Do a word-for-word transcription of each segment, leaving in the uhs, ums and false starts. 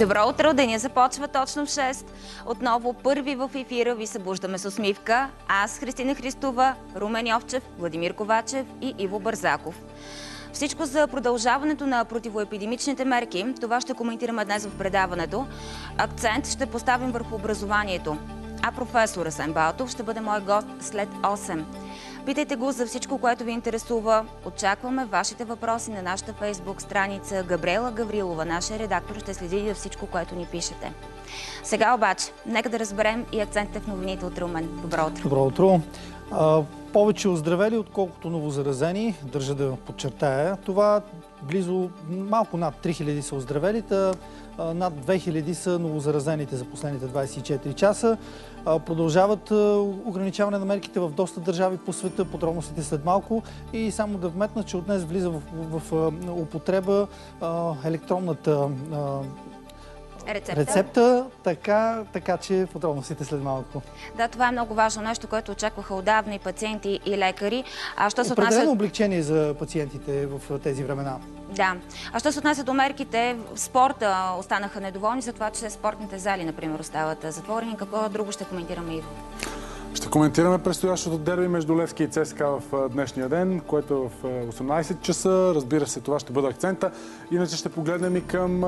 Добро утро! Деня започва точно в шест. Отново първи в ефира ви събуждаме с усмивка. Аз, Христина Христова, Румен Йовчев, Владимир Ковачев и Иво Бързаков. Всичко за продължаването на противоепидемичните мерки, това ще коментираме днес в предаването. Акцент ще поставим върху образованието. А професор Асен Балтов ще бъде мой гост след осем. Питайте го за всичко, което ви интересува. Очакваме вашите въпроси на нашата фейсбук страница. Габриела Гаврилова, нашия редактор, ще следи за всичко, което ни пишете. Сега обаче, нека да разберем и акцентите в новините от Румен. Добро утро! Добро утро! А, повече оздравели, отколкото новозаразени, държа да подчертая. Това близо малко над три хиляди са оздравелите, над две хиляди са новозаразените за последните двадесет и четири часа. Продължават ограничаване на мерките в доста държави по света, подробностите след малко. И само да вметна, че от днес влиза в, в, в употреба електронната Рецепта, рецепта така, така че подробностите след малко. Да, това е много важно нещо, което очакваха отдавна и пациенти, и лекари. А що се Определено отнася... облегчение за пациентите в тези времена. Да. А що се отнася до мерките, в спорта останаха недоволни за това, че спортните зали, например, остават затворени. Какво друго ще коментираме, Иво? Ще коментираме предстоящото дерби между Левски и ЦСКА в днешния ден, което е в осемнадесет часа. Разбира се, това ще бъде акцента. Иначе ще погледнем и към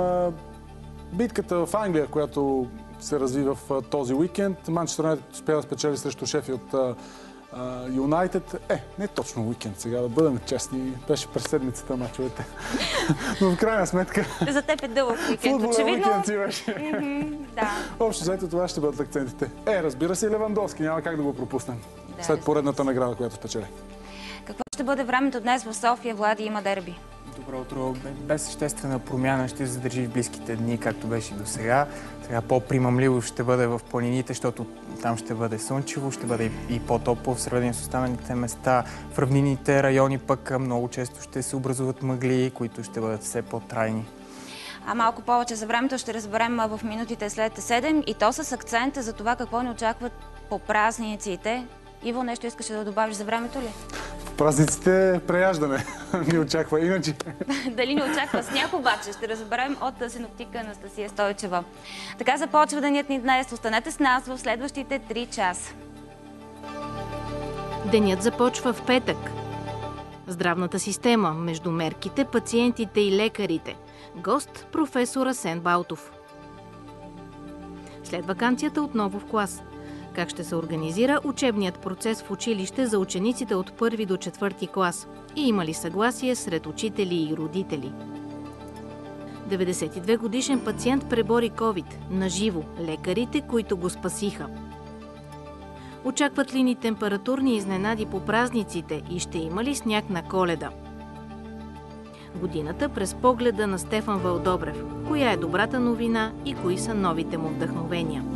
битката в Англия, която се разви в този уикенд. Манчестър Юнайтед успя да спечели срещу Шефилд Юнайтед. Е, не точно уикенд сега, да бъдем честни. Беше през седмицата мачовете. Но в крайна сметка... За теб е дълъг уикенд, очевидно. Футболен уикенд си беше. Да. Общо заето това ще бъдат акцентите. Е, разбира се, и Левандовски. Няма как да го пропуснем. Да, след поредната награда, която спечели. Какво ще бъде времето днес в София? Влади, има дерби. Добро утро. Без съществена промяна ще се задържи в близките дни, както беше и до сега. Сега по-примамливо ще бъде в планините, защото там ще бъде слънчево, ще бъде и по-топло в сравнение с останалите места. В равнинните райони пък много често ще се образуват мъгли, които ще бъдат все по-трайни. А малко повече за времето ще разберем в минутите след седем и то с акцента за това какво ни очакват по празниците. Иво, нещо искаше да добавиш за времето ли? Празниците преяждане ни очаква, иначе. Дали ни очаква сняг обаче, ще разберем от синоптика Анастасия Стойчева. Така започва денят ни днес. Останете с нас в следващите три часа. Денят започва в петък. Здравната система между мерките, пациентите и лекарите. Гост професор Асен Балтов. След ваканцията отново в клас. Как ще се организира учебният процес в училище за учениците от първи до четвърти клас? И има ли съгласие сред учители и родители? деветдесет и две годишен пациент пребори ковид. Наживо. Лекарите, които го спасиха. Очакват ли ни температурни изненади по празниците и ще има ли сняг на Коледа? Годината през погледа на Стефан Вълдобрев. Коя е добрата новина и кои са новите му вдъхновения?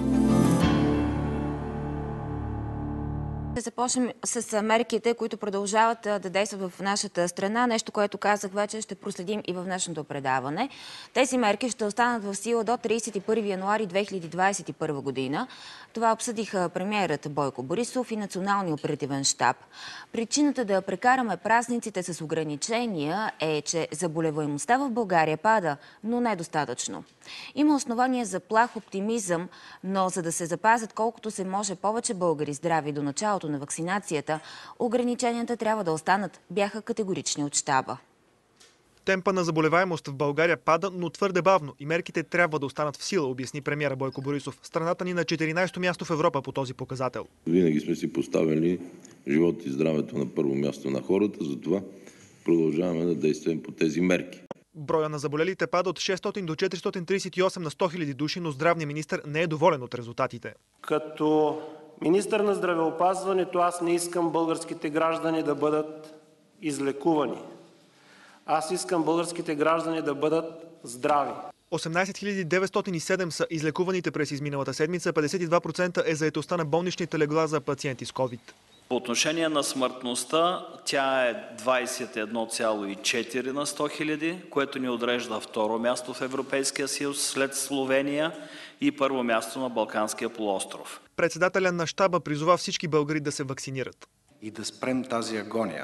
Ще започнем с мерките, които продължават да действат в нашата страна. Нещо, което казах вече, ще проследим и в днешното предаване. Тези мерки ще останат в сила до тридесет и първи януари две хиляди двадесет и първа година. Това обсъдиха премиерът Бойко Борисов и Националния оперативен щаб. Причината да прекараме празниците с ограничения е, че заболеваемостта в България пада, но недостатъчно. Има основания за плах оптимизъм, но за да се запазят колкото се може повече българи здрави до началото на вакцинацията, ограниченията трябва да останат, бяха категорични от щаба. Темпа на заболеваемост в България пада, но твърде бавно и мерките трябва да останат в сила, обясни премиера Бойко Борисов. Страната ни на четиринадесето място в Европа по този показател. Винаги сме си поставили живота и здравето на първо място на хората, затова продължаваме да действаме по тези мерки. Броя на заболелите пада от шестстотин до четиристотин тридесет и осем на сто хиляди души, но здравният министър не е доволен от резултатите. Като министър на здравеопазването аз не искам българските граждани да бъдат излекувани. Аз искам българските граждани да бъдат здрави. осемнадесет хиляди деветстотин и седем са излекуваните през изминалата седмица, петдесет и два процента е заетостта на болничните легла за пациенти с ковид. По отношение на смъртността, тя е двадесет и едно цяло и четири на сто хиляди, което ни отрежда второ място в Европейския съюз след Словения и първо място на Балканския полуостров. Председателя на щаба призова всички българи да се вакцинират. И да спрем тази агония.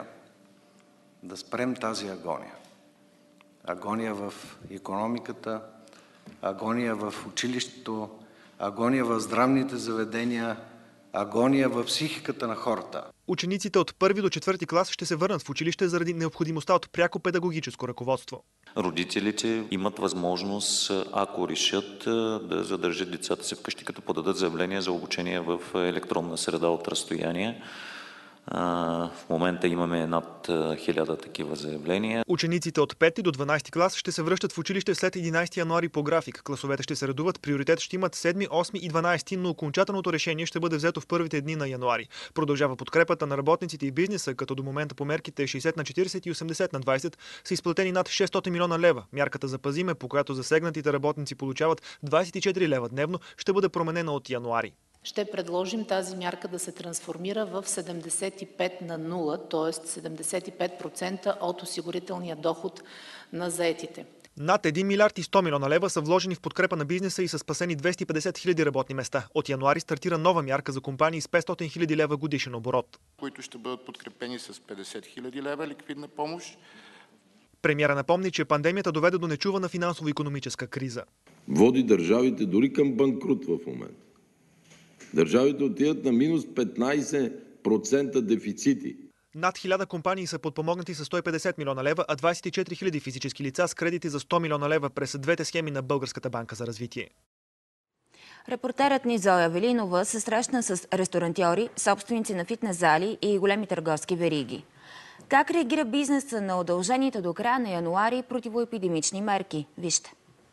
Да спрем тази агония. Агония в икономиката, агония в училището, агония в здравните заведения, агония в психиката на хората. Учениците от първи до четвърти клас ще се върнат в училище заради необходимостта от пряко педагогическо ръководство. Родителите имат възможност, ако решат, да задържат децата си вкъщи, като подадат заявление за обучение в електронна среда от разстояние. В момента имаме над хиляда такива заявления. Учениците от пети до дванадесети клас ще се връщат в училище след единадесети януари по график. Класовете ще се редуват, приоритет ще имат седми, осми и дванадесети, но окончателното решение ще бъде взето в първите дни на януари. Продължава подкрепата на работниците и бизнеса, като до момента по мерките шейсет на четиридесет и осемдесет на двадесет са изплатени над шестстотин милиона лева. Мярката Запазиме, по която засегнатите работници получават двадесет и четири лева дневно, ще бъде променена от януари. Ще предложим тази мярка да се трансформира в седемдесет и пет на нула, т.е. седемдесет и пет процента от осигурителния доход на заетите. Над един милиард и сто милиона лева са вложени в подкрепа на бизнеса и са спасени двеста и петдесет хиляди работни места. От януари стартира нова мярка за компании с петстотин хиляди лева годишен оборот, които ще бъдат подкрепени с петдесет хиляди лева ликвидна помощ. Премиера напомни, че пандемията доведе до нечувана финансово-икономическа криза. Води държавите дори към банкрут в момента. Държавите отиват на минус петнадесет процента дефицити. Над хиляда компании са подпомогнати с сто и петдесет милиона лева, а двадесет и четири хиляди физически лица с кредити за сто милиона лева през двете схеми на Българската банка за развитие. Репортерът ни Зоя Велинова се срещна с ресторантьори, собственици на фитнес зали и големи търговски вериги. Как реагира бизнеса на удължените до края на януари противоепидемични мерки? Вижте.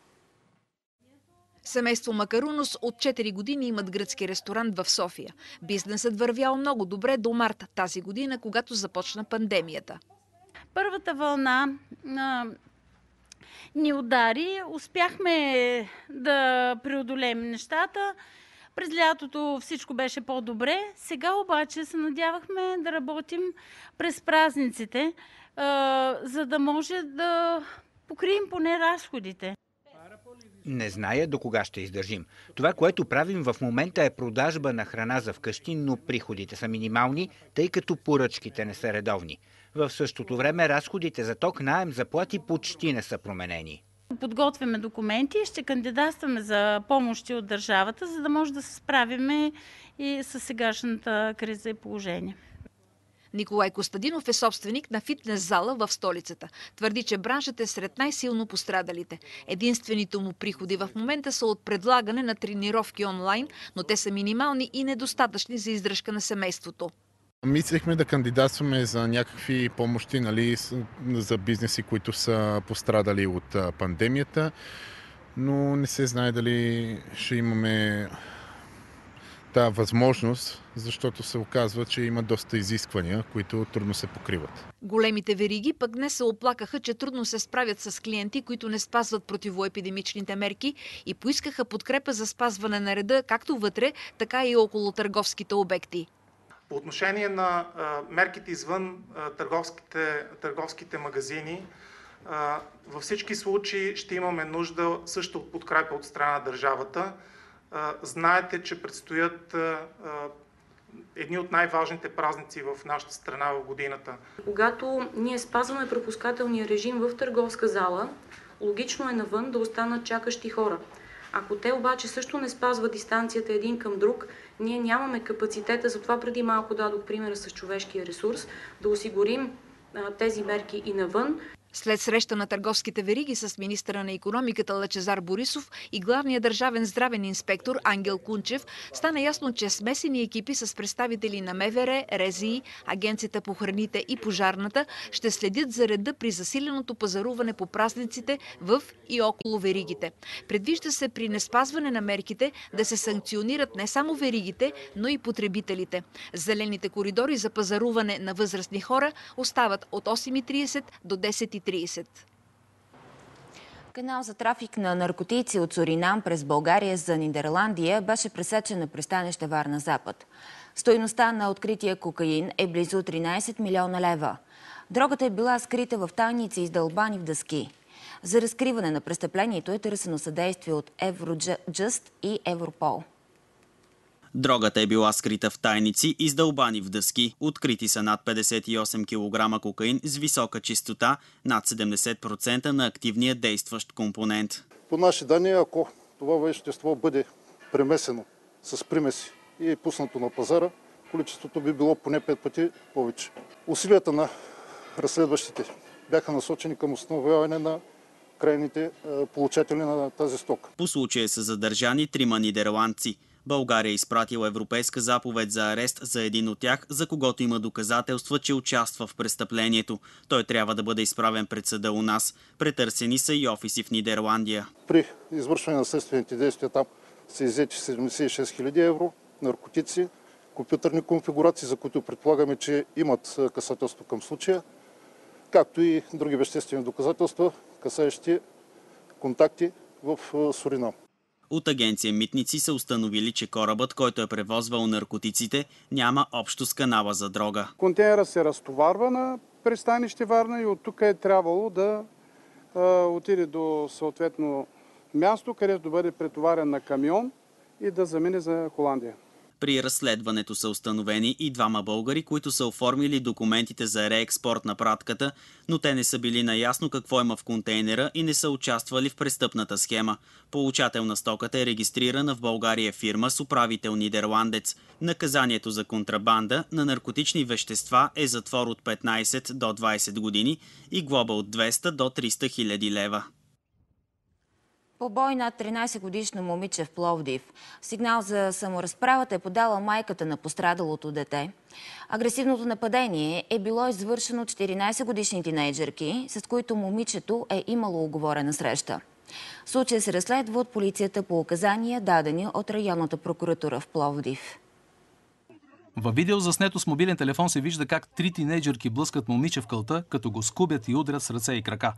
Семейство Макарунос от четири години имат гръцки ресторант в София. Бизнесът вървял много добре до март тази година, когато започна пандемията. Първата вълна а, ни удари. Успяхме да преодолеем нещата. През лятото всичко беше по-добре. Сега обаче се надявахме да работим през празниците, а, за да може да покрием поне разходите. Не зная до кога ще издържим. Това, което правим в момента, е продажба на храна за вкъщи, но приходите са минимални, тъй като поръчките не са редовни. В същото време разходите за ток, наем, заплати почти не са променени. Подготвяме документи и ще кандидатстваме за помощи от държавата, за да може да се справим и с сегашната криза и положение. Николай Костадинов е собственик на фитнес зала в столицата. Твърди, че браншът е сред най-силно пострадалите. Единствените му приходи в момента са от предлагане на тренировки онлайн, но те са минимални и недостатъчни за издръжка на семейството. Мислехме да кандидатстваме за някакви помощи, нали, за бизнеси, които са пострадали от пандемията, но не се знае дали ще имаме тази възможност, защото се оказва, че има доста изисквания, които трудно се покриват. Големите вериги пък днес се оплакаха, че трудно се справят с клиенти, които не спазват противоепидемичните мерки и поискаха подкрепа за спазване на реда както вътре, така и около търговските обекти. По отношение на а, мерките извън а, търговските, търговските магазини, а, във всички случаи ще имаме нужда също от подкрепа от страна на държавата. А, знаете, че предстоят а, едни от най-важните празници в нашата страна в годината. Когато ние спазваме пропускателния режим в търговска зала, логично е навън да останат чакащи хора. Ако те обаче също не спазват дистанцията един към друг, ние нямаме капацитета, затова преди малко дадох примера с човешкия ресурс, да осигурим а, тези мерки и навън. След среща на търговските вериги с министъра на икономиката Лъчезар Борисов и главния държавен здравен инспектор Ангел Кунчев, стана ясно, че смесени екипи с представители на МВР, РЗИ, Агенцията по храните и пожарната ще следят за реда при засиленото пазаруване по празниците в и около веригите. Предвижда се при неспазване на мерките да се санкционират не само веригите, но и потребителите. Зелените коридори за пазаруване на възрастни хора остават от осем и тридесет до десет и тридесет. Канал за трафик на наркотици от Суринам през България за Нидерландия беше пресечен на пристанище Варна Запад. Стойността на открития кокаин е близо тринадесет милиона лева. Дрогата е била скрита в тайници, издълбани в дъски. За разкриване на престъплението е търсено съдействие от Евроджъст и Европол. Дрогата е била скрита в тайници, издълбани в дъски. Открити са над петдесет и осем килограма кокаин с висока чистота, над седемдесет процента на активния действащ компонент. По наши данни, ако това вещество бъде премесено с примеси и е пуснато на пазара, количеството би било поне пет пъти повече. Усилията на разследващите бяха насочени към установяване на крайните получатели на тази стока. По случая са задържани трима нидерландци. България е изпратила европейска заповед за арест за един от тях, за когото има доказателства, че участва в престъплението. Той трябва да бъде изправен пред съда у нас. Претърсени са и офиси в Нидерландия. При извършване на следствените действия там са иззети седемдесет и шест хиляди евро, наркотици, компютърни конфигурации, за които предполагаме, че имат касателство към случая, както и други веществени доказателства, касаещи контакти в Суринам. От агенция Митници са установили, че корабът, който е превозвал наркотиците, няма общо с канала за дрога. Контейнерът се разтоварва на пристанище Варна и от тук е трябвало да а, отиде до съответно място, където да бъде претоварен на камион и да замине за Холандия. При разследването са установени и двама българи, които са оформили документите за реекспорт на пратката, но те не са били наясно какво има в контейнера и не са участвали в престъпната схема. Получател на стоката е регистрирана в България фирма с управител нидерландец. Наказанието за контрабанда на наркотични вещества е затвор от петнайсет до двайсет години и глоба от двеста до триста хиляди лева. Побой над тринайсетгодишно момиче в Пловдив. Сигнал за саморазправата е подала майката на пострадалото дете. Агресивното нападение е било извършено от четиринайсетгодишни тинейджърки, с които момичето е имало уговорена среща. Случай се разследва от полицията по указания, дадени от районната прокуратура в Пловдив. Във видео заснето с мобилен телефон се вижда как три тинейджърки блъскат момиче в кълта, като го скубят и удрят с ръце и крака.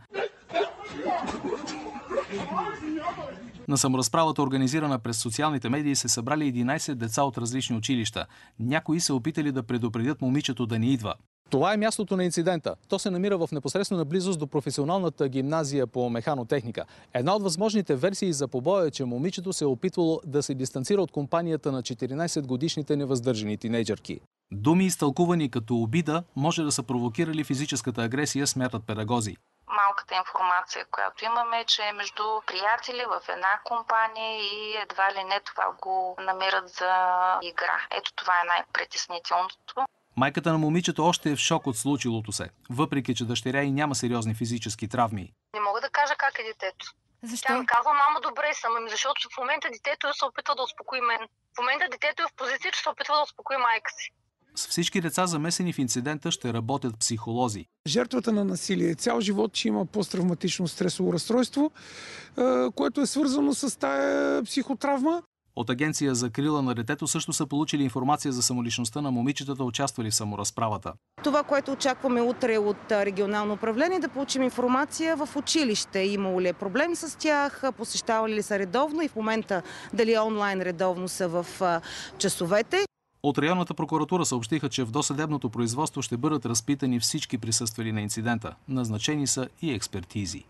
На саморазправата, организирана през социалните медии, се събрали единайсет деца от различни училища. Някои се опитали да предупредят момичето да не идва. Това е мястото на инцидента. То се намира в непосредствена близост до професионалната гимназия по механотехника. Една от възможните версии за побоя е, че момичето се е опитвало да се дистанцира от компанията на четиринайсетгодишните невъздържани тинейджърки. Думи, изтълкувани като обида, може да са провокирали физическата агресия, смятат педагози. Малката информация, която имаме, че е между приятели в една компания и едва ли не това го намират за игра. Ето това е най-притеснителното. Майката на момичето още е в шок от случилото се, въпреки че дъщеря и няма сериозни физически травми. Не мога да кажа как е детето. Защо? Тя ми казва, мамо, добре съм, защото в момента детето се опитва да успокои мен. В момента детето е в позиция, че се опитва да успокои майка си. С всички деца, замесени в инцидента, ще работят психолози. Жертвата на насилие цял живот ще има посттравматично стресово разстройство, което е свързано с тая психотравма. От Агенция за закрила на детето също са получили информация за самоличността на момичетата, участвали в саморазправата. Това, което очакваме утре от регионално управление, да получим информация в училище. Имало ли е проблем с тях, посещавали ли са редовно и в момента дали онлайн редовно са в часовете. От районната прокуратура съобщиха, че в досъдебното производство ще бъдат разпитани всички присъствали на инцидента. Назначени са и експертизи.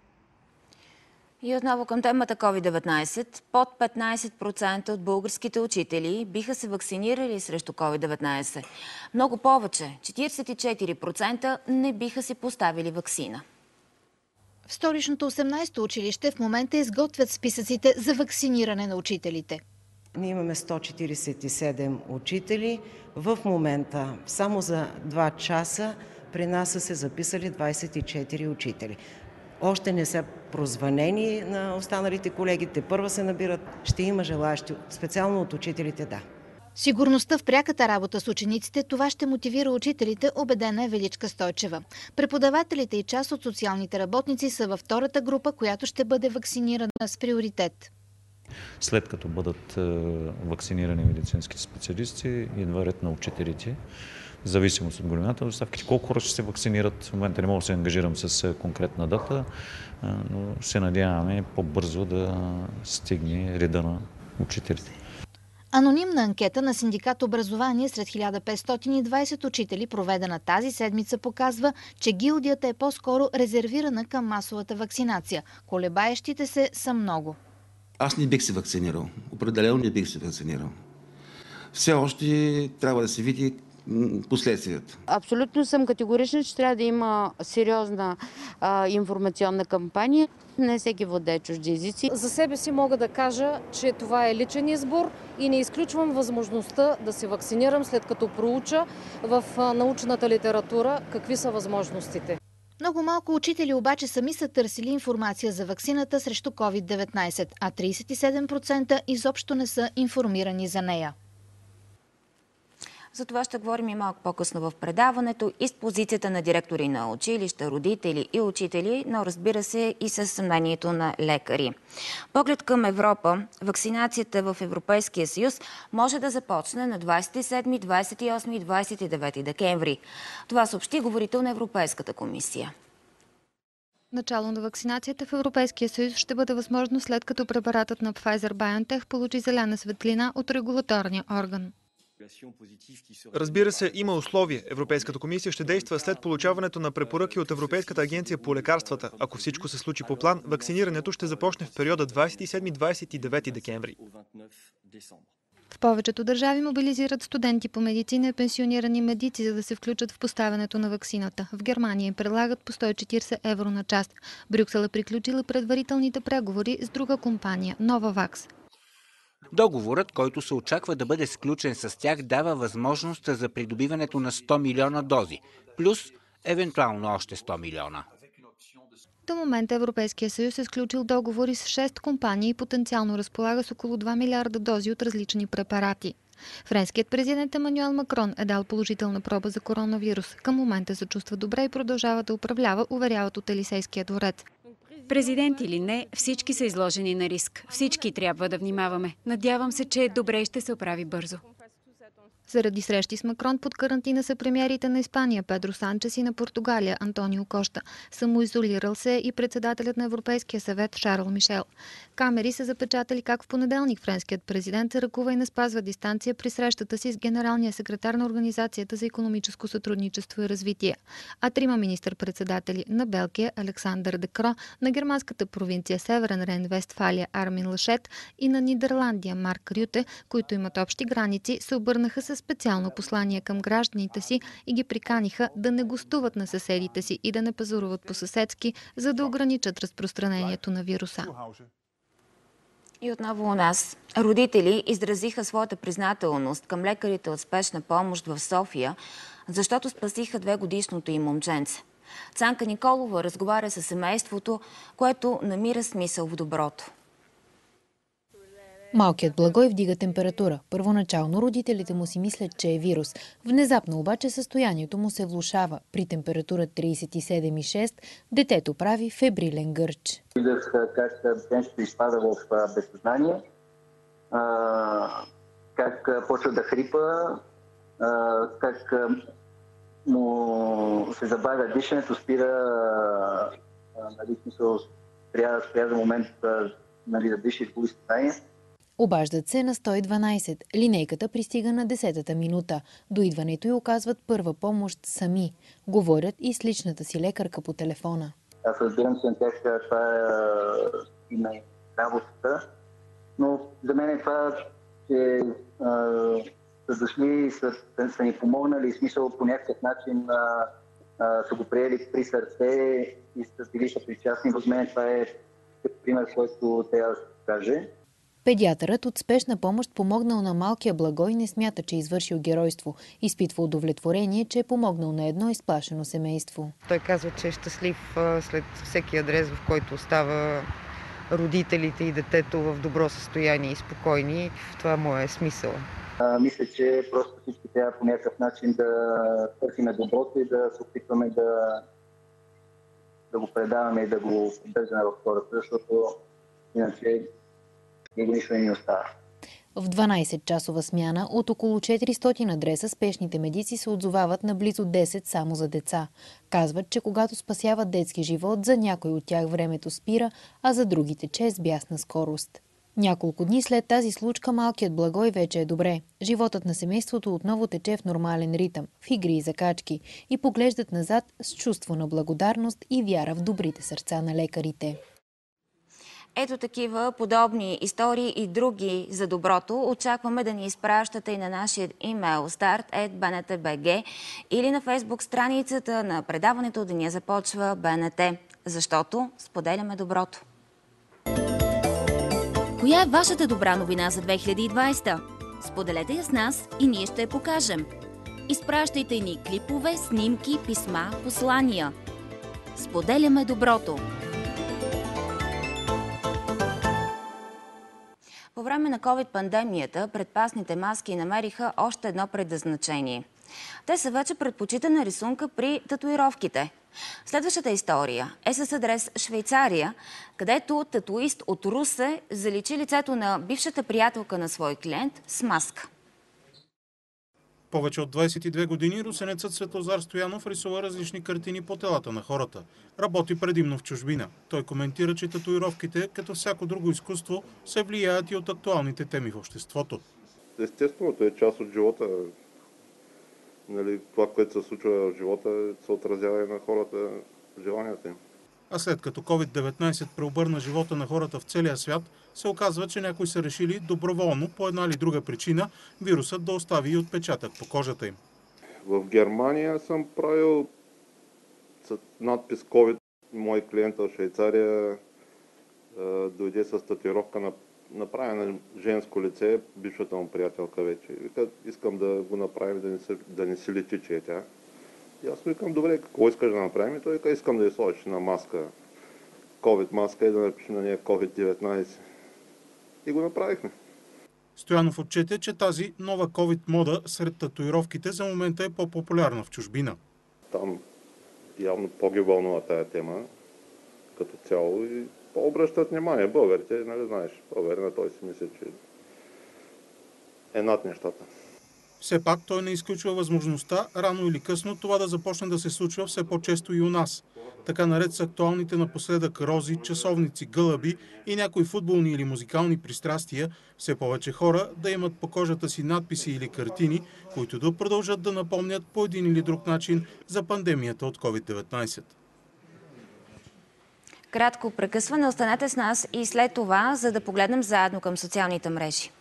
И отново към темата ковид деветнайсет. Под петнайсет процента от българските учители биха се вакцинирали срещу ковид деветнайсет. Много повече, четирийсет и четири процента не биха си поставили ваксина. В столичното осемнайсето училище в момента изготвят списъците за вакциниране на учителите. Ние имаме сто четирийсет и седем учители. В момента само за два часа при нас са се записали двайсет и четири учители. Още не са прозвънени на останалите колеги, те първа се набират. Ще има желаящи, специално от учителите, да. Сигурността в пряката работа с учениците, това ще мотивира учителите, убедена е Величка Стойчева. Преподавателите и част от социалните работници са във втората група, която ще бъде вакцинирана с приоритет. След като бъдат вакцинирани медицинските специалисти, идва ред на учителите, в зависимост от големината на доставките. Колко хора ще се вакцинират, в момента не мога да се ангажирам с конкретна дата, но се надяваме по-бързо да стигне реда на учителите. Анонимна анкета на синдикат образование сред хиляда петстотин и двайсет учители, проведена тази седмица, показва, че гилдията е по-скоро резервирана към масовата вакцинация. Колебаещите се са много. Аз не бих се вакцинирал. Определено не бих се вакцинирал. Все още трябва да се види последствията. Абсолютно съм категорична, че трябва да има сериозна а, информационна кампания. Не всеки владее чужди езици. За себе си мога да кажа, че това е личен избор и не изключвам възможността да се вакцинирам, след като проуча в научната литература какви са възможностите. Много малко учители обаче сами са търсили информация за ваксината срещу ковид деветнайсет, а трийсет и седем процента изобщо не са информирани за нея. За това ще говорим и малко по-късно в предаването и с позицията на директори на училища, родители и учители, но разбира се и с мнението на лекари. Поглед към Европа, вакцинацията в Европейския съюз може да започне на двадесет и седми, двадесет и осми и двадесет и девети декември. Това съобщи говорител на Европейската комисия. Начало на вакцинацията в Европейския съюз ще бъде възможно след като препаратът на Pfizer-BioNTech получи зелена светлина от регулаторния орган. Разбира се, има условия. Европейската комисия ще действа след получаването на препоръки от Европейската агенция по лекарствата. Ако всичко се случи по план, вакцинирането ще започне в периода двадесет и седми до двадесет и девети декември. В повечето държави мобилизират студенти по медицина и пенсионирани медици, за да се включат в поставянето на ваксината. В Германия им предлагат по сто и четиридесет евро на час. Брюксел е приключила предварителните преговори с друга компания – Novavax. Договорът, който се очаква да бъде сключен с тях, дава възможност за придобиването на сто милиона дози, плюс евентуално още сто милиона. До момента Европейския съюз е сключил договори с шест компании и потенциално разполага с около два милиарда дози от различни препарати. Френският президент Емануел Макрон е дал положителна проба за коронавирус. Към момента се чувства добре и продължава да управлява, уверяват от Елисейския дворец. Президент или не, всички са изложени на риск. Всички трябва да внимаваме. Надявам се, че добре ще се оправи бързо. Заради срещи с Макрон под карантина са премиерите на Испания Педро Санчес и на Португалия Антонио Кошта. Самоизолирал се и председателят на Европейския съвет Шарл Мишел. Камери са запечатали как в понеделник френският президент се ръкува и не спазва дистанция при срещата си с генералния секретар на Организацията за икономическо сътрудничество и развитие. А трима министър-председатели на Белгия Александър Декро, на германската провинция Северен Рейн-Вестфалия Армин Лашет и на Нидерландия Марк Рюте, които имат общи граници, се обърнаха с специално послание към гражданите си и ги приканиха да не гостуват на съседите си и да не пазаруват по-съседски, за да ограничат разпространението на вируса. И отново у нас. Родители изразиха своята признателност към лекарите от спешна помощ в София, защото спасиха две годишното им момченце. Цанка Николова разговаря с семейството, което намира смисъл в доброто. Малкият Благой вдига температура. Първоначално родителите му си мислят, че е вирус. Внезапно обаче състоянието му се влошава. При температура тридесет и седем и шест детето прави фебрилен гърч. Виждах как детето изпада в безсъзнание, как почва да хрипа, как му се забавя дишането, спира, нали, смисъл, спря, спря за момент, нали, да диша и изгуби съзнание. Обаждат се на сто и дванадесет. Линейката пристига на десетата минута. До идването й оказват първа помощ сами. Говорят и с личната си лекарка по телефона. Аз разбирам се на тях, това е на работата, но за мен е това, че а, са дошли, са, са ни помогнали, смисъл по някакъв начин а, а, са го приели при сърце и са били са причастни. За мен това е пример, който трябва да се каже. Педиатърът от спешна помощ, помогнал на малкия Благой, не смята, че е извършил геройство. Изпитва удовлетворение, че е помогнал на едно изплашено семейство. Той казва, че е щастлив след всеки адрес, в който остава родителите и детето в добро състояние и спокойни. Това му е смисъл. А, мисля, че просто всички трябва по някакъв начин да търсиме доброто и да се опитваме да, да го предаваме и да го поддържаме в хората, защото иначе нищо не ни остава. В дванадесетчасова смяна от около четиристотин адреса спешните медици се отзовават на близо десет само за деца. Казват, че когато спасяват детски живот, за някой от тях времето спира, а за другите че е с бясна скорост. Няколко дни след тази случка малкият Благой вече е добре. Животът на семейството отново тече в нормален ритъм, в игри и закачки и поглеждат назад с чувство на благодарност и вяра в добрите сърца на лекарите. Ето такива подобни истории и други за доброто очакваме да ни изпращате и на нашия имейл старт ет би ен те точка би джи или на фейсбук страницата на предаването Деня започва БНТ, защото споделяме доброто. Коя е вашата добра новина за две хиляди и двадесета? Споделете я с нас и ние ще я покажем. Изпращайте ни клипове, снимки, писма, послания. Споделяме доброто. По време на ковид-пандемията предпазните маски намериха още едно предназначение. Те са вече предпочитана рисунка при татуировките. Следващата история е с адрес Швейцария, където татуист от Русе заличи лицето на бившата приятелка на свой клиент с маска. Повече от двадесет и две години русенецът Светозар Стоянов рисува различни картини по телата на хората. Работи предимно в чужбина. Той коментира, че татуировките, като всяко друго изкуство, се влияят и от актуалните теми в обществото. Естествено, това е част от живота. Нали, това, което се случва в живота, се отразява и на хората, желанията им. А след като ковид деветнадесет преобърна живота на хората в целия свят, се оказва, че някои са решили доброволно, по една или друга причина, вирусът да остави и отпечатък по кожата им. В Германия съм правил с надпис COVID. Мой клиент в Швейцария е, дойде с татуировка на направена женско лице, бившата му приятелка вече. Вика, искам да го направим, да не, се, да не си личи, че е тя. И аз викам, добре, какво искаш да направим? И той вика, искам да я сложиш на маска, COVID маска и да напишем на нея ковид деветнадесет. И го направихме. Стоянов отчете, че тази нова COVID мода сред татуировките за момента е по-популярна в чужбина. Там явно по-ги вълнува тая тема като цяло и по-обръщат внимание. Българите, нали знаеш, българина той си мисли, че е над нещата. Все пак той не изключва възможността рано или късно това да започне да се случва все по-често и у нас. Така наред с актуалните напоследък рози, часовници, гълъби и някои футболни или музикални пристрастия, все повече хора да имат по кожата си надписи или картини, които да продължат да напомнят по един или друг начин за пандемията от ковид деветнадесет. Кратко прекъсване, останете с нас и след това, за да погледнем заедно към социалните мрежи.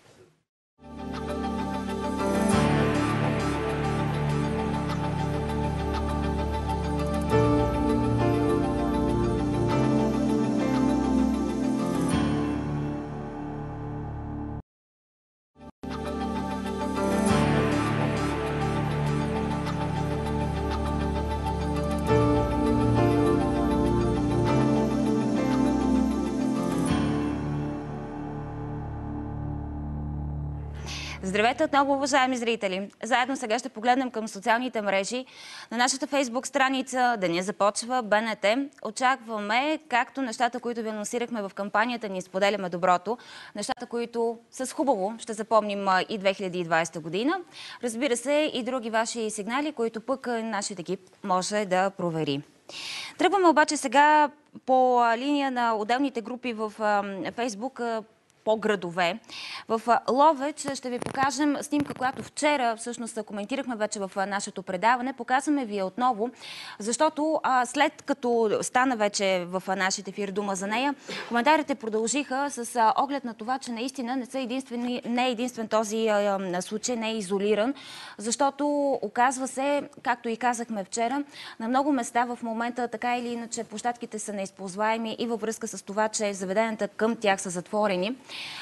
Здравейте отново, уважаеми зрители! Заедно сега ще погледнем към социалните мрежи. На нашата фейсбук страница Деня започва БНТ. Очакваме както нещата, които ви анонсирахме в кампанията ни Споделяме доброто, нещата, които с хубаво ще запомним и две хиляди и двадесета година. Разбира се, и други ваши сигнали, които пък нашият екип може да провери. Тръгваме обаче сега по линия на отделните групи в фейсбук по градове. В Ловеч ще ви покажем снимка, която вчера всъщност коментирахме вече в нашето предаване. Показваме ви отново, защото а, след като стана вече в нашите ефир дума за нея, коментарите продължиха с а, оглед на това, че наистина не, са единствени, не е единствен този а, случай, не е изолиран, защото оказва се, както и казахме вчера, на много места в момента така или иначе площадките са неизползваеми и във връзка с това, че заведенията към тях са затворени.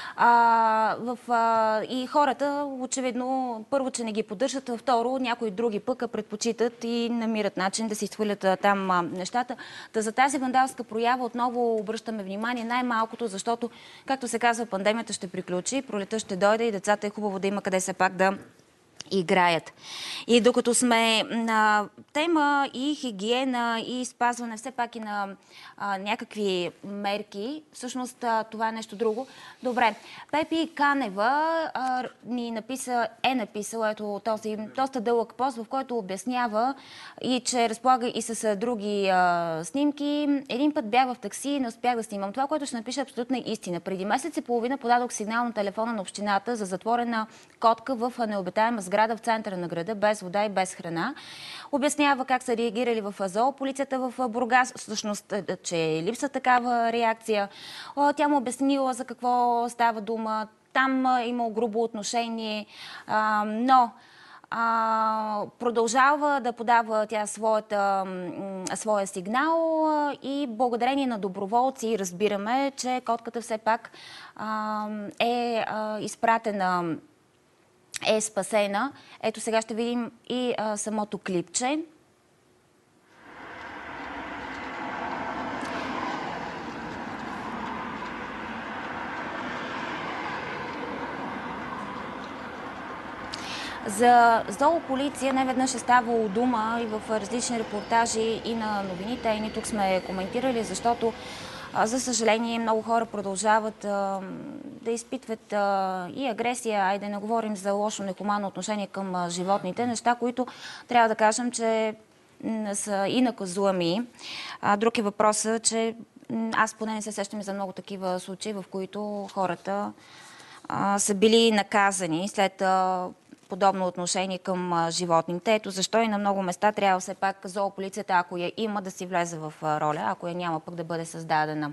А, в, а, и хората, очевидно, първо, че не ги поддържат, второ, някои други пък предпочитат и намират начин да си изхвърлят там а, нещата. Та за тази вандалска проява отново обръщаме внимание най-малкото, защото, както се казва, пандемията ще приключи, пролета ще дойде и децата е хубаво да има къде се пак да играят. И докато сме на тема и хигиена, и спазване все пак и на а, някакви мерки, всъщност а, това е нещо друго. Добре, Пепи Канева а, ни написа, е написала ето този доста дълъг пост, в който обяснява и че разполага и с други а, снимки. Един път бях в такси и не успях да снимам. Това, което ще напиша, е абсолютна истина. Преди месец и половина подадох сигнал на телефона на общината за затворена котка в необитаема сграда сграда в центъра на града, без вода и без храна. Обяснява как са реагирали в зоополицията в Бургас, всъщност, че липса такава реакция. Тя му обяснила за какво става дума. Там е имало грубо отношение, но А, продължава да подава тя своята, своя сигнал и благодарение на доброволци разбираме, че котката все пак а, е а, изпратена, е спасена. Ето сега ще видим и а, самото клипче. За зоополиция неведнъж е ставало дума и в различни репортажи и на новините, и ние тук сме коментирали, защото за съжаление много хора продължават а, да изпитват а, и агресия, а и да не говорим за лошо нехуманно отношение към а, животните, неща, които трябва да кажем, че м, са и наказуеми. А, друг е въпросът, че м, аз поне не се сещам за много такива случаи, в които хората а, са били наказани след а, подобно отношение към а, животните. Ето защо и на много места трябва все пак зоополицията, ако я има, да си влезе в а, роля, ако я няма, пък да бъде създадена.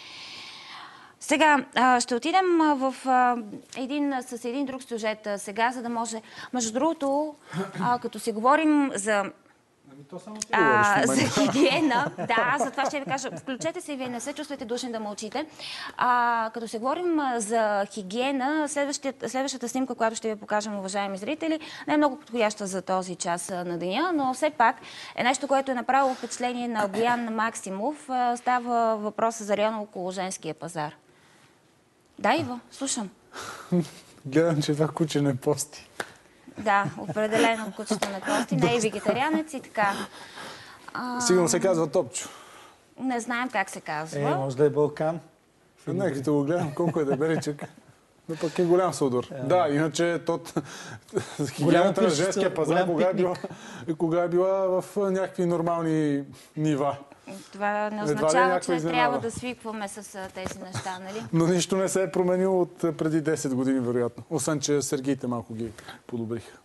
Сега а, ще отидем а, в, а, един, с един друг сюжет а, сега, за да може... Между другото, а, като си говорим за... А, за хигиена, да, за това ще ви кажа. Включете се и вие, не се чувствате длъжни да мълчите. А, като се говорим за хигиена, следващата снимка, която ще ви покажем, уважаеми зрители, не е много подходяща за този час на деня, но все пак е нещо, което е направило впечатление на Боян Максимов. Става въпроса за района около женския пазар. Да, Иво, слушам. Гледам, че това куче не пости. Да, определено кучето на кости. Не е вегетарианец и така. А... Сигурно се казва Топчо. Не знаем как се казва. Е, може да е Балкан. Не, като го гледам, колко е дебеличък. Но пък е голям судор. Yeah. Да, иначе тот... хигиената на женския пазар, кога е, била, кога е била в някакви нормални нива. Това не означава, че трябва да свикваме с тези неща, нали? Но нищо не се е променило от преди десет години, вероятно. Освен, че сергиите малко ги подобриха.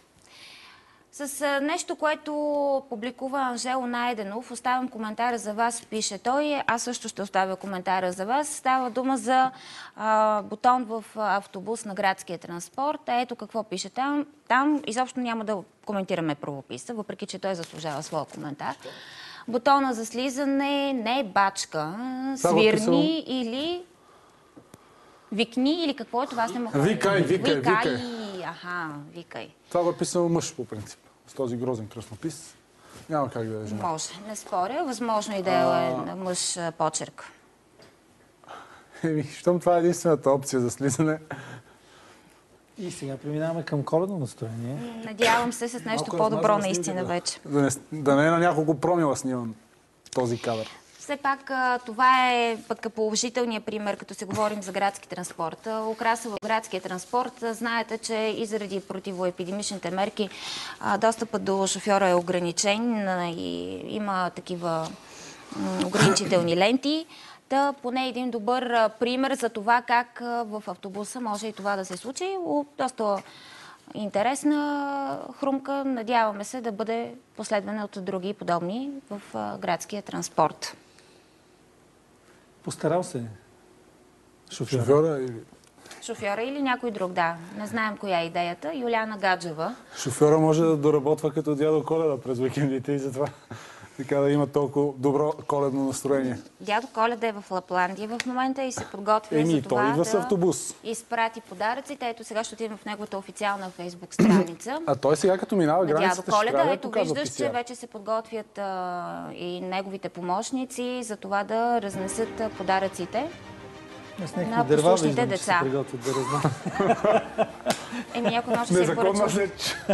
С нещо, което публикува Анжело Найденов, оставям коментара за вас, пише той. Аз също ще оставя коментара за вас. Става дума за а, бутон в автобус на градския транспорт. Ето какво пише там. Там изобщо няма да коментираме правописа, въпреки че той заслужава своя коментар. Бутона за слизане не е бачка, свирни или викни, или какво е това? Не мога... Викай, викай, викай. Аха, викай. Това го е писал мъж по принцип, с този грозен краснопис. Няма как да е жена. Може, не споря. Възможно и да е а... мъж почерк. Еми, щом това е единствената опция за слизане. И сега преминаваме към коледно настроение. Надявам се с нещо по-добро наистина вече. Да не, да не е на няколко промила снимам този кадър. Все пак това е пък положителният пример, като се говорим за градски транспорт. Украса в градския транспорт. Знаете, че и заради противоепидемичните мерки достъпът до шофьора е ограничен и има такива ограничителни ленти. Да, поне един добър пример за това как в автобуса може и това да се случи. Доста интересна хрумка. Надяваме се да бъде последвана от други подобни в градския транспорт. Постарал се шофьора. Шофьора или... Шофьора или някой друг, да. Не знаем коя е идеята. Юлиана Гаджева. Шофьора може да доработва като дядо Коледа през уикендите и затова така да има толкова добро коледно настроение. Дядо Коледа е в Лапландия в момента и се подготвя Еми, за това той идва да с автобус. изпрати подаръците. Ето сега ще отидем в неговата официална фейсбук страница. А той сега като минава границата дядо Коледа, ще ето виждаш, че вече се подготвят а, и неговите помощници за това да разнесат подаръците на послушните деца. Се приготвят да разнесат. Еми, някой нощ се поръчва.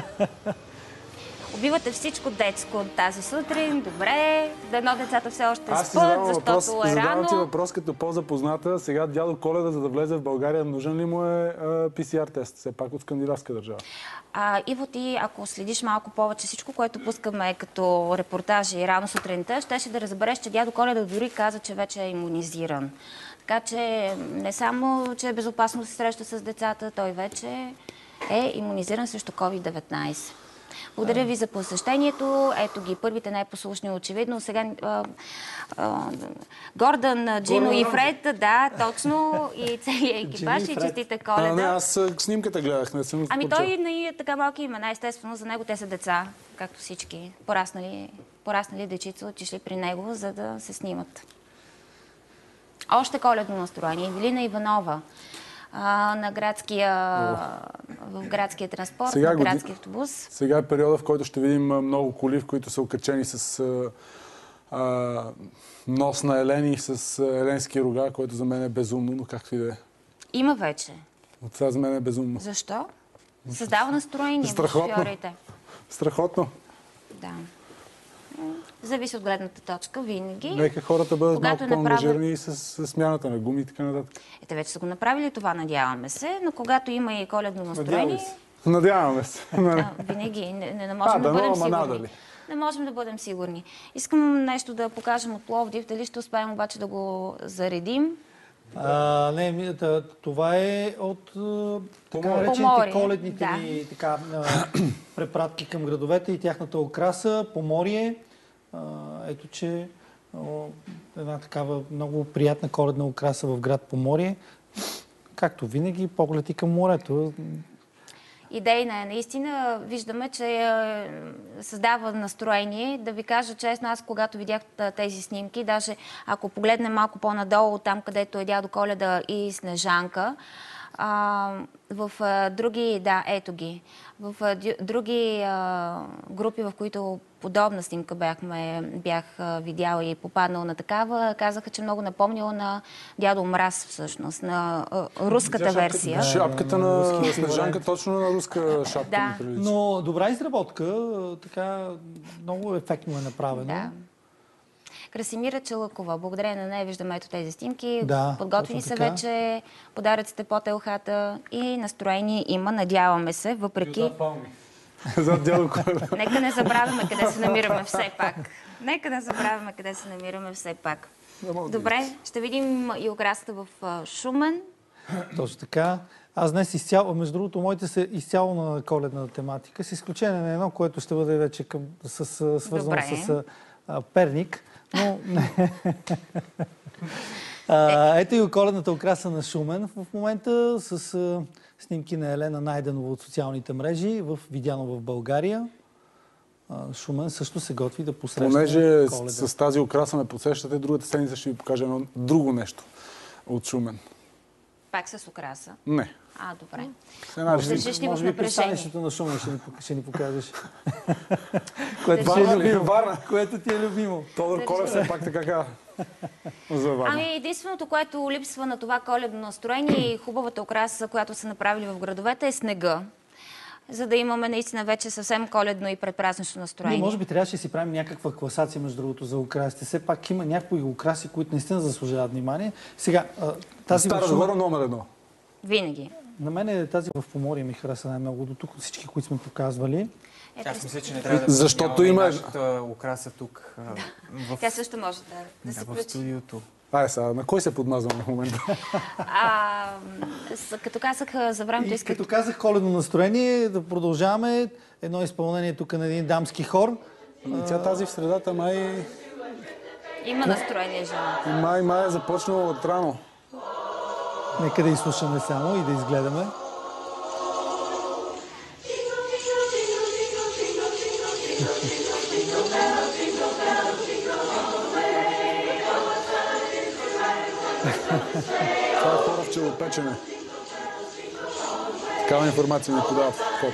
Убивате всичко детско тази сутрин. Добре. Дано децата все още Аз спът, защото въпрос, е рано. Задавам ти въпрос като по-запозната. Сега дядо Коледа, за да влезе в България, нужен ли му е пи си ар тест? Все пак от скандинавска държава. А, Иво, ти, ако следиш малко повече всичко, което пускаме като репортажи рано сутринта, щеше да разбереш, че дядо Коледа дори каза, че вече е имунизиран. Така че не само, че е безопасно да се среща с децата, той вече е имунизиран срещу ковид деветнайсет. Благодаря ви за посещението. Ето ги, първите най-послушни очевидно. Сега а, а, Гордан, Джино и Фред, да, точно, и целият екипаж и честита Коледа. А, не, аз снимката гледах, не съм Ами той не е така малки имена, естествено, за него те са деца, както всички пораснали, пораснали дечица, отишли при него, за да се снимат. Още коледно настроение. Евелина Иванова. А, на градския, в градския транспорт, сега, на градски автобус. Сега е периода, в който ще видим много коли, в които са окачени с а, а, нос на елени, с еленски рога, което за мен е безумно, но както и да е. Има вече. От това за мен е безумно. Защо? Създава настроение в шофьорите. Страхотно. Да. Зависи от гледната точка, винаги. Нека хората бъдат когато малко по-ангажирани направи... с, с смяната на гуми и така нататък. Ете, вече са го направили това, надяваме се, но когато има и коледно настроение... Надяваме се. А, винаги. Не, не, не можем а, да, да бъдем сигурни. Надали. Не можем да бъдем сигурни. Искам нещо да покажем от Пловдив, дали ще успеем обаче да го заредим. А, не, това е от така наречените коледните да. ни така, препратки към градовете и тяхната окраса, Поморие. Ето, че една такава много приятна коледна окраса в град Поморие. Както винаги, поглед и към морето. Идейна е наистина. Виждаме, че създава настроение. Да ви кажа честно, аз когато видях тези снимки, даже ако погледнем малко по-надолу, там където е дядо Коледа и Снежанка, а, в а, други, да, ето ги, в а, други а, групи, в които подобна снимка бяхме, бях а, видяла и попаднала на такава, казаха, че много напомнила на дядо Мраз всъщност, на а, руската шапката, версия. Шапката на Снежанка точно на руска шапка. Да. Но добра изработка, така много ефектно е направено. Да. Красимира Челъкова. Благодарение на нея виждаме ето тези снимки. Да, подготвени са вече подаръците по телхата и настроение има. Надяваме се, въпреки... Нека не забравяме къде се намираме все пак. Нека не забравяме къде се намираме все пак. Добре, ще видим и окрасата в Шумен. Точно така. Аз днес изцяло, между другото, моите са изцяло на коледна тематика, с изключение на едно, което ще бъде вече към, с, свързано Добре. с а, Перник. Но не. а, ето и коледната окраса на Шумен в момента с а, снимки на Елена Найденова от социалните мрежи в Видяно в България. А, Шумен също се готви да посреща Понеже Коледа. С, с тази окраса ме посрещате, другата седмица ще ви покажа едно друго нещо от Шумен. Пак с окраса? Не. А, добре. Държиш ни в напрежение. Пристанището на Шумен ще ни, ще ни покажеш. което, ти е любимо. което ти е любимо. Тодор Колев е пак така за Варна. Ами единственото, което липсва на това коледно настроение и хубавата окраса, която са направили в градовете, е снега. За да имаме наистина вече съвсем коледно и предпразнично настроение. Но може би трябваше да си правим някаква класация, между другото, за украсите. Все пак има някои украси, които наистина заслужават внимание. Сега, тази Стара Загора номер едно. Винаги. На мен тази в Поморие ми хареса най-много до тук, всички, които сме показвали. Е, Аз мисля, че не трябва да защото има нашата украса тук. Да. В... Тя също може да, да, да се в студиото. Ай, сега, на кой се подмазваме в момента? А, като казах за времето... Исках... Като казах коледно настроение, да продължаваме едно изпълнение тук на един дамски хор. И тя тази в средата май... Има настроение, жена. И май, май е започнала от рано. Нека да изслушаме само и да изгледаме. Това е хора в челопечене. Такава информация ми подава в фото.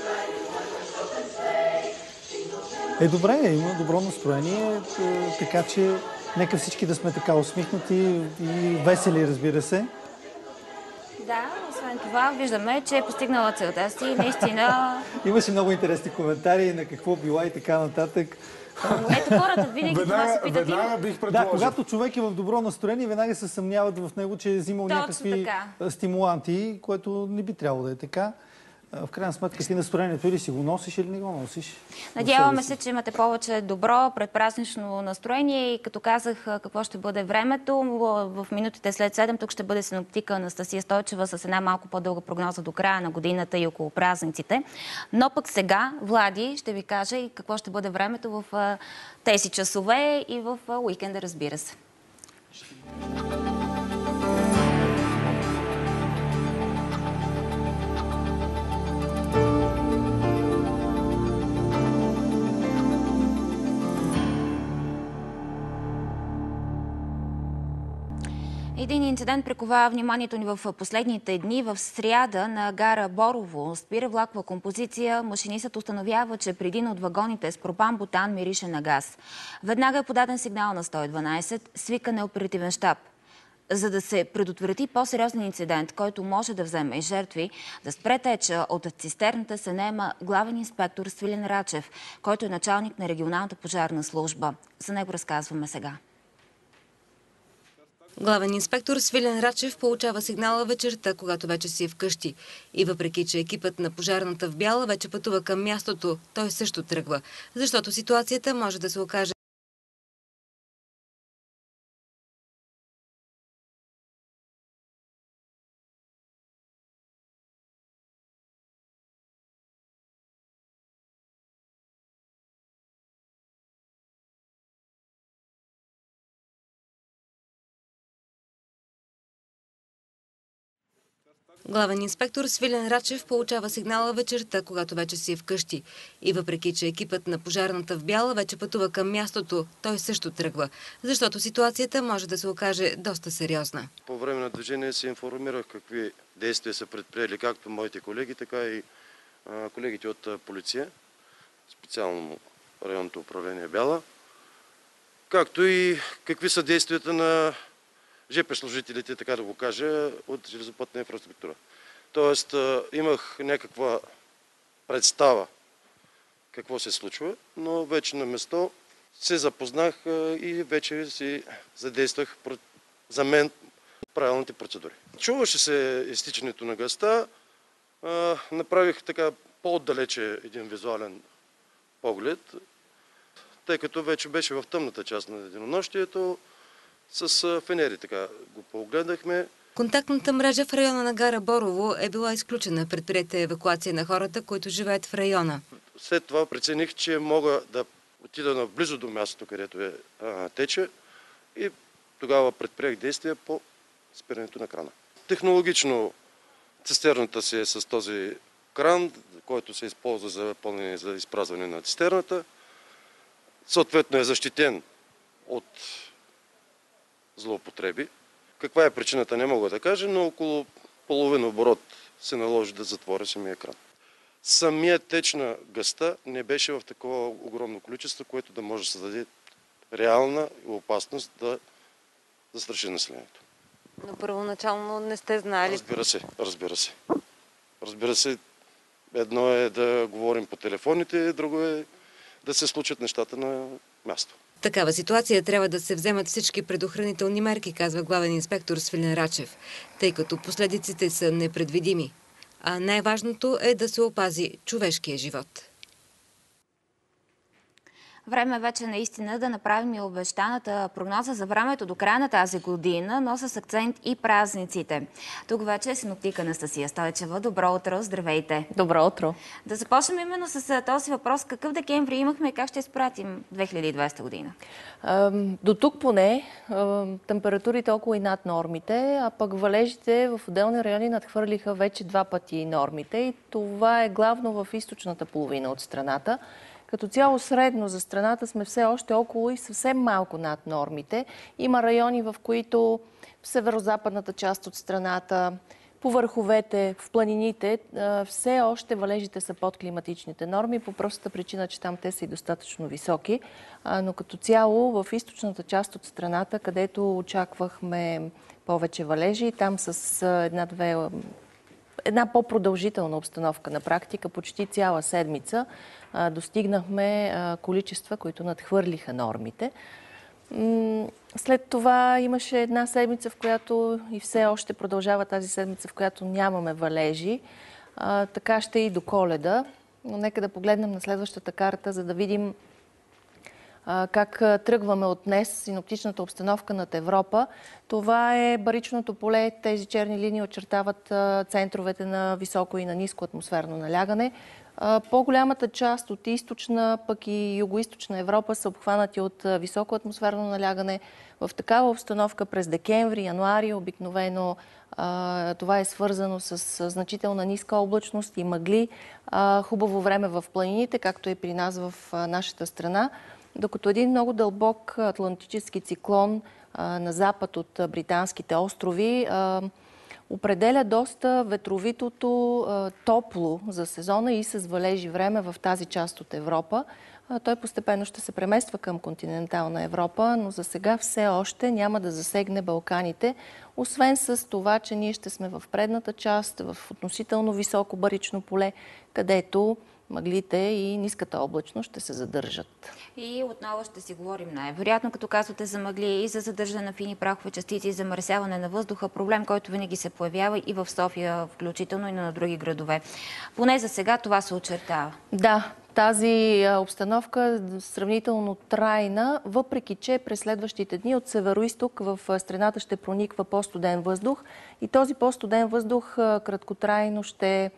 Е, добре, има добро настроение, така че нека всички да сме така усмихнати и весели, разбира се. Да, освен това, виждаме, че е постигнала целта си. Наистина... Имаше много интересни коментари на какво била и така нататък. Ето хората винаги веднага, това се питат. Веднага бих предложил. Да, когато човек е в добро настроение, веднага се съмняват в него, че е взимал Точно някакви така. стимуланти, което не би трябвало да е така. в крайна сметка ти настроението или си го носиш, или не го носиш. Надяваме се, че имате повече добро предпразнично настроение и като казах какво ще бъде времето, в минутите след седем тук ще бъде синоптика Анастасия Стойчева с една малко по-дълга прогноза до края на годината и около празниците. Но пък сега Влади ще ви каже и какво ще бъде времето в тези часове и в уикенда, разбира се. Един инцидент прикова вниманието ни в последните дни. В сряда на гара Борово спира влакова композиция. Машинистът установява, че при един от вагоните с пропан-бутан мирише на газ. Веднага е подаден сигнал на сто и дванадесет, свикан е оперативен щаб. За да се предотврати по-сериозен инцидент, който може да вземе и жертви, да спре теча от цистерната се наема главен инспектор Свилен Рачев, който е началник на регионалната пожарна служба. За него разказваме сега. Главен инспектор Свилен Рачев получава сигнала вечерта, когато вече си е вкъщи. И въпреки, че екипът на пожарната в Бяла вече пътува към мястото, той също тръгва, защото ситуацията може да се окаже Главен инспектор Свилен Рачев получава сигнала вечерта, когато вече си е вкъщи. И въпреки, че екипът на пожарната в Бяла вече пътува към мястото, той също тръгва, защото ситуацията може да се окаже доста сериозна. По време на движение се информирах какви действия са предприели както моите колеги, така и колегите от полиция, специално районното управление Бяла, както и какви са действията на жп служителите, така да го кажа, от железопътна инфраструктура. Тоест, имах някаква представа какво се случва, но вече на место се запознах и вече си задействах за мен правилните процедури. Чуваше се изтичането на газта, направих така по-отдалече един визуален поглед, тъй като вече беше в тъмната част на денонощието. С фенери така го погледнахме. Контактната мрежа в района на гара Борово е била изключена. Предприета евакуация на хората, които живеят в района. След това прецених, че мога да отида наблизо до мястото, където е а, тече, и тогава предприех действия по спирането на крана. Технологично цистерната си е с този кран, който се използва за пълнене, за изпразване на цистерната. Съответно е защитен от злоупотреби. Каква е причината, не мога да кажа, но около половин оборот се наложи да затворя самия кран. Самият теч на газта не беше в такова огромно количество, което да може да създаде реална опасност да застраши населението. Но първоначално не сте знали. Разбира се, разбира се. Разбира се, едно е да говорим по телефоните, друго е да се случат нещата на място. В такава ситуация трябва да се вземат всички предохранителни мерки, казва главен инспектор Свилен Рачев, тъй като последиците са непредвидими. А най-важното е да се опази човешкия живот. Време е вече наистина да направим и обещаната прогноза за времето до края на тази година, но с акцент и празниците. Тук вече е синоптика Анастасия Стойчева. Добро утро, здравейте! Добро утро! Да започнем именно с този въпрос. Какъв декември имахме и как ще изпратим две хиляди и двадесета година? До тук поне температурите около и над нормите, а пък валежите в отделни райони надхвърлиха вече два пъти нормите и това е главно в източната половина от страната. Като цяло средно за страната сме все още около и съвсем малко над нормите. Има райони, в които в северо-западната част от страната, по върховете, в планините, все още валежите са под климатичните норми, по простата причина, че там те са и достатъчно високи. Но като цяло в източната част от страната, където очаквахме повече валежи, там с една-две една по-продължителна обстановка на практика, почти цяла седмица, достигнахме количества, които надхвърлиха нормите. След това имаше една седмица, в която и все още продължава тази седмица, в която нямаме валежи. А, така ще и до Коледа. Но нека да погледнем на следващата карта, за да видим а, как тръгваме от днес синоптичната обстановка над Европа. Това е баричното поле. Тези черни линии очертават а, центровете на високо и на ниско атмосферно налягане. По-голямата част от източна, пък и югоизточна Европа са обхванати от високо атмосферно налягане. В такава обстановка през декември, януари обикновено това е свързано с значителна ниска облачност и мъгли. Хубаво време в планините, както е при нас в нашата страна. Докато един много дълбок атлантически циклон на запад от британските острови определя доста ветровитото, топло за сезона и с валежи време в тази част от Европа. Той постепенно ще се премества към континентална Европа, но за сега все още няма да засегне Балканите, освен с това, че ние ще сме в предната част, в относително високо барично поле, където мъглите и ниската облачност ще се задържат. И отново ще си говорим най-вероятно, като казвате за мъгли и за задържане на фини прахови частици и замърсяване на въздуха, проблем, който винаги се появява и в София, включително и на други градове. Поне за сега това се очертава. Да, тази обстановка е сравнително трайна, въпреки че през следващите дни от северо-исток в страната ще прониква по-студен въздух и този по-студен въздух краткотрайно ще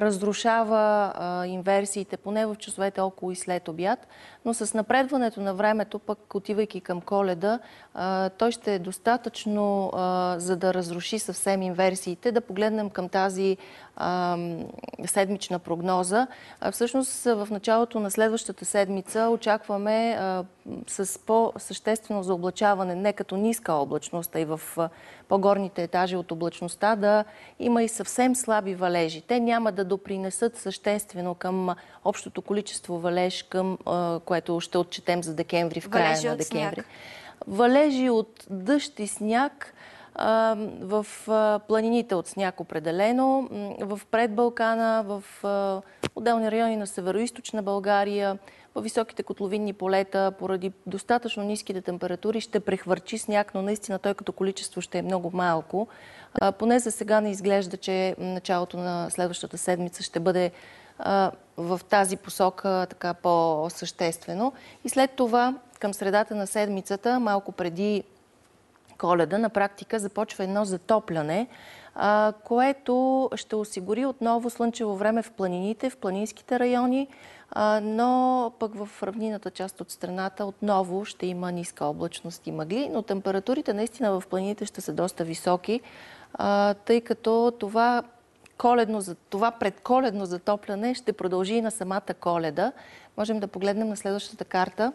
разрушава а, инверсиите, поне в часовете около и след обяд, но с напредването на времето, пък отивайки към Коледа, а, той ще е достатъчно, а, за да разруши съвсем инверсиите. Да погледнем към тази а, седмична прогноза. А, всъщност в началото на следващата седмица очакваме а, с по-съществено заоблачаване, не като ниска облачност, а и в а, по-горните етажи от облачността, да има и съвсем слаби валежи. Те няма да допринесат съществено към общото количество валеж, към а, което ще отчетем за декември, в края валежи на от декември. Сняг. Валежи от дъжд и сняг, а, в а, планините от сняг определено, в предбалкана, в а, отделни райони на северо-источна България, в високите котловинни полета, поради достатъчно ниските температури ще прехвърчи сняг, но наистина той като количество ще е много малко. А, поне за сега не изглежда, че началото на следващата седмица ще бъде а, в тази посока така по-съществено. И след това, към средата на седмицата, малко преди Коледа, на практика започва едно затопляне, а, което ще осигури отново слънчево време в планините, в планинските райони, а, но пък в равнината част от страната отново ще има ниска облачност и мъгли, но температурите наистина в планините ще са доста високи, а, тъй като това коледно, това предколедно затопляне ще продължи и на самата Коледа. Можем да погледнем на следващата карта.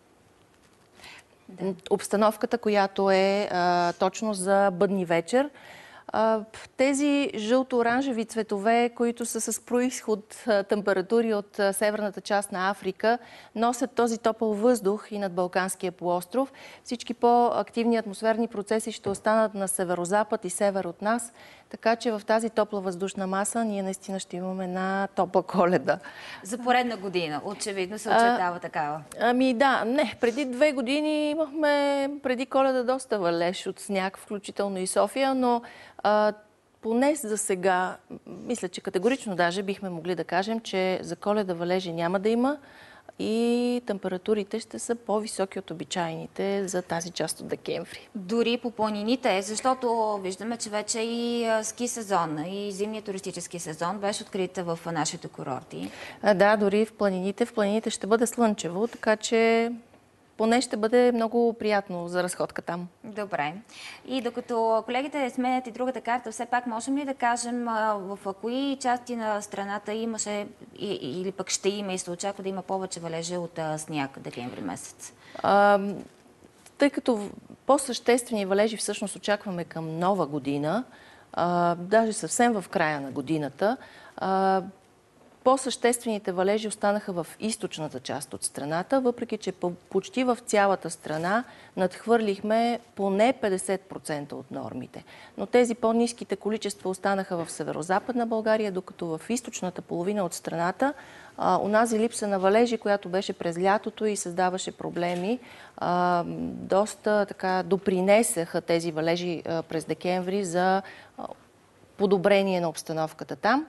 Да. Обстановката, която е а, точно за бъдни вечер. А, тези жълто-оранжеви цветове, които са с произход а, температури от а, северната част на Африка, носят този топъл въздух и над Балканския полуостров. Всички по-активни атмосферни процеси ще останат на северозапад и север от нас, така че в тази топла въздушна маса ние наистина ще имаме една топла Коледа. За поредна година, очевидно се очертава такава. Ами да, не. Преди две години имахме преди Коледа доста валеж от сняг, включително и София, но а, поне за сега, мисля, че категорично даже бихме могли да кажем, че за Коледа валежи няма да има и температурите ще са по-високи от обичайните за тази част от декември. Дори по планините, защото виждаме, че вече и ски сезон, и зимният туристически сезон беше открита в нашите курорти. А, да, дори в планините. В планините ще бъде слънчево, така че поне ще бъде много приятно за разходка там. Добре. И докато колегите сменят и другата карта, все пак можем ли да кажем в кои части на страната имаше или пък ще има и се очаква да има повече валежи от сняг декември месец? А, тъй като по-съществени валежи всъщност очакваме към нова година, а, даже съвсем в края на годината, а, по-съществените валежи останаха в източната част от страната, въпреки че почти в цялата страна надхвърлихме поне петдесет процента от нормите. Но тези по-ниските количества останаха в северо-западна България, докато в източната половина от страната а, онази липса на валежи, която беше през лятото и създаваше проблеми, а, доста така допринесеха тези валежи а, през декември за а, подобрение на обстановката там.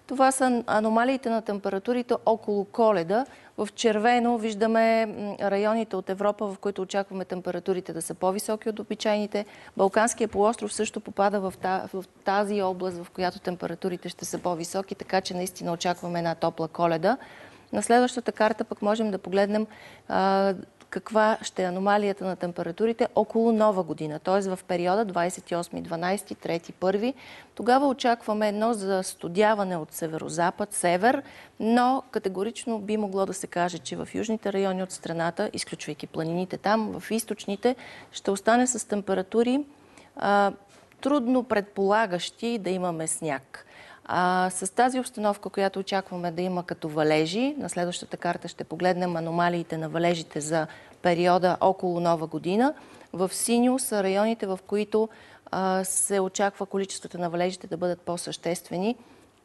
Това са аномалиите на температурите около Коледа. В червено виждаме районите от Европа, в които очакваме температурите да са по-високи от обичайните. Балканския полуостров също попада в тази област, в която температурите ще са по-високи, така че наистина очакваме една топла Коледа. На следващата карта пък можем да погледнем а, каква ще е аномалията на температурите около Нова година, т.е. в периода двадесет и осми дванадесети, трети първи. Тогава очакваме едно застудяване от северозапад, север, но категорично би могло да се каже, че в южните райони от страната, изключвайки планините там, в източните, ще остане с температури а, трудно предполагащи да имаме сняг. А, с тази обстановка, която очакваме да има като валежи, на следващата карта ще погледнем аномалиите на валежите за периода около Нова година. В синьо са районите, в които а, се очаква количеството на валежите да бъдат по-съществени.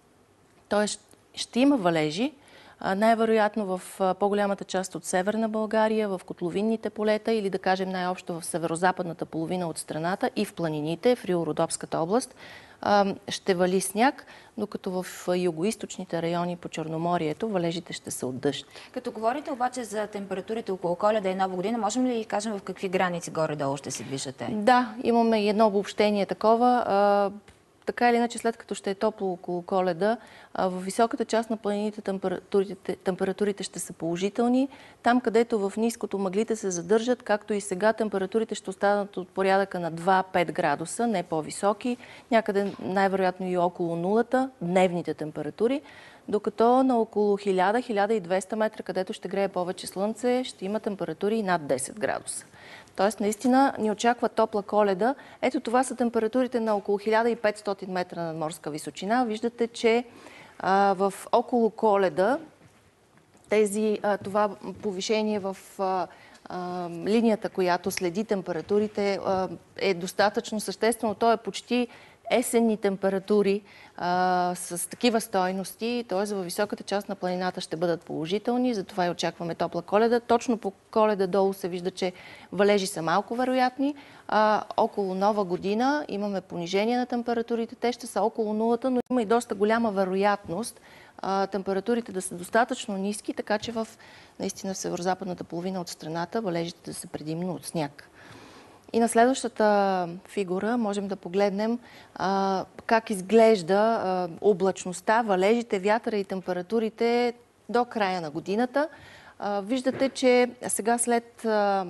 Тоест ще има валежи, най-вероятно в по-голямата част от Северна България, в котловинните полета или да кажем най-общо в северо-западната половина от страната и в планините, в Рило-Родопската област, ще вали сняг, докато в югоизточните райони по Черноморието валежите ще са от дъжд. Като говорите обаче за температурите около Коледа и Нова година, можем ли да кажем в какви граници горе-долу ще се движате? Да, имаме и едно обобщение такова. Така или иначе, след като ще е топло около Коледа, в високата част на планините температурите, температурите ще са положителни. Там, където в ниското мъглите се задържат, както и сега, температурите ще останат от порядъка на два-пет градуса, не по-високи. Някъде най-вероятно и около нулата, дневните температури. Докато на около хиляда до хиляда и двеста метра, където ще грее повече слънце, ще има температури над десет градуса. Тоест, наистина ни очаква топла Коледа. Ето това са температурите на около хиляда и петстотин метра над морска височина. Виждате, че а, в около Коледа тези, а, това повишение в а, а, линията, която следи температурите, а, е достатъчно съществено. То е почти есенни температури а, с такива стойности, т.е. във високата част на планината ще бъдат положителни, затова и очакваме топла Коледа. Точно по Коледа долу се вижда, че валежи са малко вероятни. А, около Нова година имаме понижение на температурите, те ще са около нулата, но има и доста голяма вероятност а, температурите да са достатъчно ниски, така че в наистина в северо-западната половина от страната валежите да са предимно от сняг. И на следващата фигура можем да погледнем а, как изглежда а, облачността, валежите, вятъра и температурите до края на годината. А, виждате, че сега след а,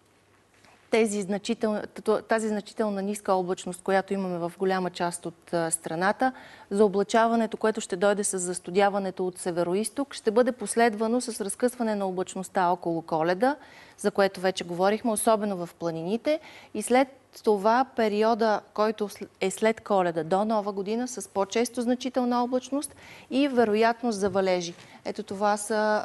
тези значител... тази значителна ниска облачност, която имаме в голяма част от а, страната, за облачаването, което ще дойде с застудяването от североизток, ще бъде последвано с разкъсване на облачността около Коледа, за което вече говорихме, особено в планините. И след това периода, който е след Коледа до Нова година, с по-често значителна облачност и вероятност за валежи. Ето това са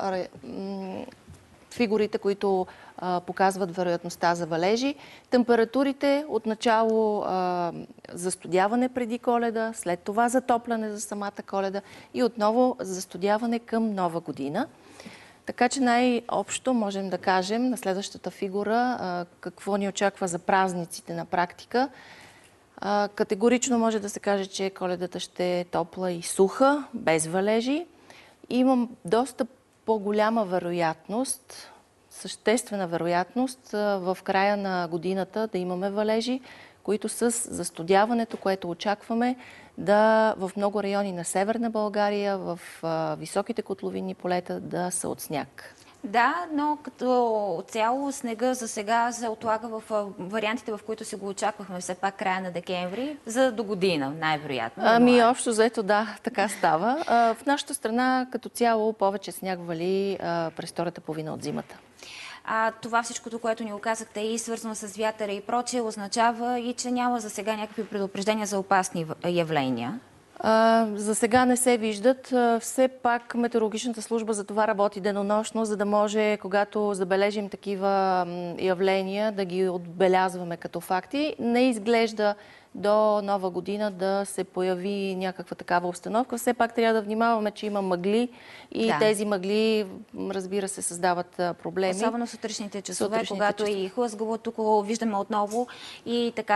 фигурите, които а, показват вероятността за валежи. Температурите отначало а, застудяване преди Коледа, след това затопляне за самата Коледа и отново застудяване към Нова година. Така че най-общо можем да кажем на следващата фигура а, какво ни очаква за празниците на практика. А, категорично може да се каже, че Коледата ще е топла и суха, без валежи. Имам доста по-голяма вероятност, съществена вероятност в края на годината да имаме валежи, които с застудяването, което очакваме да в много райони на Северна България, в а, високите котловинни полета да са от сняг. Да, но като цяло снега за сега се отлага в вариантите, в които си го очаквахме все пак края на декември, за до година, най-вероятно. Ами общо заето да, така става. А, в нашата страна като цяло повече сняг вали а, през втората половина от зимата. А това всичкото, което ни оказахте и свързано с вятъра и прочее, означава и, че няма за сега някакви предупреждения за опасни явления? А, за сега не се виждат. Все пак метеорологичната служба за това работи денонощно, за да може, когато забележим такива явления, да ги отбелязваме като факти. Не изглежда до Нова година да се появи някаква такава обстановка. Все пак трябва да внимаваме, че има мъгли и да. Тези мъгли, разбира се, създават проблеми. Особено в сутрешните часове, сутрешните когато часове. И хлъзгаво, тук виждаме отново и така.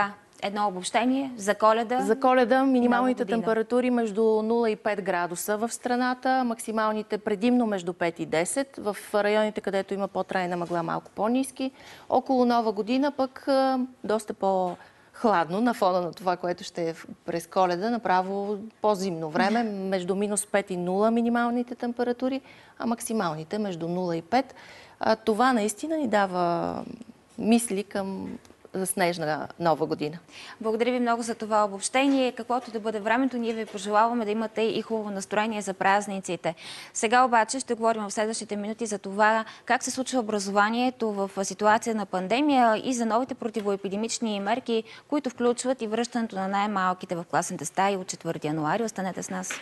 Едно обобщение за Коледа. За Коледа минималните температури между нула и пет градуса в страната, максималните предимно между пет и десет. В районите, където има по-трайна мъгла, малко по-ниски. Около Нова година пък доста по-хладно на фона на това, което ще е през Коледа. Направо по-зимно време, между минус пет и нула минималните температури, а максималните между нула и пет. Това наистина ни дава мисли към за снежна Нова година. Благодаря ви много за това обобщение. Каквото да бъде времето, ние ви пожелаваме да имате и хубаво настроение за празниците. Сега обаче ще говорим в следващите минути за това как се случва образованието в ситуация на пандемия и за новите противоепидемични мерки, които включват и връщането на най-малките в класните стаи от четвърти януари. Останете с нас.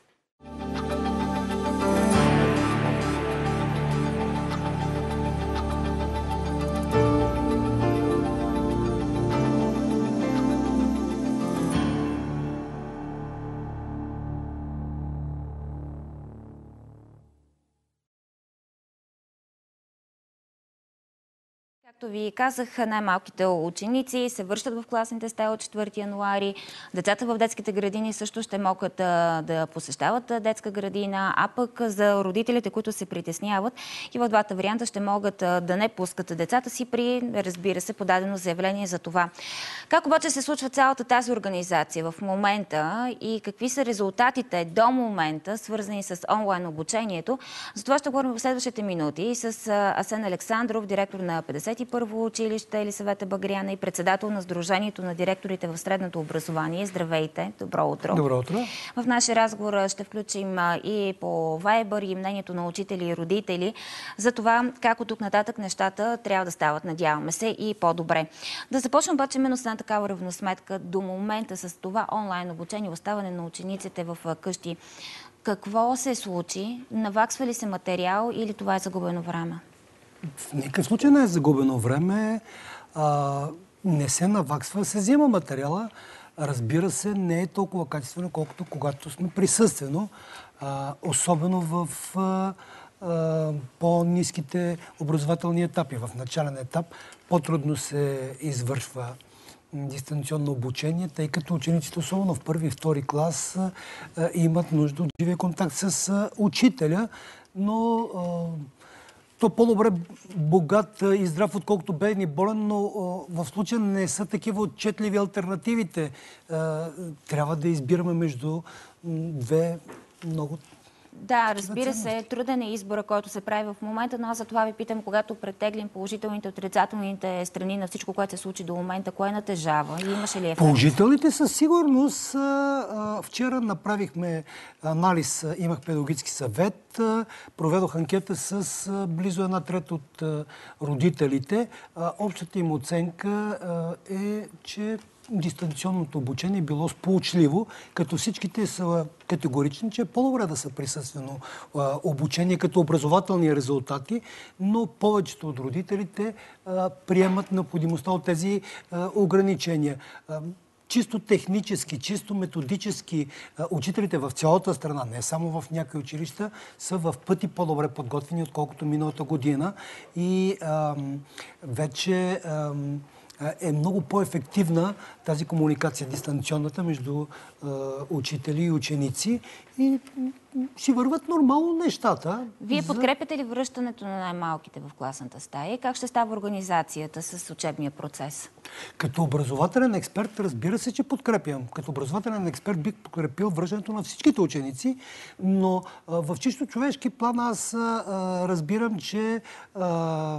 Както ви казах, най-малките ученици се връщат в класните стаи от четвърти януари. Децата в детските градини също ще могат да, да посещават детска градина, а пък за родителите, които се притесняват и в двата варианта ще могат да не пускат децата си при, разбира се, подадено заявление за това. Как обаче се случва цялата тази организация в момента и какви са резултатите до момента, свързани с онлайн обучението? За това ще говорим в следващите минути с Асен Александров, директор на петдесет и първо училище Елисавета Багряна и председател на Сдружението на директорите в средното образование. Здравейте! Добро утро! Добро утро! В нашия разговор ще включим и по Viber и мнението на учители и родители за това как от тук нататък нещата трябва да стават, надяваме се, и по-добре. Да започнем обаче именно с една такава равносметка до момента с това онлайн обучение, оставане на учениците в къщи. Какво се случи? Наваксва ли се материал или това е загубено време? В никакъв случай не е загубено време. А, не се наваксва, се взема материала. Разбира се, не е толкова качествено, колкото когато сме присъствено. А, особено в а, а, по-ниските образователни етапи. В начален етап по-трудно се извършва дистанционно обучение, тъй като учениците, особено в първи и втори клас, а, имат нужда от живия контакт с а, учителя, но а, то по-добре богат и здрав, отколкото беден и болен, но в случая не са такива отчетливи алтернативите. Трябва да избираме между две много... Да, разбира се, труден е избора, който се прави в момента, но аз за това ви питам, когато претеглим положителните, отрицателните страни на всичко, което се случи до момента, кое натежава и имаше ли ефект? Положителните със сигурност. Вчера направихме анализ, имах педагогически съвет, проведох анкета с близо една трета от родителите. Общата им оценка е, че дистанционното обучение било сполучливо, като всичките са категорични, че е по-добре да са присъствено а, обучение като образователни резултати, но повечето от родителите а, приемат необходимостта от тези а, ограничения. А, чисто технически, чисто методически учителите в цялата страна, не само в някои училища, са в пъти по-добре подготвени, отколкото миналата година. И а, вече а, е много по-ефективна тази комуникация, дистанционната между е, учители и ученици и си върват нормално нещата. Вие подкрепяте ли връщането на най-малките в класната стая? Как ще става организацията с учебния процес? Като образователен експерт, разбира се, че подкрепям. Като образователен експерт бих подкрепил връщането на всичките ученици, но а, в чисто човешки план аз а, разбирам, че а,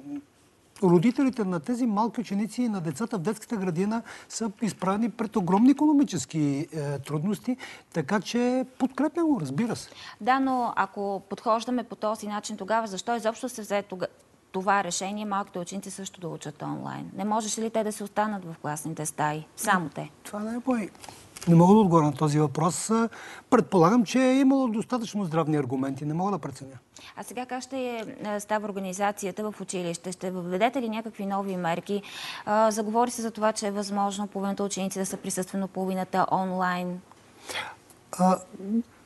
родителите на тези малки ученици и на децата в детската градина са изправени пред огромни икономически е, трудности, така че подкрепям го, разбира се. Да, но ако подхождаме по този начин, тогава защо изобщо се взе тога... това решение малките ученици също да учат онлайн? Не можеш ли те да се останат в класните стаи? Само те. Това не е мой. Не мога да отговоря на този въпрос. Предполагам, че е имало достатъчно здравни аргументи. Не мога да преценя. А сега как ще става организацията в училище? Ще въведете ли някакви нови мерки? Заговори се за това, че е възможно половината ученици да са присъствено, половината онлайн. А,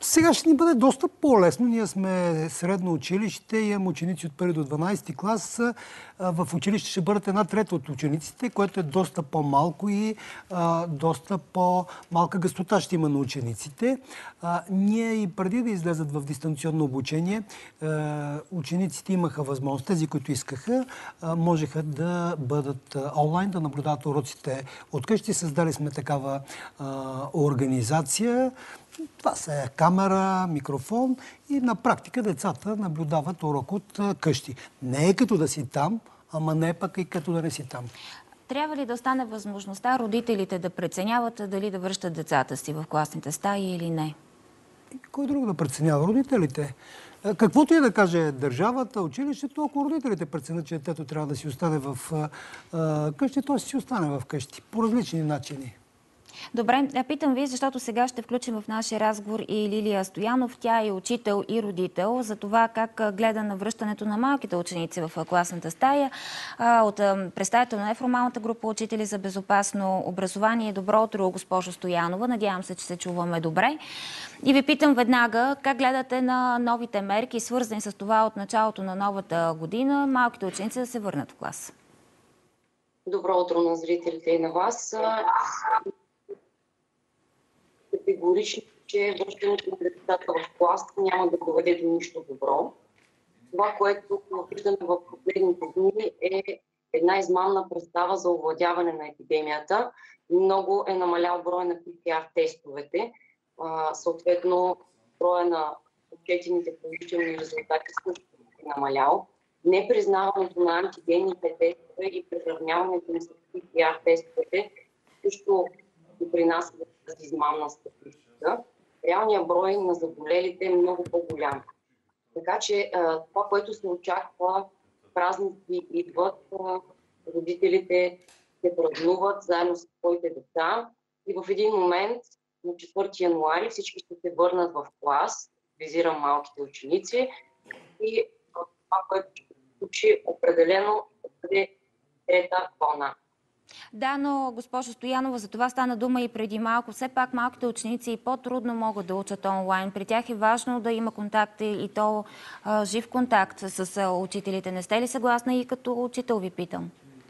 Сега ще ни бъде доста по-лесно. Ние сме средно училище, имам ученици от първи до дванадесети клас. В училище ще бъдат една трета от учениците, което е доста по-малко и а, доста по-малка гъстота ще има на учениците. А, ние и преди да излезат в дистанционно обучение, а, учениците имаха възможност, тези, които искаха, а, можеха да бъдат онлайн, да наблюдават уроците от къщи. Създали сме такава а, организация. Това са камера, микрофон и на практика децата наблюдават урок от къщи. Не е като да си там, ама не е пък и като да не си там. Трябва ли да остане възможността родителите да преценяват дали да връщат децата си в класните стаи или не? Кой друг да преценява? Родителите. Каквото и да каже държавата, училището, ако родителите преценят, че детето трябва да си остане в а, къщи, то си остане в къщи по различни начини. Добре, питам ви, защото сега ще включим в нашия разговор и Лилия Стоянов. Тя е учител и родител за това как гледа на връщането на малките ученици в класната стая. От представител на неформалната група Учители за безопасно образование. Добро утро, госпожо Стоянова. Надявам се, че се чуваме добре. И ви питам веднага, как гледате на новите мерки, свързани с това от началото на новата година, малките ученици да се върнат в клас? Добро утро на зрителите и на вас. Категорично, че връщането на децата в клас няма да доведе до нищо добро. Това, което виждаме в последните дни, е една измамна представа за овладяване на епидемията. Много е намалял брой на пи си ар тестовете. Съответно, броя на отчетените положителни резултати също е намалял. Непризнаването на антигенните тестове и приравняването на пи си ар тестовете също допринася за тази измамна статистика. Реалният брой на заболелите е много по-голям. Така че това, което се очаква, празници идват, родителите се празнуват заедно с своите деца и в един момент, на четвърти януари, всички ще се върнат в клас, визирам малките ученици, и това, което ще се случи, определено бъде трета вълна. Да, но госпожо Стоянова, за това стана дума и преди малко. Все пак малките ученици и по-трудно могат да учат онлайн. При тях е важно да има контакт и то а, жив контакт с а, учителите. Не сте ли съгласна? И като учител ви питам.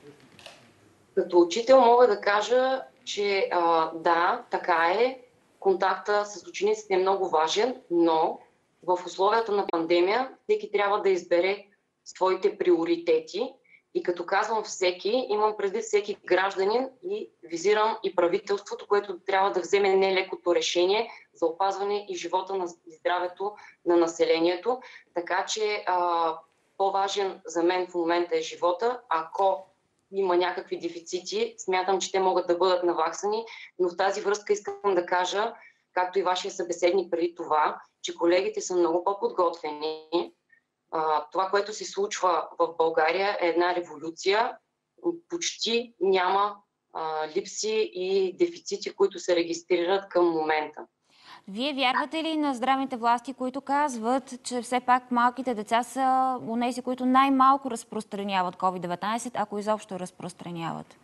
Като учител мога да кажа, че а, да, така е. Контакта с учениците е много важен, но в условията на пандемия всеки трябва да избере своите приоритети. И като казвам всеки, имам предвид всеки гражданин и визирам и правителството, което трябва да вземе нелекото решение за опазване и живота на и здравето на населението. Така че а, по-важен за мен в момента е живота. Ако има някакви дефицити, смятам, че те могат да бъдат наваксани, но в тази връзка искам да кажа, както и вашия събеседник преди това, че колегите са много по-подготвени. Това, което се случва в България, е една революция. Почти няма а, липси и дефицити, които се регистрират към момента. Вие вярвате ли на здравните власти, които казват, че все пак малките деца са онези, които най-малко разпространяват ковид деветнайсет, ако изобщо разпространяват?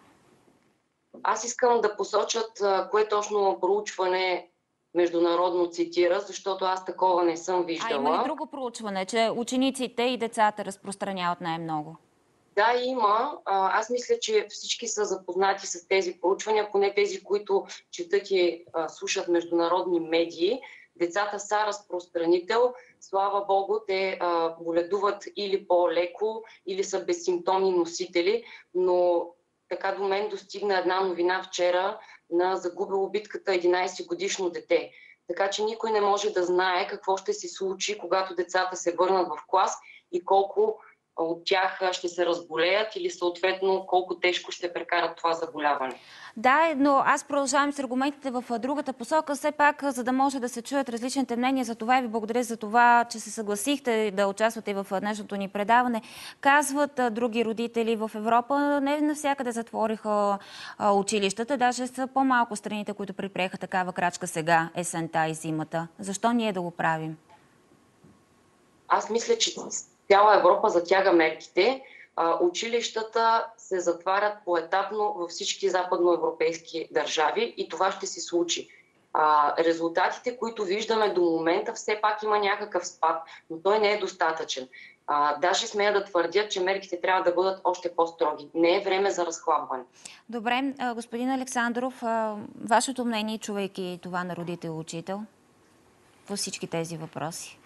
Аз искам да посочат кое точно проучване международно цитира, защото аз такова не съм виждала. А има ли друго проучване, че учениците и децата разпространяват най-много? Да, има. Аз мисля, че всички са запознати с тези проучвания, поне тези, които четат и слушат международни медии. Децата са разпространител. Слава Богу, те боледуват или по-леко, или са безсимптомни носители, но така до мен достигна една новина вчера на загубило битката единайсетгодишно дете. Така че никой не може да знае какво ще се случи, когато децата се върнат в клас и колко от тях ще се разболеят или съответно колко тежко ще прекарат това заболяване. Да, но аз продължавам с аргументите в другата посока. Все пак, за да може да се чуят различните мнения за това и ви благодаря за това, че се съгласихте да участвате в днешното ни предаване. Казват други родители в Европа, не навсякъде затвориха училищата, даже са по-малко страните, които предприеха такава крачка сега, есента и зимата. Защо ние да го правим? Аз мисля, че цяла Европа затяга мерките. Училищата се затварят поетапно във всички западноевропейски държави и това ще се случи. А, резултатите, които виждаме до момента, все пак има някакъв спад, но той не е достатъчен. А, даже смея да твърдя, че мерките трябва да бъдат още по-строги. Не е време за разхлабване. Добре, господин Александров, вашето мнение, чувайки това на родител и учител по всички тези въпроси?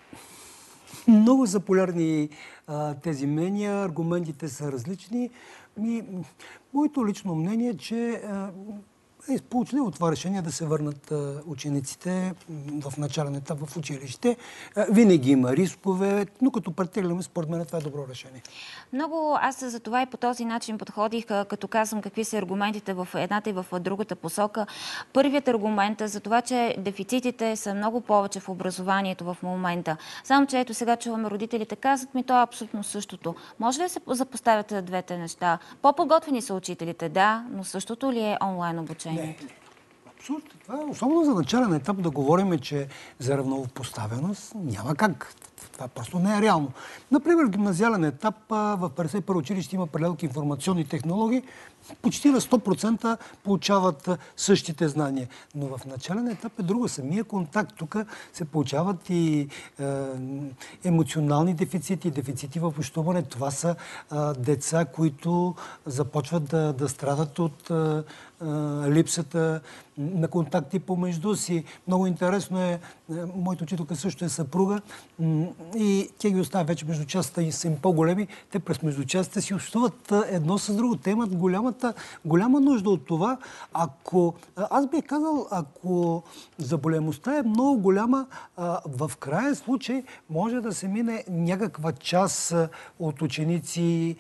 Много са полярни а, тези мнения, аргументите са различни. И, моето лично мнение е, че а, е сполучливо това решение да се върнат учениците в начален етап в училище. Винаги има рискове, но като претегляме, според мен това е добро решение. Много аз за това и по този начин подходих, като казвам какви са аргументите в едната и в другата посока. Първият аргумент е за това, че дефицитите са много повече в образованието в момента. Само, че ето сега чуваме родителите казват ми, то е абсолютно същото. Може ли да се запоставят двете неща? По-подготвени са учителите, да, но същото ли е онлайн обучение? Не, абсолютно. Това е особено за начален етап да говорим, че за равнопоставеност няма как. Това просто не е реално. Например, в гимназиален етап в петдесет и първо училище има паралелки информационни технологии. Почти на сто процента получават същите знания. Но в начален етап е друго. Самия контакт. Тук се получават и е, емоционални дефицити, дефицити в общуване. Това са е, деца, които започват да, да страдат от е, е, липсата на контакти помежду си. Много интересно е, моята учителка също е съпруга и тя ги оставя вече междучасията и са им по-големи. Те през междучасията си общуват едно с друго. Те имат голямата, голяма нужда от това. Ако, аз бих казал, ако заболемостта е много голяма, в крайен случай може да се мине някаква част от ученици,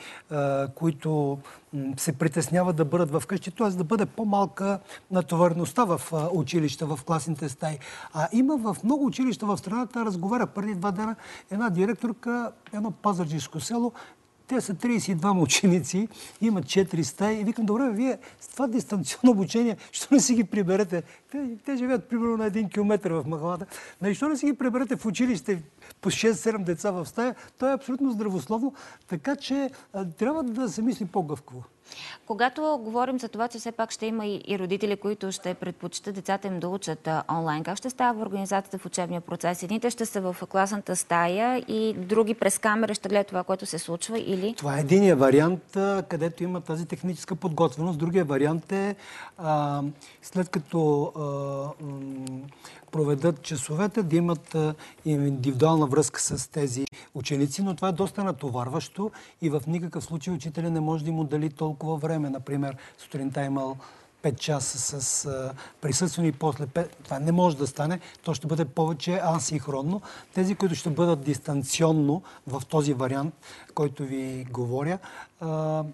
които се притесняват да бъдат в къщи, т.е. да бъде по-малка натовареността в училища, в класните стаи. А има в много училища в страната, разговаря преди два дена една директорка, едно пазарджишко село, те са тридесет и двама ученици, имат четири стаи и викам, добре, вие с това дистанционно обучение, що не си ги приберете? Те, те живеят примерно на един километр в махалата. Защо не си ги приберете в училище по шест-седем деца в стая? То е абсолютно здравословно, така че а, трябва да се мисли по-гъвкаво. Когато говорим за това, че все пак ще има и родители, които ще предпочитат децата им да учат онлайн, как ще става в организацията в учебния процес? Едните ще са в класната стая и други през камера ще гледат това, което се случва или... Това е единия вариант, където има тази техническа подготвеност. Другия вариант е а, след като а, проведат часовете, да имат а, индивидуална връзка с тези ученици, но това е доста натоварващо и в никакъв случай учителя не може да им отдели толкова време. Например, сутринта имал пет часа с а, присъствени и после пет. Това не може да стане. То ще бъде повече асинхронно. Тези, които ще бъдат дистанционно в този вариант, който ви говоря, а,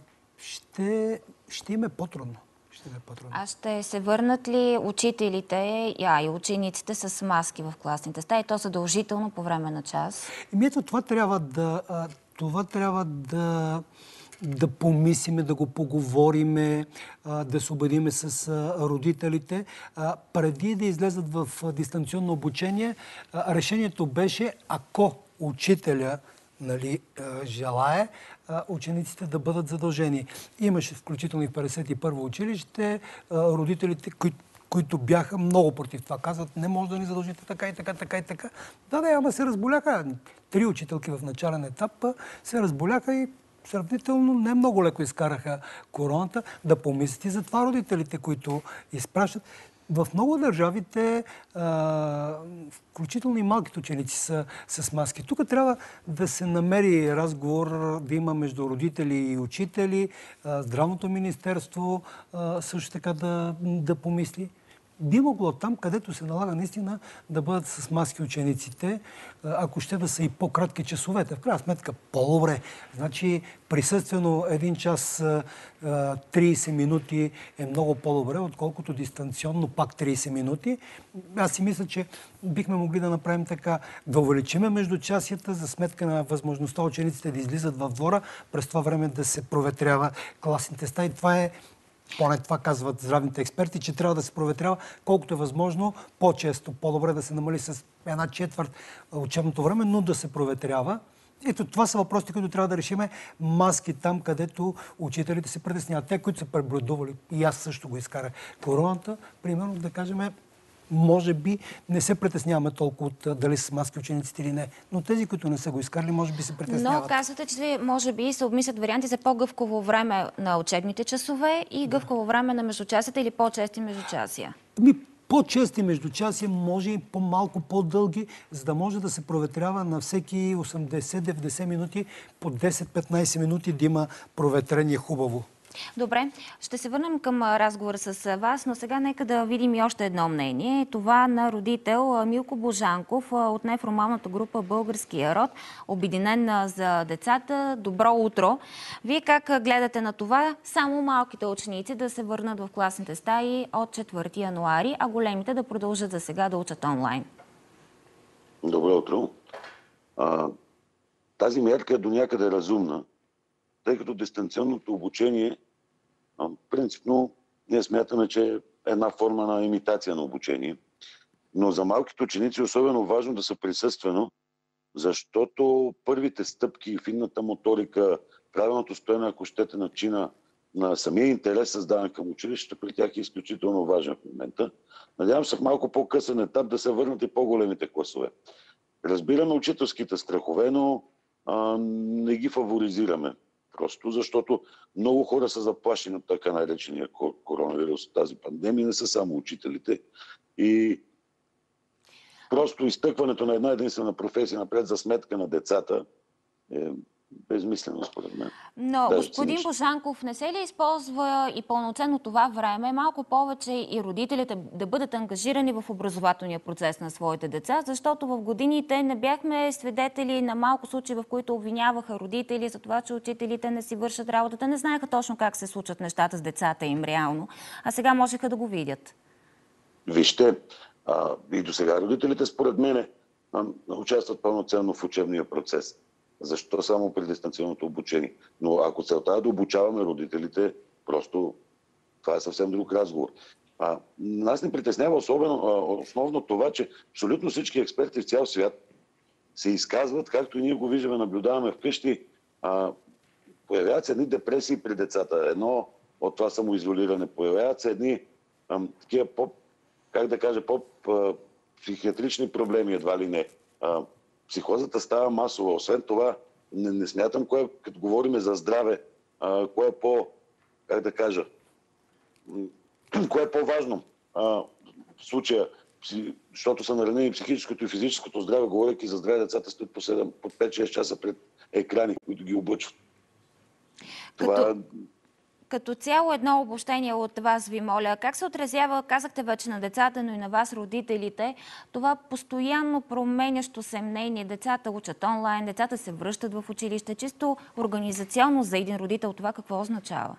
ще, ще им е по-трудно. Ще е по-трудно. А ще се върнат ли учителите а, и учениците с маски в класните стаи? То задължително по време на час? Еми ето, това трябва да... Това трябва да... да помислиме, да го поговориме, да се убедиме с родителите. Преди да излезат в дистанционно обучение, решението беше, ако учителя, нали, желае, учениците да бъдат задължени. Имаше включително и в петдесет и първо училище родителите, които които бяха много против това. Казват, не може да ни задължите така и така, така и така. Да, да, ама се разболяха. Три учителки в начален етап се разболяха и сравнително не много леко изкараха короната. Да помислят и за това родителите, които изпращат. В много държавите, а, включително и малките ученици са с маски. Тук трябва да се намери разговор, да има между родители и учители, а, Здравното министерство а, също така да, да помисли. Би могло там, където се налага наистина да бъдат с маски учениците, ако ще да са и по-кратки часовете. В крайна сметка по-добре. Значи присъствено един час тридесет минути е много по-добре, отколкото дистанционно пак тридесет минути. Аз си мисля, че бихме могли да направим така, да увеличиме междучасията за сметка на възможността учениците да излизат в двора, през това време да се проветрява класните стаи. Това е Поне това казват здравните експерти, че трябва да се проветрява колкото е възможно по-често. По-добре да се намали с една четвърт учебното време, но да се проветрява. Ето това са въпросите, които трябва да решиме. Маски там, където учителите се притесняват. Те, които са преболедували, и аз също го изкарах короната, примерно да кажем, може би не се притесняваме толкова от дали са маски учениците или не. Но тези, които не са го изкарали, може би се притесняват. Но казвате, че може би се обмислят варианти за по-гъвково време на учебните часове и гъвково време на междучасията или по-чести междучасия. Ми, по-чести междучасия, може и по-малко, по-дълги, за да може да се проветрява на всеки осемдесет до деветдесет минути, по десет-петнайсет минути да има проветрение хубаво. Добре, ще се върнем към разговора с вас, но сега нека да видим и още едно мнение. Това на родител Милко Божанков от неформалната група Българския род, обединен за децата. Добро утро! Вие как гледате на това само малките ученици да се върнат в класните стаи от четвърти януари, а големите да продължат за сега да учат онлайн? Добро утро! А, тази мярка е до някъде разумна, тъй като дистанционното обучение, принципно, ние смятаме, че е една форма на имитация на обучение. Но за малките ученици е особено важно да са присъствено, защото първите стъпки, финната моторика, правилното стоене, ако щете, начина на самия интерес, създаван към училището, при тях е изключително важен в момента. Надявам се в малко по-късен етап да се върнат и по-големите класове. Разбираме учителските страхове, но а, не ги фаворизираме. Просто защото много хора са заплашени от така наречения коронавирус, тази пандемия, не са само учителите. И просто изтъкването на една единствена професия напред за сметка на децата е безмислено, според мен. Но, Даже господин цинично. Божанков, не се ли използва и пълноценно това време малко повече и родителите да бъдат ангажирани в образователния процес на своите деца, защото в годините не бяхме свидетели на малко случаи, в които обвиняваха родители за това, че учителите не си вършат работата, не знаеха точно как се случват нещата с децата им реално, а сега можеха да го видят. Вижте, а, и до сега родителите, според мен, участват пълноценно в учебния процес. Защо само при дистанционното обучение? Но ако целта е да обучаваме родителите, просто това е съвсем друг разговор. А, нас не притеснява особено, а, основно това, че абсолютно всички експерти в цял свят се изказват, както и ние го виждаме, наблюдаваме вкъщи. А, появяват се едни депресии при децата. Едно от това самоизолиране. Появяват се едни а, такива по, как да кажа, по-психиатрични проблеми, едва ли не. А, Психозата става масова. Освен това, не, не смятам, кое, като говорим за здраве, а, кое е по, как да кажа, кое е по-важно а, в случая, защото са наранени психическото и физическото здраве, говорейки за здраве, децата стоят по седем, по пет-шест часа пред екрани, които ги облъчват. Като... Това... Като цяло едно обобщение от вас ви моля. Как се отразява, казахте вече, на децата, но и на вас, родителите, това постоянно променящо се мнение? Децата учат онлайн, децата се връщат в училище. Чисто организационно за един родител това какво означава?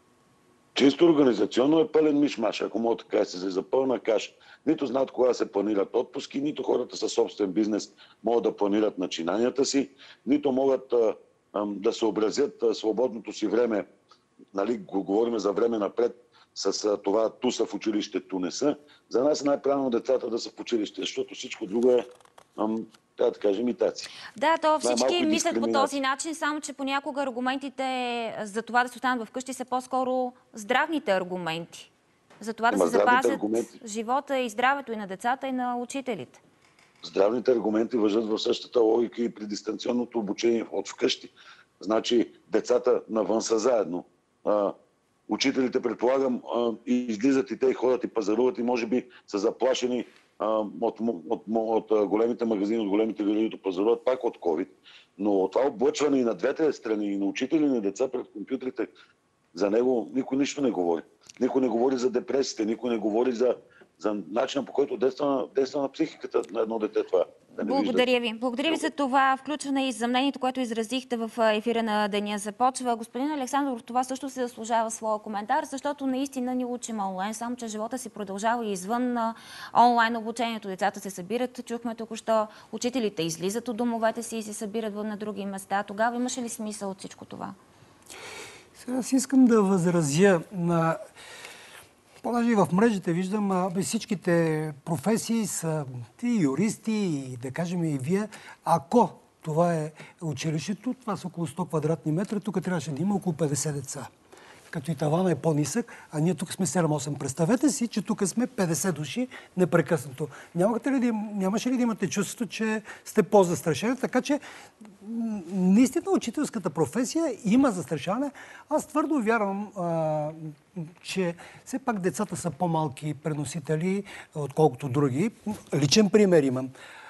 Чисто организационно е пълен мишмаш, ако мога така да се запълна каш. Нито знаят кога се планират отпуски, нито хората със собствен бизнес могат да планират начинанията си, нито могат а, а, да съобразят а, свободното си време. Нали, говорим за време напред с а, това ту са в училище, ту не са. За нас е най-правилно децата да са в училище, защото всичко друго е, ам, трябва да кажем, имитация. Да, то всички Най-малко мислят по този начин, само че понякога аргументите за това да се останат вкъщи са по-скоро здравните аргументи. За това да Ама се запазят аргументи... живота и здравето и на децата, и на учителите. Здравните аргументи важат в същата логика и при дистанционното обучение от вкъщи. Значи децата навън са заедно. А, учителите, предполагам, а, и излизат и те и ходят и пазаруват и може би са заплашени а, от, от, от, от големите магазини, от големите вериги да пазаруват пак от COVID. Но това облъчване и на двете страни, и на учители, и на деца пред компютрите, за него никой нищо не говори. Никой не говори за депресиите, никой не говори за, за начина, по който действа, действа на психиката на едно дете това. Да Благодаря ви. Благодаря ви за това включване и за мнението, което изразихте в ефира на Деня започва. Господин Александров, това също се заслужава своя коментар, защото наистина ни учим онлайн, само че живота си продължава и извън онлайн обучението. Децата се събират, чухме току-що, учителите излизат от домовете си и се събират на други места. Тогава имаше ли смисъл от всичко това? Сега аз искам да възразя на... Понеже и в мрежите виждам, всичките професии са и юристи, и да кажем и вие. Ако това е училището, това са около сто квадратни метра, тук трябваше да има около петдесет деца. като и тавана е по-нисък, а ние тук сме седем-осем. Представете си, че тук сме петдесет души непрекъснато. Нямате ли да, нямаше ли да имате чувството, че сте по-застрашени? Така че наистина учителската професия има застрашаване. Аз твърдо вярвам, а, че все пак децата са по-малки преносители, отколкото други. Личен пример имам.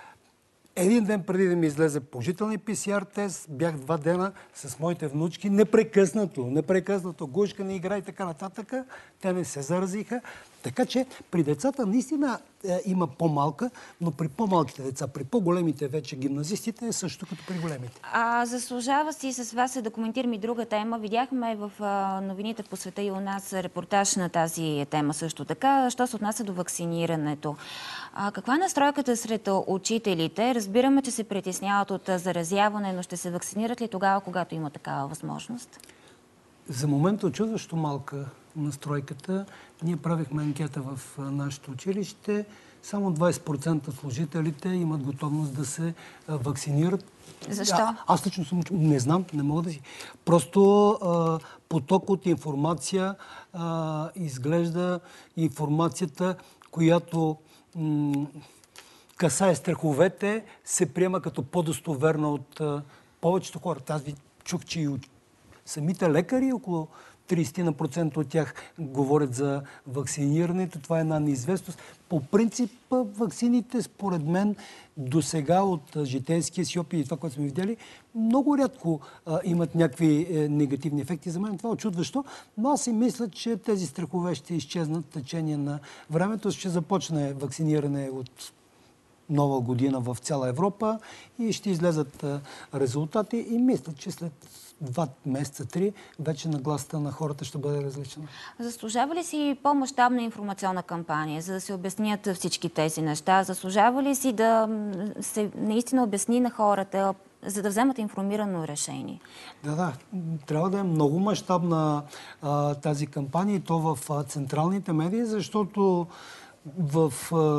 Един ден преди да ми излезе положителен пи си ар тест, бях два дена с моите внучки, непрекъснато, непрекъснато, гушка не игра и така нататък. Те не се заразиха. Така че при децата наистина е, има по-малка, но при по-малките деца, при по-големите вече гимназистите е също като при големите. А, заслужава си с вас да коментираме и друга тема. Видяхме в а, новините по света и у нас репортаж на тази тема също така. Що се отнася до вакцинирането? А, каква е настройката сред учителите? Разбираме, че се притесняват от заразяване, но ще се вакцинират ли тогава, когато има такава възможност? За момента очудващо малка настройката. Ние правихме анкета в нашето училище. Само двайсет процента служителите имат готовност да се вакцинират. Защо? А, аз лично съм... Не знам, не мога да си... Просто а, поток от информация а, изглежда информацията, която м- касае страховете, се приема като по-достоверна от а, повечето хора. Аз ви чух, че и самите лекари, около трийсет процента от тях говорят за вакцинирането. Това е една неизвестност. По принцип, вакцините, според мен, до сега от житейския си опит и това, което сме видели, много рядко а, имат някакви е, негативни ефекти. За мен това е очудващо, но аз си мисля, че тези страхове ще изчезнат в течение на времето. Ще започне вакциниране от нова година в цяла Европа и ще излезат а, резултати и мисля, че след два месеца, три, вече нагласата на хората ще бъде различна. Заслужава ли си по-мащабна информационна кампания, за да се обяснят всички тези неща? Заслужава ли си да се наистина обясни на хората, за да вземат информирано решение? Да, да. Трябва да е много мащабна а, тази кампания и то в а, централните медии, защото в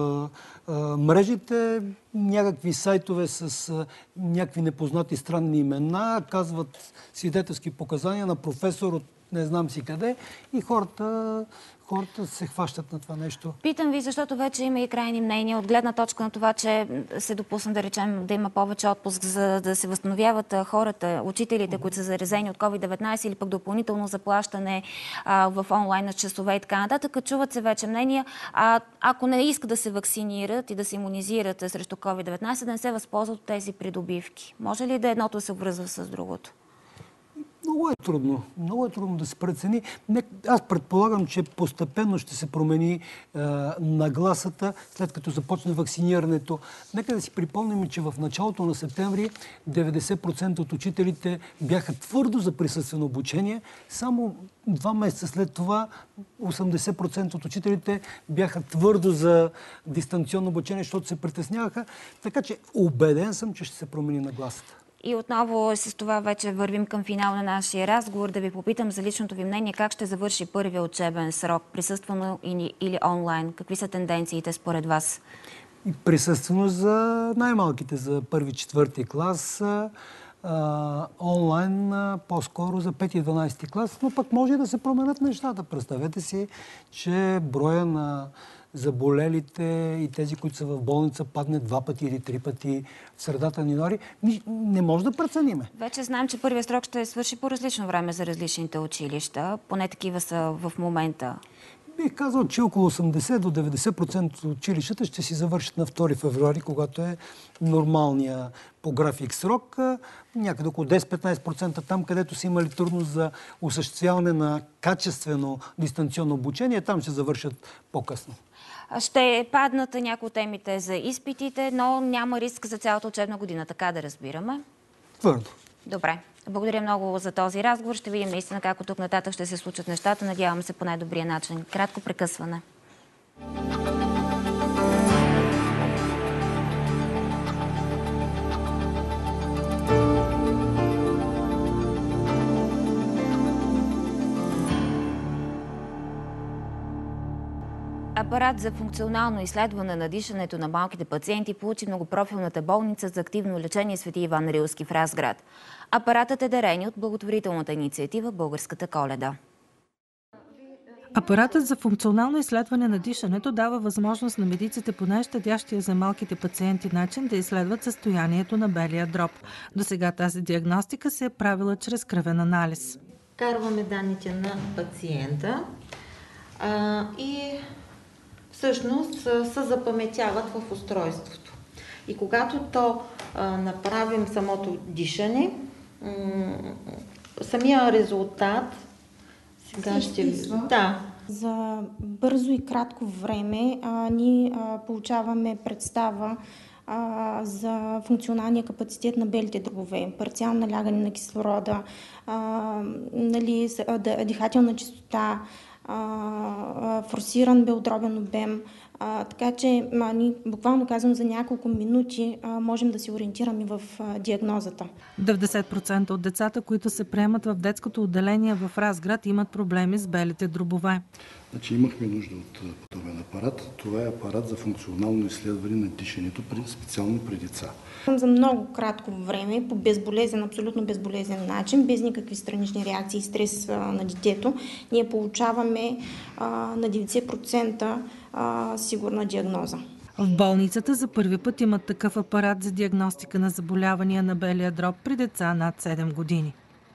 а, а, мрежите някакви сайтове с а, някакви непознати странни имена казват свидетелски показания на професор от не знам си къде и хората, хората се хващат на това нещо. Питам ви, защото вече има и крайни мнения от гледна точка на това, че се допусна да речем да има повече отпуск, за да се възстановяват хората, учителите, които са заразени от ковид деветнайсет или пък допълнително заплащане а, в онлайн на часове и така нататък. Чуват се вече мнения. А, ако не искат да се вакцинират и да се имунизират срещу ковид деветнайсет, да не се възползват от тези придобивки. Може ли да едното да се обвързва с другото? Много е трудно. Много е трудно да се прецени. Не, аз предполагам, че постепенно ще се промени е, нагласата, след като започне вакцинирането. Нека да си припомним, че в началото на септември деветдесет процента от учителите бяха твърдо за присъствено обучение. Само два месеца след това осемдесет процента от учителите бяха твърдо за дистанционно обучение, защото се притесняваха. Така че убеден съм, че ще се промени нагласата. И отново с това вече вървим към финал на нашия разговор. Да ви попитам за личното ви мнение как ще завърши първия учебен срок, присъствено или онлайн. Какви са тенденциите според вас? И присъствено за най-малките, за първи-четвърти клас, а, онлайн по-скоро за пети и дванайсети клас, но пък може да се променят нещата. Представете си, че броя на заболелите и тези, които са в болница, падне два пъти или три пъти в средата на януари. Не може да прецениме. Вече знаем, че първият срок ще свърши по различно време за различните училища. Поне такива са в момента. Бих казал, че около осемдесет до деветдесет процента от училищата ще си завършат на втори февруари, когато е нормалния по график срок. Някъде около десет-петнайсет процента там, където са имали трудност за осъществяване на качествено дистанционно обучение, там ще завършат по-късно. Ще паднат някои от темите за изпитите, но няма риск за цялата учебна година, така да разбираме. Твърдо. Добре. Благодаря много за този разговор. Ще видим наистина как от тук нататък ще се случат нещата. Надявам се по най-добрия начин. Кратко прекъсване. Апарат за функционално изследване на дишането на малките пациенти получи многопрофилната болница за активно лечение Свети Иван Рилски в Разград. Апаратът е дарение от благотворителната инициатива Българската Коледа. Апаратът за функционално изследване на дишането дава възможност на медиците по най-щадящия за малките пациенти начин да изследват състоянието на белия дроб. До сега тази диагностика се е правила чрез кръвен анализ. Карваме данните на пациента а, и всъщност се запаметяват в устройството. И когато то а, направим самото дишане, м- самия резултат сега ще ви... Да. За бързо и кратко време а, ние а, получаваме представа а, за функционалния капацитет на белите дробове, парциално налягане на кислорода, а, нали, дихателна чистота, а, форсиран белодробен обем. А, така че а, ние буквално казвам за няколко минути а, можем да се ориентираме в а, диагнозата. деветдесет процента от децата, които се приемат в детското отделение в Разград, имат проблеми с белите дробове. Значи имахме нужда от подобен апарат. Това е апарат за функционално изследване на дишането, специално при деца. За много кратко време, по безболезнен, абсолютно безболезнен начин, без никакви странични реакции и стрес а, на детето, ние получаваме а, на деветдесет процента а, сигурна диагноза. В болницата за първи път имат такъв апарат за диагностика на заболявания на белия дроб при деца над седем години.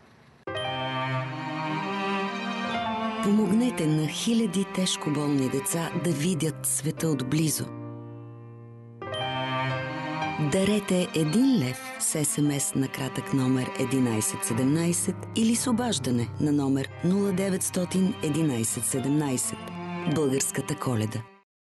Помогнете на хиляди тежко болни деца да видят света отблизо. Дарете един лев с ес ем ес на кратък номер единайсет седемнайсет или с обаждане на номер нула деветстотин единайсет седемнайсет. Българската Коледа.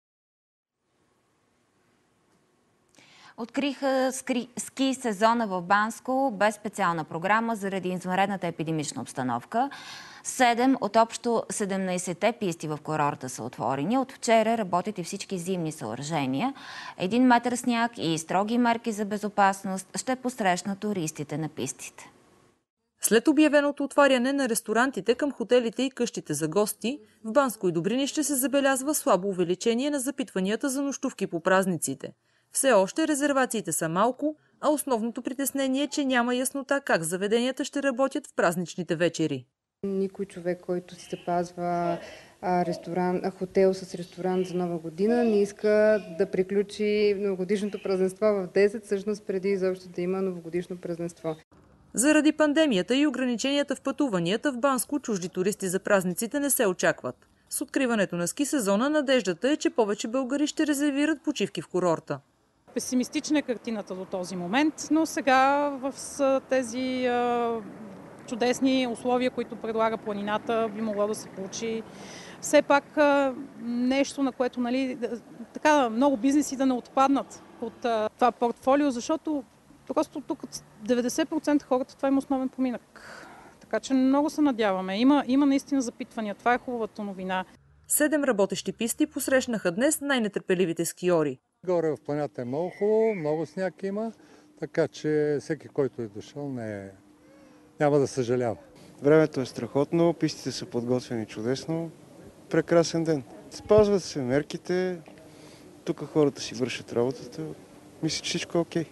Откриха ски, ски сезона в Банско без специална програма заради извънредната епидемична обстановка. Седем от общо седемнайсетте писти в курорта са отворени. От вчера работят и всички зимни съоръжения. Един метър сняг и строги мерки за безопасност ще посрещнат туристите на пистите. След обявеното отваряне на ресторантите към хотелите и къщите за гости, в Банско и Добринище се забелязва слабо увеличение на запитванията за нощувки по празниците. Все още резервациите са малко, а основното притеснение е, че няма яснота как заведенията ще работят в празничните вечери. Никой човек, който си запазва ресторант, хотел с ресторант за Нова година, не иска да приключи новогодишното празненство в десет, всъщност преди изобщо да има новогодишно празненство. Заради пандемията и ограниченията в пътуванията в Банско чужди туристи за празниците не се очакват. С откриването на ски сезона надеждата е, че повече българи ще резервират почивки в курорта. Песимистична е картината до този момент, но сега в тези а, чудесни условия, които предлага планината, би могло да се получи все пак а, нещо, на което, нали, така много бизнеси да не отпаднат от а, това портфолио, защото просто тук деветдесет процента хората това има основен поминък. Така че много се надяваме. Има, има наистина запитвания. Това е хубавата новина. Седем работещи писти посрещнаха днес най-нетърпеливите скиори. Горе в планината е много хубаво, много сняг има, така че всеки, който е дошъл, не е... няма да съжалява. Времето е страхотно, пистите са подготвени чудесно. Прекрасен ден. Спазват се мерките, тук хората си вършат работата. Мисля, че всичко е окей.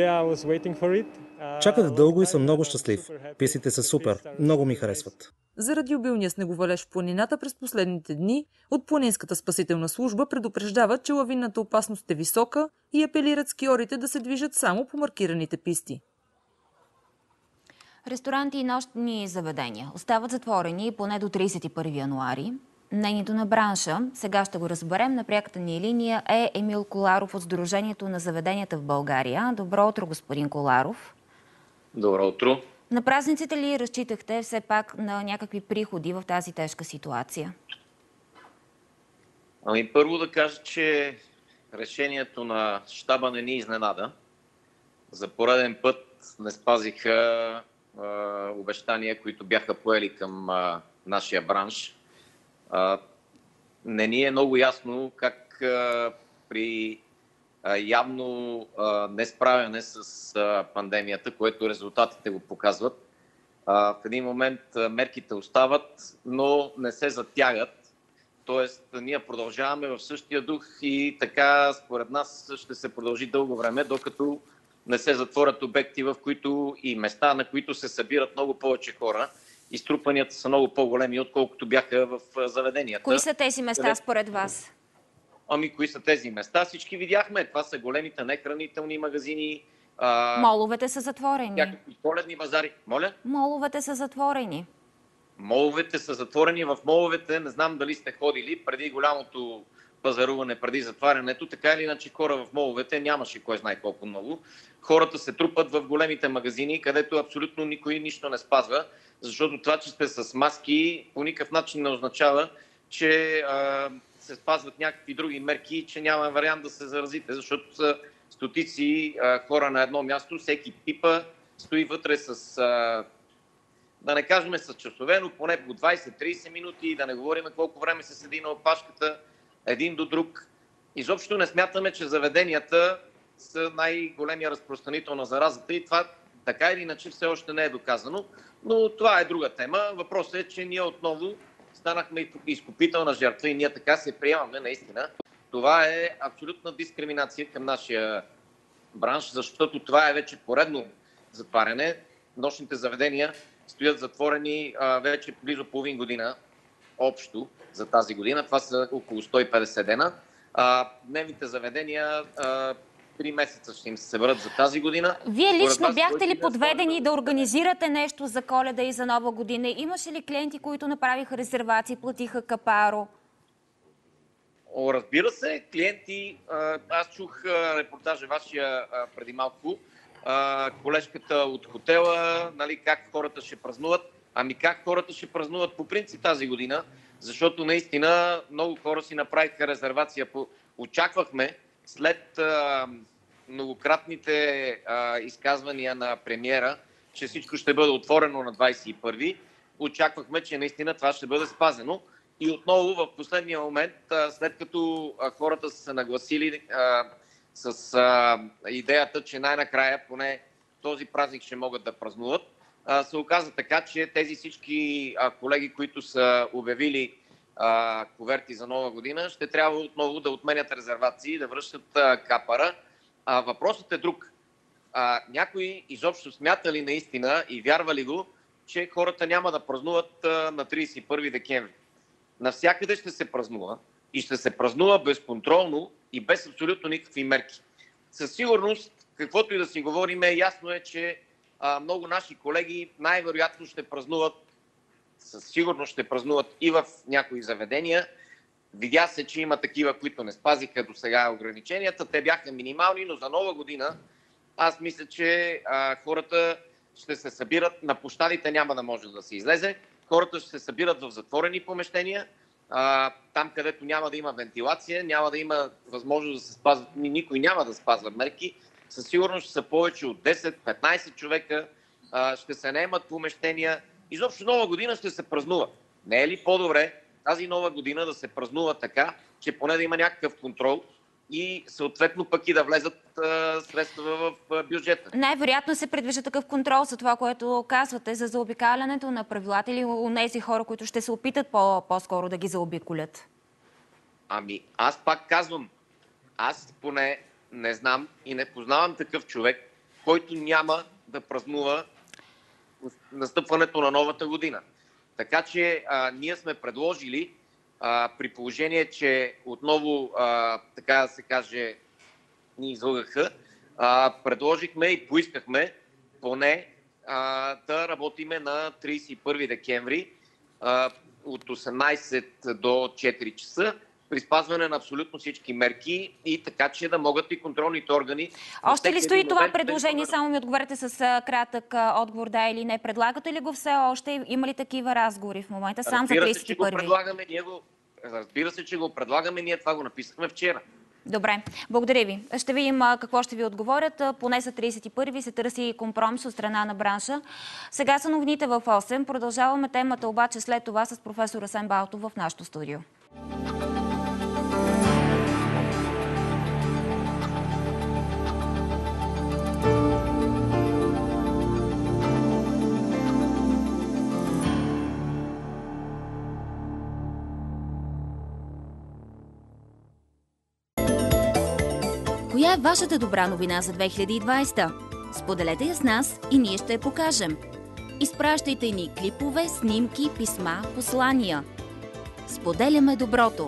Okay. Чаках дълго и съм много щастлив. Пистите са супер, много ми харесват. Заради обилния снеговалеж в планината през последните дни, от Планинската спасителна служба предупреждават, че лавинната опасност е висока и апелират скиорите да се движат само по маркираните писти. Ресторанти и нощни заведения остават затворени поне до тридесет и първи януари. Мнението на бранша, сега ще го разберем, на пряката ни линия е Емил Коларов от Сдружението на заведенията в България. Добро утро, господин Коларов. Добро утро. На празниците ли разчитахте все пак на някакви приходи в тази тежка ситуация? Ами първо да кажа, че решението на щаба не ни изненада. За пореден път не спазиха а, обещания, които бяха поели към а, нашия бранш. А, не ни е много ясно как а, при а, явно а, несправяне с а, пандемията, което резултатите го показват, а, в един момент а, мерките остават, но не се затягат. Тоест, ние продължаваме в същия дух и така, според нас, ще се продължи дълго време, докато не се затворят обекти, в които и места, на които се събират много повече хора изтрупванията са много по-големи, отколкото бяха в заведенията. Кои са тези места според вас? Ами, кои са тези места? Всички видяхме. Това са големите нехранителни магазини. А... Моловете са затворени. Някакви коледни базари. Моля? Моловете са затворени. Моловете са затворени. В моловете, не знам дали сте ходили, преди голямото пазаруване, преди затварянето, така или иначе хора в моловете нямаше кой знае колко много. Хората се трупат в големите магазини, където абсолютно никой нищо не спазва, защото това, че сте с маски, по никакъв начин не означава, че а, се спазват някакви други мерки, че няма вариант да се заразите, защото са стотици а, хора на едно място, всеки пипа, стои вътре с, а, да не кажем с часове, но поне по двайсет-трийсет минути, да не говорим колко време се седи на опашката, един до друг. Изобщо не смятаме, че заведенията са най-големия разпространител на заразата и това така или иначе все още не е доказано. Но това е друга тема. Въпросът е, че ние отново станахме изкупителна жертва и ние така се приемаме наистина. Това е абсолютна дискриминация към нашия бранш, защото това е вече поредно затваряне. Нощните заведения стоят затворени а, вече близо половин година общо за тази година. Това са около сто и петдесет дена. А, дневните заведения а, три месеца ще им се съберат за тази година. Вие лично бяхте ли подведени да организирате нещо за Коледа и за Нова година? Имаше ли клиенти, които направиха резервации, платиха капаро? О, разбира се, клиенти. Аз чух репортажа вашия преди малко. Колежката от хотела, нали, как хората ще празнуват. Ами как хората ще празнуват по принцип тази година, защото наистина много хора си направиха резервация. Очаквахме след а, многократните а, изказвания на премиера, че всичко ще бъде отворено на двайсет и първи. Очаквахме, че наистина това ще бъде спазено. И отново в последния момент, а, след като а, хората са се нагласили а, с а, идеята, че най-накрая поне този празник ще могат да празнуват, а, се оказа така, че тези всички а, колеги, които са обявили а, коверти за Нова година, ще трябва отново да отменят резервации, да връщат а, капара. А, въпросът е друг. А, някои изобщо смята ли наистина и вярва ли го, че хората няма да празнуват а, на трийсет и първи декември? Навсякъде ще се празнува и ще се празнува безконтролно и без абсолютно никакви мерки. Със сигурност, каквото и да си говорим, ясно е, че а, много наши колеги най-вероятно ще празнуват, със сигурност ще празнуват и в някои заведения. Видя се, че има такива, които не спазиха до сега ограниченията. Те бяха минимални, но за Нова година аз мисля, че а, хората ще се събират. На площадите няма да може да се излезе. Хората ще се събират в затворени помещения. А, там, където няма да има вентилация, няма да има възможност да се спазват, никой няма да спазва мерки. Със сигурност ще са повече от десет-петнайсет човека, а, ще се наемат помещения. Изобщо Нова година ще се празнува. Не е ли по-добре тази Нова година да се празнува така, че поне да има някакъв контрол и съответно пък и да влезат а, средства в а, бюджета? Най-вероятно се предвижда такъв контрол за това, което казвате, за заобикалянето на правилата или у нези хора, които ще се опитат по- по-скоро да ги заобиколят? Ами, аз пак казвам, аз поне не знам и не познавам такъв човек, който няма да празнува настъпването на новата година. Така че а, ние сме предложили, а, при положение, че отново, а, така да се каже, ни излъгаха, а, предложихме и поискахме поне а, да работиме на трийсет и първи декември а, от осемнайсет до четири часа, при спазване на абсолютно всички мерки и така, че да могат и контролните органи... Още ли стои това предложение? Само ми отговорете с кратък отговор, да или не. Предлагате ли го все още? Има ли такива разговори в момента? Сам за трийсет и първи. Разбира се, че го предлагаме. Ние това го написахме вчера. Добре, благодаря ви. Ще видим какво ще ви отговорят. Поне за трийсет и първи се търси компромис от страна на бранша. Сега са новините в осем. Продължаваме темата обаче след това с професор Асен Балтов в нашото студио. Коя е вашата добра новина за две хиляди и двайсета? Споделете я с нас и ние ще я покажем. Изпращайте ни клипове, снимки, писма, послания. Споделяме доброто.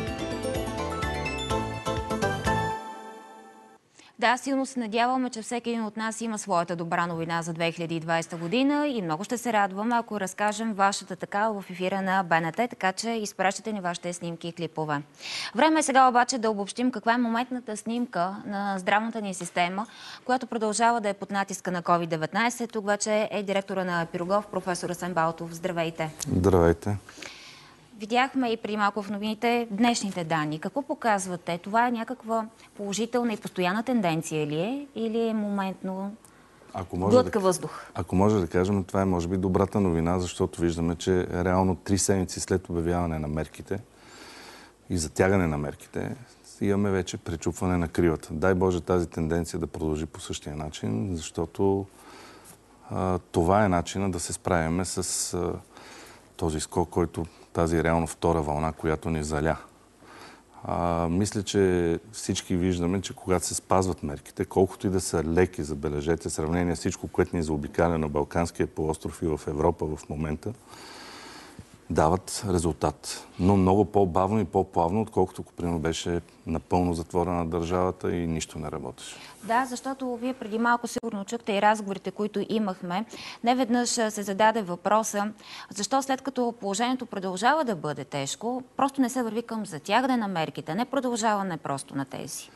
Да, силно се надяваме, че всеки един от нас има своята добра новина за две хиляди и двадесета година и много ще се радваме, ако разкажем вашата такава в ефира на БНТ, така че изпращате ни вашите снимки и клипове. Време е сега обаче да обобщим каква е моментната снимка на здравната ни система, която продължава да е под натиска на ковид деветнадесет. Тук вече е директора на Пирогов, професор Асен Балтов. Здравейте! Здравейте! Видяхме и преди малко в новините днешните данни. Какво показват те? Това е някаква положителна и постоянна тенденция ли е? Или е моментно глътка да, въздух? Ако може да кажем, това е може би добрата новина, защото виждаме, че реално три седмици след обявяване на мерките и затягане на мерките, имаме вече пречупване на кривата. Дай Боже тази тенденция да продължи по същия начин, защото а, това е начинът да се справяме с а, този скок, който тази реално втора вълна, която ни заля. А, мисля, че всички виждаме, че когато се спазват мерките, колкото и да са леки, забележете, сравнение с всичко, което ни заобикаля на Балканския полуостров и в Европа в момента, дават резултат. Но много по-бавно и по-плавно, отколкото, примерно, беше напълно затворена държавата и нищо не работеше. Да, защото вие преди малко сигурно чухте и разговорите, които имахме. Неведнъж се зададе въпроса, защо след като положението продължава да бъде тежко, просто не се върви към затягане на мерките, не продължаване просто на тези.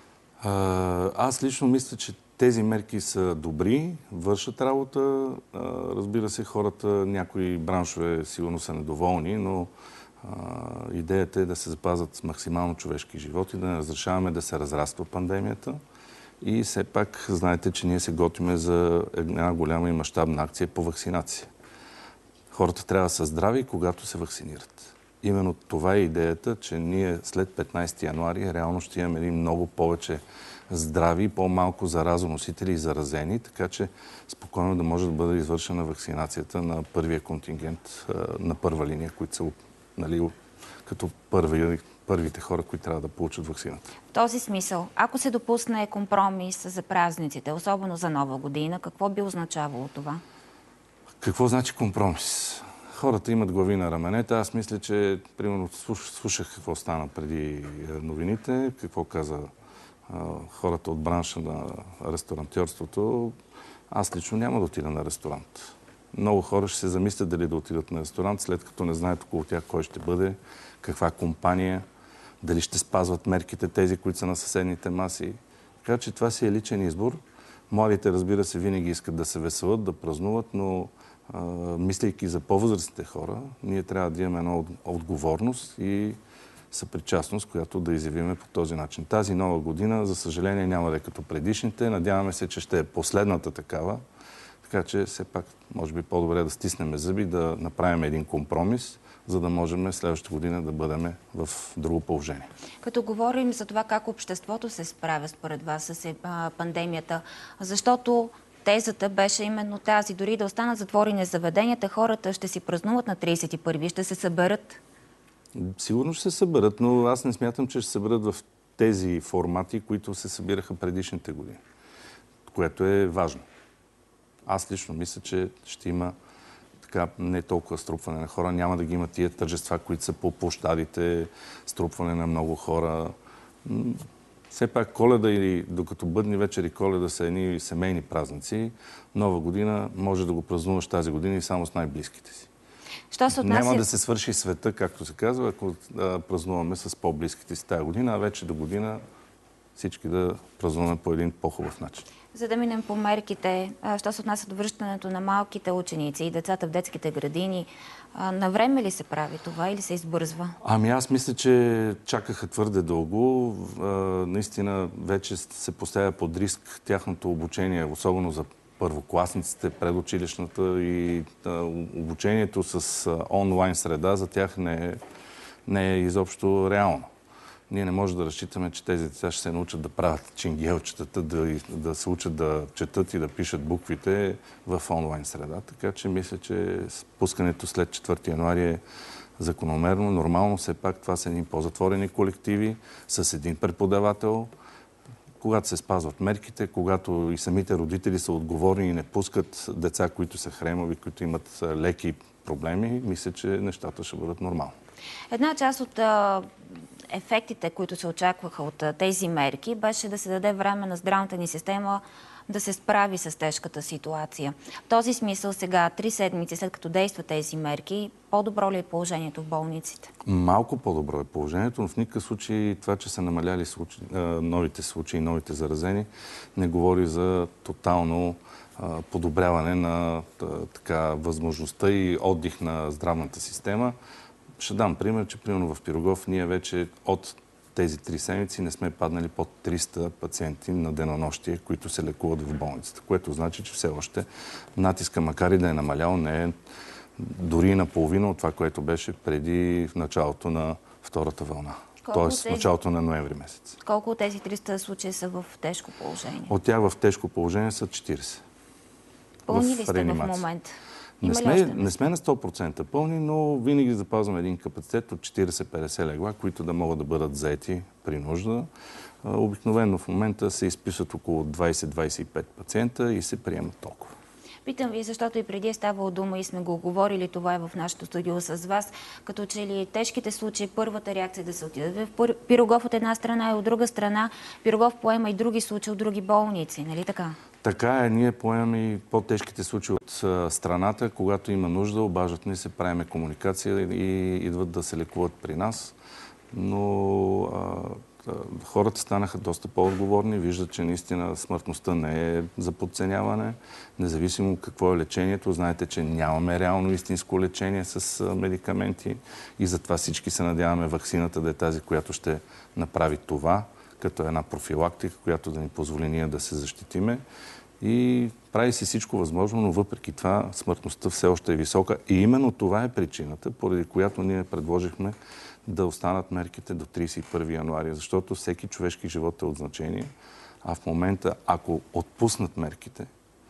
А, аз лично мисля, че тези мерки са добри, вършат работа. А, разбира се, хората, някои браншове сигурно са недоволни, но а, идеята е да се запазят максимално човешки животи, да не разрешаваме да се разраства пандемията. И все пак знаете, че ние се готвиме за една голяма и мащабна акция по вакцинация. Хората трябва да са здрави, когато се вакцинират. Именно това е идеята, че ние след петнадесети януари реално ще имаме един много повече здрави, по-малко заразоносители и заразени, така че спокойно да може да бъде извършена вакцинацията на първия контингент на първа линия, които са, нали, като първи, първите хора, които трябва да получат вакцината. В този смисъл, ако се допусне компромис за празниците, особено за Нова година, какво би означавало това? Какво значи компромис? Хората имат глави на раменете. Аз мисля, че, примерно, слушах какво стана преди новините, какво каза а, хората от бранша на ресторантьорството. Аз лично няма да отида на ресторант. Много хора ще се замислят дали да отидат на ресторант, след като не знаят около тях кой ще бъде, каква компания, дали ще спазват мерките тези, които са на съседните маси. Така че това си е личен избор. Младите, разбира се, винаги искат да се веселят, да празнуват, но а, мислейки за по-възрастните хора, ние трябва да имаме една отговорност и съпричастност, която да изявиме по този начин. Тази Нова година, за съжаление, няма да е като предишните. Надяваме се, че ще е последната такава. Така че все пак, може би по-добре да стиснем зъби, да направим един компромис, за да можем следващата година да бъдем в друго положение. Като говорим за това как обществото се справя според вас с пандемията, защото тезата беше именно тази, дори да останат затворени заведенията, хората ще си празнуват на тридесет и първи, ще се съберат. Сигурно ще се съберат, но аз не смятам, че ще се съберат в тези формати, които се събираха предишните години, което е важно. Аз лично мисля, че ще има така не толкова струпване на хора. Няма да ги има тия тържества, които са по площадите, струпване на много хора. Все пак Коледа или докато бъдни вечер и Коледа са едни семейни празници, Нова година може да го празнуваш тази година и само с най-близките си. Що се отнася... Няма да се свърши света, както се казва, ако да празнуваме с по-близките си тази година, а вече до година всички да празнуваме по един по-хубав начин. За да минем по мерките, що се отнася до връщането на малките ученици и децата в детските градини, на време ли се прави това или се избързва? Ами аз мисля, че чакаха твърде дълго. Наистина вече се поставя под риск тяхното обучение, особено за първокласниците, предучилищната и обучението с онлайн среда за тях не е, не е изобщо реално. Ние не можем да разчитаме, че тези деца ще се научат да правят чингелчетата, да, да се учат да четат и да пишат буквите в онлайн среда. Така че мисля, че спускането след четвърти януари е закономерно, нормално. Все пак това са едни по-затворени колективи с един преподавател. когато се спазват мерките, когато и самите родители са отговорни и не пускат деца, които са хремави, които имат леки проблеми, мисля, че нещата ще бъдат нормални. Една част от а, ефектите, които се очакваха от а, тези мерки, беше да се даде време на здравната ни система да се справи с тежката ситуация. В този смисъл сега, три седмици след като действат тези мерки, по-добро ли е положението в болниците? Малко по-добро е положението, но в никакъв случай това, че са намаляли случаи, новите случаи, новите заразени, не говори за тотално а, подобряване на така, възможността и отдих на здравната система. Ще дам пример, че примерно в Пирогов ние вече от тези три седмици не сме паднали под триста пациенти на денонощие, които се лекуват в болницата, което значи, че все още натиска, макар и да е намалял, не е дори наполовина от това, което беше преди в началото на втората вълна. Тоест в началото на ноември месец. Колко от тези триста случая са в тежко положение? От тях в тежко положение са четирийсет. Пълни ли сте в момента? Не сме, не сме на сто процента пълни, но винаги запазваме един капацитет от четирийсет-петдесет легла, които да могат да бъдат заети при нужда. Обикновено в момента се изписват около двайсет до двайсет и пет пациента и се приемат толкова. Питам ви, защото и преди е ставало дума и сме го говорили, това е в нашото студио с вас, като че ли тежките случаи, първата реакция е да се отидат в Пирогов от една страна и от друга страна Пирогов поема и други случаи от други болници, нали така? Така е, ние поемаме и по-тежките случаи от а, страната, когато има нужда, обаждат ни се, правиме комуникация и идват да се лекуват при нас. Но а, а, хората станаха доста по-отговорни, виждат, че наистина смъртността не е за подценяване, независимо какво е лечението. Знаете, че нямаме реално истинско лечение с а, медикаменти и затова всички се надяваме ваксината да е тази, която ще направи това, като една профилактика, която да ни позволи ние да се защитиме. И прави си всичко възможно, но въпреки това смъртността все още е висока. И именно това е причината, поради която ние предложихме да останат мерките до трийсет и първи януари, защото всеки човешки живот е от значение. А в момента, ако отпуснат мерките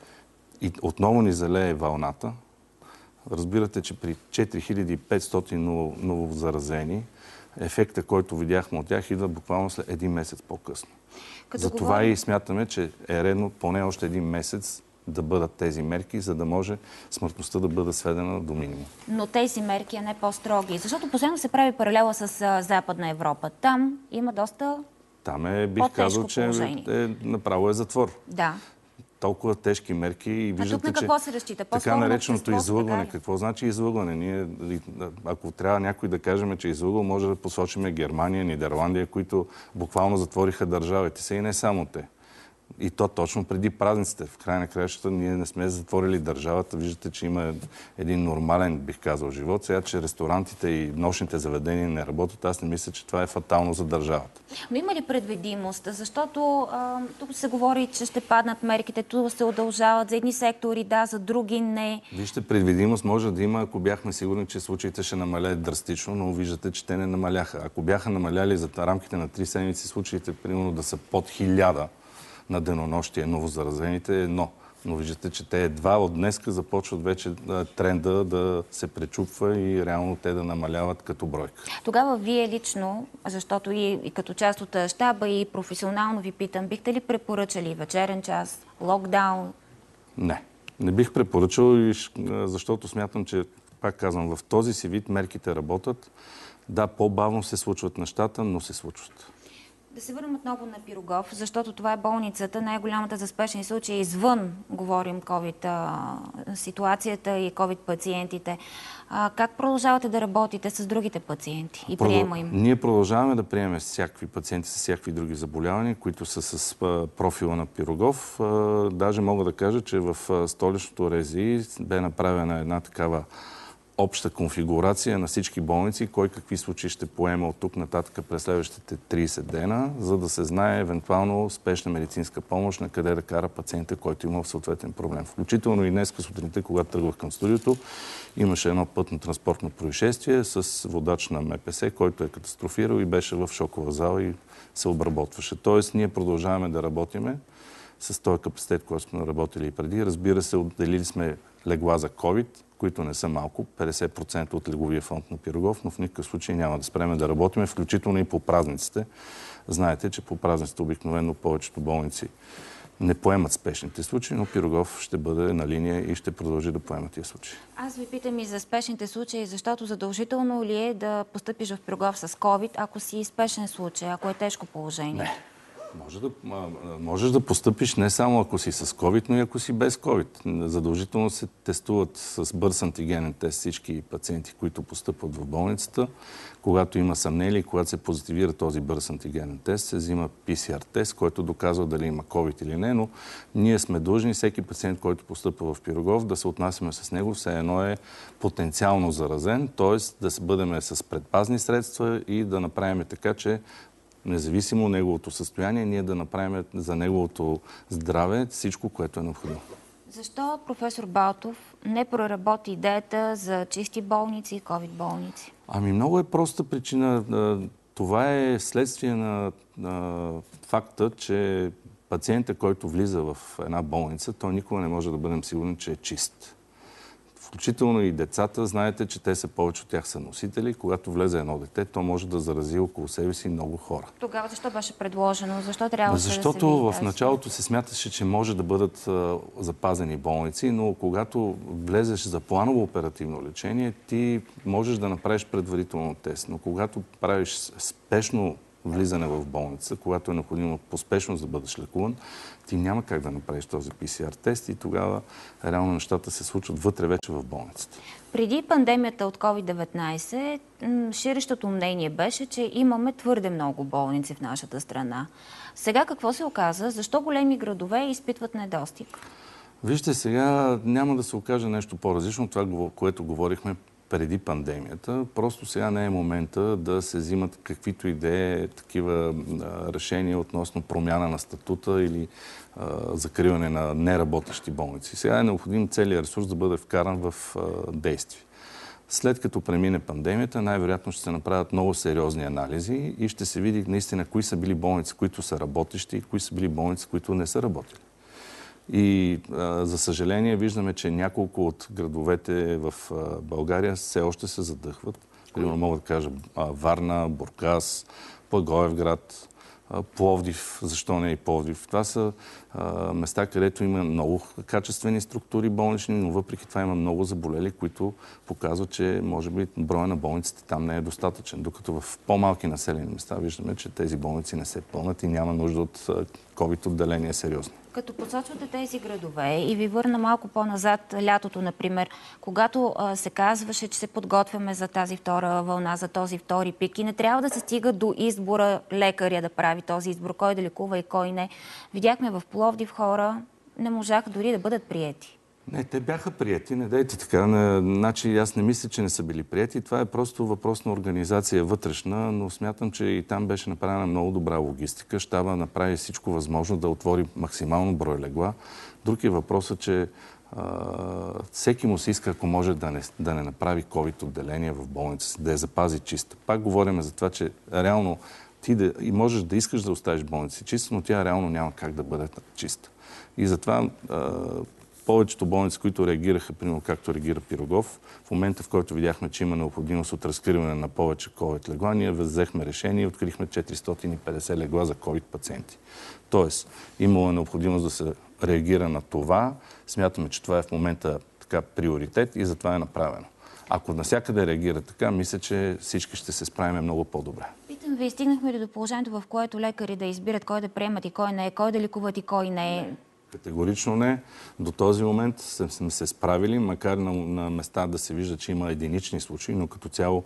и отново ни залее вълната, разбирате, че при четири хиляди и петстотин новозаразени, ефекта, който видяхме от тях, идва буквално след един месец по-късно. Затова говорим... и смятаме, че е редно поне още един месец да бъдат тези мерки, за да може смъртността да бъде сведена до минимум. Но тези мерки а не по-строги, защото последно се прави паралела с а, Западна Европа. Там има доста Там е, бих казал, че е, направо е затвор. Да. Толкова тежки мерки и виждате, а тук на какво се разчита? Така нареченото излъгване. Така какво значи излъгване? Ние, ако трябва някой да кажем, че е излъгвал, може да посочим Германия, Нидерландия, които буквално затвориха държавите си и не само те. И то точно преди празниците. В край на краищата ние не сме затворили държавата. Виждате, че има един нормален, бих казал, живот. Сега, че ресторантите и нощните заведения не работят, аз не мисля, че това е фатално за държавата. Но има ли предвидимост? Защото а, тук се говори, че ще паднат мерките, тук се удължават за едни сектори, да, за други не. Вижте, предвидимост може да има, ако бяхме сигурни, че случаите ще намалят драстично, но виждате, че те не намаляха. Ако бяха намаляли за рамките на три седмици случаите, примерно да са под хиляда на денонощие новозаразените е едно. Но виждате, че те едва от днеска започват вече тренда да се пречупва и реално те да намаляват като бройка. Тогава вие лично, защото и, и като част от щаба и професионално ви питам, бихте ли препоръчали вечерен час, локдаун? Не. Не бих препоръчал, защото смятам, че, пак казвам, в този си вид мерките работят. Да, по-бавно се случват нещата, но се случват. Да се върнем отново на Пирогов, защото това е болницата, най-голямата за спешни случаи извън, говорим, COVID ситуацията и COVID пациентите. А, как продължавате да работите с другите пациенти и приема им? Ние продължаваме да приемем всякакви пациенти с всякакви други заболявания, които са с профила на Пирогов. Даже мога да кажа, че в столичното РЗИ бе направена една такава обща конфигурация на всички болници, кой какви случаи ще поема от тук нататък през следващите трийсет дена, за да се знае евентуално спешна медицинска помощ на къде да кара пациента, който има съответен проблем. Включително и днес сутринта, когато тръгвах към студиото, имаше едно пътно-транспортно происшествие с водач на МПС, който е катастрофирал и беше в шокова зала и се обработваше. Тоест, ние продължаваме да работиме с този капацитет, който сме работили и преди. Разбира се, отделили сме легла за COVID, които не са малко, петдесет процента от леговия фонд на Пирогов, но в никакъв случай няма да спреме да работиме, включително и по празниците, Знаете, че по празниците обикновено повечето болници не поемат спешните случаи, но Пирогов ще бъде на линия и ще продължи да поема тия случаи. Аз ви питам и за спешните случаи, защото задължително ли е да постъпиш в Пирогов с ковид, ако си спешен случай, ако е тежко положение? Не. Може да, можеш да постъпиш не само ако си с COVID, но и ако си без COVID. Задължително се тестуват с бърз антигенен тест всички пациенти, които постъпват в болницата. Когато има съмнение, когато се позитивира този бърз антигенен тест, се взима пи си ар тест, който доказва дали има COVID или не, но ние сме длъжни всеки пациент, който постъпва в Пирогов, да се отнасяме с него, все едно е потенциално заразен, т.е. да се бъдем с предпазни средства и да направим така, че независимо от неговото състояние, ние да направим за неговото здраве всичко, което е необходимо. Защо професор Балтов не проработи идеята за чисти болници и ковид болници? Ами много е проста причина. Това е следствие на, на факта, че пациента, който влиза в една болница, той никога не може да бъдем сигурни, че е чист. Включително и децата, знаете, че те са повече от тях са носители. Когато влезе едно дете, то може да зарази около себе си много хора. Тогава защо беше предложено? Защо трябва Защото да се види в тази? началото се смяташе, че може да бъдат а, запазени болници, но когато влезеш за планово оперативно лечение, ти можеш да направиш предварително тест. Но когато правиш спешно влизане в болница, когато е необходимо по спешност да бъдеш лекуван, ти няма как да направиш този пи си ар тест и тогава реално нещата се случват вътре вече в болницата. Преди пандемията от ковид деветнайсет, ширещото мнение беше, че имаме твърде много болници в нашата страна. Сега какво се оказа? Защо големи градове изпитват недостиг? Вижте, сега няма да се окаже нещо по-различно от това, което говорихме преди пандемията. Просто сега не е момента да се взимат каквито и да е такива а, решения относно промяна на статута или а, закриване на неработещи болници. Сега е необходим целият ресурс да бъде вкаран в а, действие. След като премине пандемията, най-вероятно ще се направят много сериозни анализи и ще се види наистина кои са били болници, които са работещи и кои са били болници, които не са работили. И а, за съжаление виждаме, че няколко от градовете в а, България все още се задъхват. Примерно мога да кажа а, Варна, Бургас, Благоевград, а, Пловдив, защо не и Пловдив. Това са а, места, където има много качествени структури болнични, но въпреки това има много заболели, които показват, че може би броя на болниците там не е достатъчен. Докато в по-малки населени места виждаме, че тези болници не се пълнат и няма нужда от ковид отделения сериозно. Като посочвате тези градове и ви върна малко по-назад лятото, например, когато а, се казваше, че се подготвяме за тази втора вълна, за този втори пик и не трябва да се стига до избора лекаря да прави този избор, кой да лекува и кой не. Видяхме в Пловдив хора не можаха дори да бъдат приети. Не, те бяха приети, не дайте така. Значи аз не мисля, че не са били приети. Това е просто въпрос на организация вътрешна, но смятам, че и там беше направена много добра логистика. Щаба направи всичко възможно да отвори максимално брой легла. Друг е въпросът, че а, всеки му се иска, ако може да не, да не направи ковид отделение в болница, да я запази чиста. Пак говорим за това, че реално ти да, и можеш да искаш да оставиш болница чиста, но тя реално няма как да бъде чиста. И затова а, повечето болници, които реагираха, примерно както реагира Пирогов, в момента, в който видяхме, че има необходимост от разкриване на повече ковид легла, ние взехме решение и открихме четиристотин и петдесет легла за ковид пациенти. Тоест, имало необходимост да се реагира на това. Смятаме, че това е в момента така приоритет и затова е направено. Ако навсякъде реагира така, мисля, че всички ще се справим много по-добре. Питам ви, стигнахме ли до положението, в което лекари да избират кой да приемат и кой не е, кой да лекуват и кой не е? Категорично не. До този момент сме се справили, макар на, на места да се вижда, че има единични случаи, но като цяло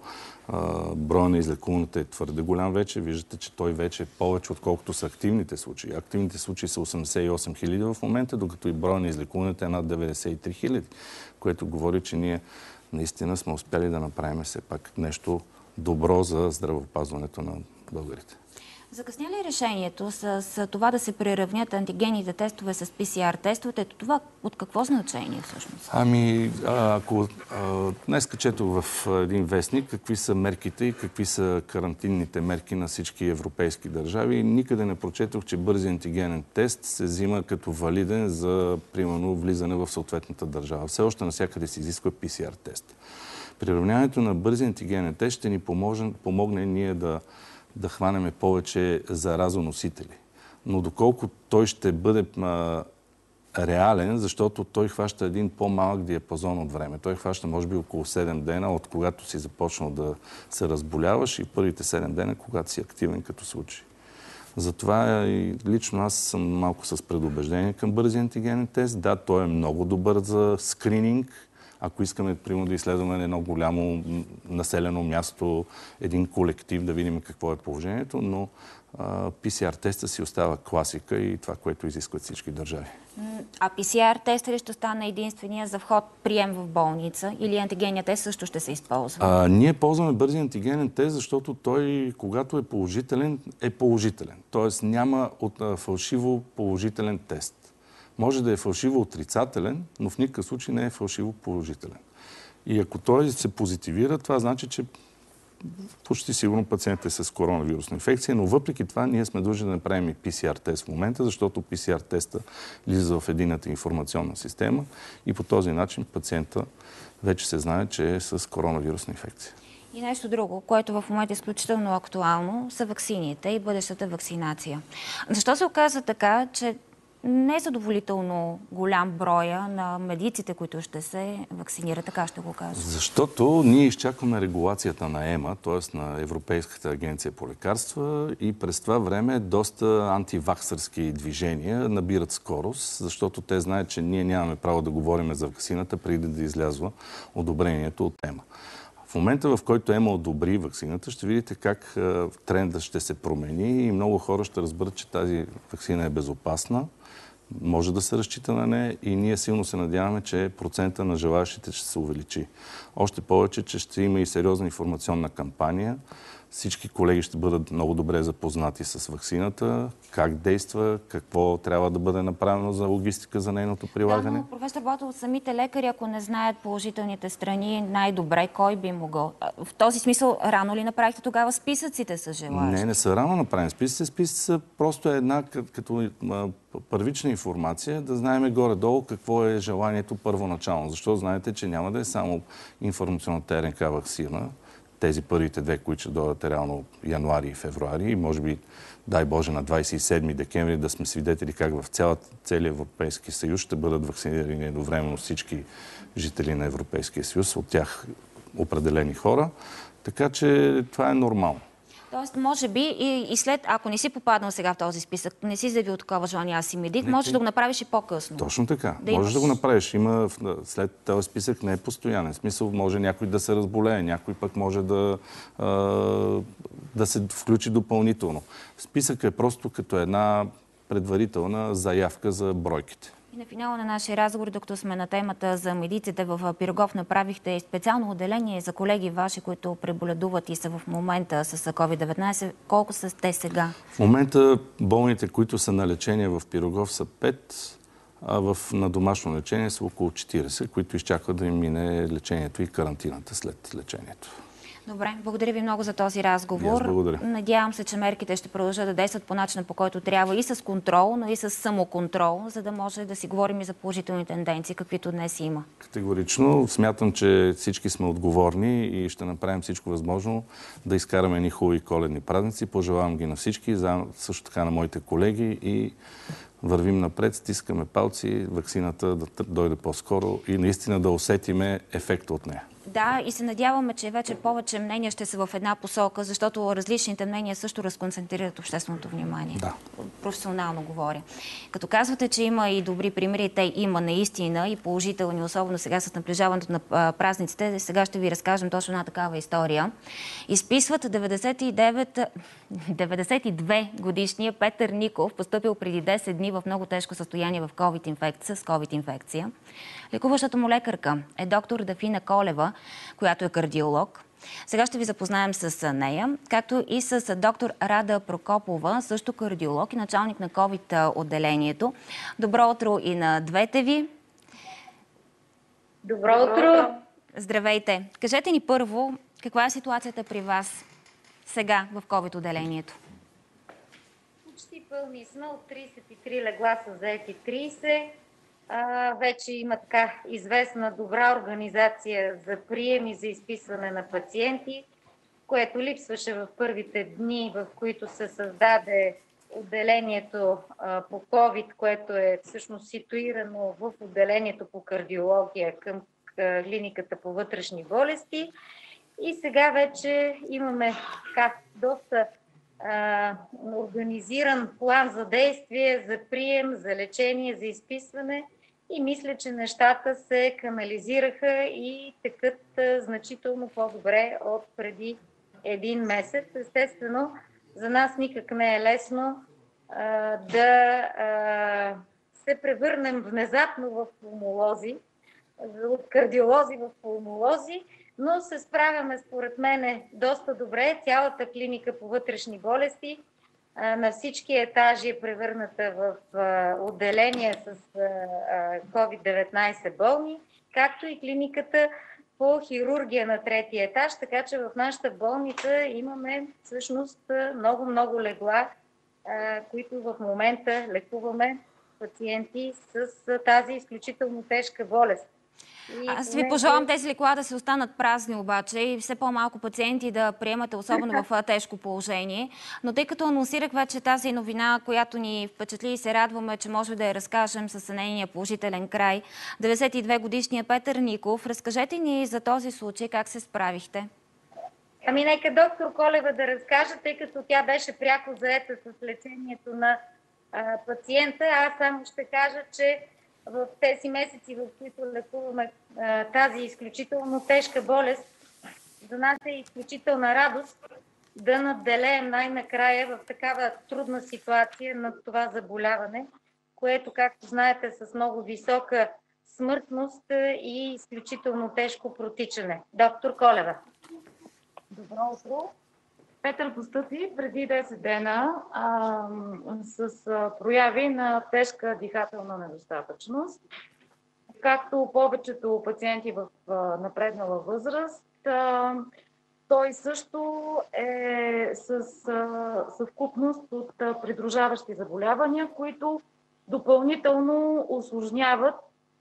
броя на излекуваните е твърде голям вече. Виждате, че той вече е повече, отколкото са активните случаи. Активните случаи са осемдесет и осем хиляди в момента, докато и броя на излекуваните е над деветдесет и три хиляди, което говори, че ние наистина сме успели да направим все пак нещо добро за здравеопазването на българите. Закъсня ли решението с, с това да се приравнят антигенните тестове с пи си ар тестовете? Това от какво значение всъщност? Ами, ако днес четох в един вестник какви са мерките и какви са карантинните мерки на всички европейски държави, никъде не прочетох, че бързи антигенен тест се взима като валиден за, примерно, влизане в съответната държава. Все още навсякъде се изисква пи си ар тест. Приравняването на бързи антигенен тест ще ни помогне, помогне ние да да хванеме повече заразоносители. Но доколко той ще бъде а, реален, защото той хваща един по-малък диапазон от време. Той хваща може би около седем дена, от когато си започнал да се разболяваш и първите седем дена, когато си активен като случай. Затова и лично аз съм малко с предубеждение към бързи антигенен тест. Да, той е много добър за скрининг. Ако искаме, примерно, да изследваме едно голямо населено място, един колектив, да видим какво е положението, но пи си ар теста си остава класика и това, което изискват всички държави. А пи си ар теста ли ще стане единствения за вход прием в болница или антигенният тест също ще се използва? А, ние ползваме бързи антигенен тест, защото той, когато е положителен, е положителен. Тоест няма от, а, фалшиво положителен тест. Може да е фалшиво отрицателен, но в никакъв случай не е фалшиво положителен. И ако той се позитивира, това значи, че почти сигурно пациентът е с коронавирусна инфекция, но въпреки това ние сме длъжни да направим и пи си ар тест в момента, защото пи си ар теста влиза в единната информационна система и по този начин пациента вече се знае, че е с коронавирусна инфекция. И нещо друго, което в момента е изключително актуално, са ваксините и бъдещата вакцинация. Защо се оказа така, че не е задоволително голям броя на медиците, които ще се вакцинират, така ще го кажа? Защото ние изчакваме регулацията на ЕМА, т.е. на Европейската агенция по лекарства, и през това време доста антиваксърски движения набират скорост, защото те знаят, че ние нямаме право да говорим за ваксината преди да излязва одобрението от ЕМА. В момента, в който ЕМА одобри ваксината, ще видите как трендът ще се промени и много хора ще разберат, че тази ваксина е безопасна, може да се разчита на нея и ние силно се надяваме, че процента на желаящите ще се увеличи. Още повече, че ще има и сериозна информационна кампания. Всички колеги ще бъдат много добре запознати с ваксината, как действа, какво трябва да бъде направено за логистика за нейното прилагане. Да, но професор Ботов, самите лекари, ако не знаят положителните страни, най-добре кой би могъл? В този смисъл, рано ли направихте тогава списъците с желаящи? Не, не са рано направени списъци. Списъци са просто една като първична информация, да знаем горе-долу какво е желанието първоначално. Защо знаете, че няма да е само информационната РНК ваксина, тези първите две, които ще дойдат реално януари и февруари и може би, дай Боже, на двадесет и седми декември да сме свидетели как в целия Европейски съюз ще бъдат вакцинирани едновременно всички жители на Европейския съюз, от тях определени хора. Така че това е нормално. Тоест, може би и, и след, ако не си попаднал сега в този списък, не си заявил такова желание, аз си медик, можеш ти... да го направиш и по-късно. Точно така. Да можеш имаш... да го направиш. Има, след този списък не е постоянен. В смисъл, може някой да се разболее, някой пък може да, а, да се включи допълнително. Списък е просто като една предварителна заявка за бройките. И на финала на нашия разговор, докато сме на темата за медиците, в Пирогов направихте специално отделение за колеги ваши, които преболедуват и са в момента с ковид деветнайсет. Колко са те сега? В момента болните, които са на лечение в Пирогов, са пет, а в, на домашно лечение са около четиридесет, които изчакват да им мине лечението и карантината след лечението. Добре, благодаря ви много за този разговор. Надявам се, че мерките ще продължат да действат по начина, по който трябва, и с контрол, но и с самоконтрол, за да може да си говорим и за положителни тенденции, каквито днес има. Категорично. Смятам, че всички сме отговорни и ще направим всичко възможно да изкараме едни хубави коледни празници. Пожелавам ги на всички, също така на моите колеги, и вървим напред, стискаме палци, ваксината да дойде по-скоро и наистина да усетиме ефекта от нея. Да, и се надяваме, че вече повече мнения ще са в една посока, защото различните мнения също разконцентрират общественото внимание. Да. Професионално говоря. Като казвате, че има и добри примери, те има наистина и положителни, особено сега с наближаването на празниците. Сега ще ви разкажем точно една такава история. Изписват деветдесет и девет, деветдесет и две годишния Петър Ников, постъпил преди десет дни в много тежко състояние в COVID инфекция, с COVID инфекция. Лекуващата му лекарка е доктор Дафина Колева, която е кардиолог. Сега ще ви запознаем с нея, както и с доктор Рада Прокопова, също кардиолог и началник на COVID отделението. Добро утро и на двете ви. Добро утро! Здравейте! Кажете ни първо, каква е ситуацията при вас сега в COVID отделението? Почти пълни сме. От тридесет и три легла са заети тридесет. А, вече има така известна добра организация за прием и за изписване на пациенти, което липсваше в първите дни, в които се създаде отделението а, по COVID, което е всъщност ситуирано в отделението по кардиология към клиниката по вътрешни болести. И сега вече имаме така доста а, организиран план за действие, за прием, за лечение, за изписване. И мисля, че нещата се канализираха и текат а, значително по-добре от преди един месец. Естествено, за нас никак не е лесно а, да а, се превърнем внезапно в пулмолози, от кардиолози в пулмолози, но се справяме според мене доста добре. Цялата клиника по вътрешни болести а, на всички етажи е превърната в а, отделение с ковид деветнайсет болни, както и клиниката по хирургия на третия етаж, така че в нашата болница имаме всъщност много-много легла, които в момента лекуваме пациенти с тази изключително тежка болест. И Аз ви пожелавам тези легла да се останат празни обаче и все по-малко пациенти да приемате, особено в тежко положение. Но тъй като анонсирах вече тази новина, която ни впечатли и се радваме, че може да я разкажем с нейния положителен край. деветдесет и две годишният Петър Ников. Разкажете ни за този случай, как се справихте? Ами нека доктор Колева да разкаже, тъй като тя беше пряко заета с лечението на а, пациента. Аз само ще кажа, че в тези месеци, в които лекуваме а, тази изключително тежка болест, за нас е изключителна радост да надделеем най-накрая в такава трудна ситуация на това заболяване, което, както знаете, с много висока смъртност и изключително тежко протичане. Доктор Колева. Добро утро. Петър постъпи преди десет дена а, с а, прояви на тежка дихателна недостатъчност. Както повечето пациенти в а, напреднала възраст, а, той също е с а, съвкупност от а, придружаващи заболявания, които допълнително усложняват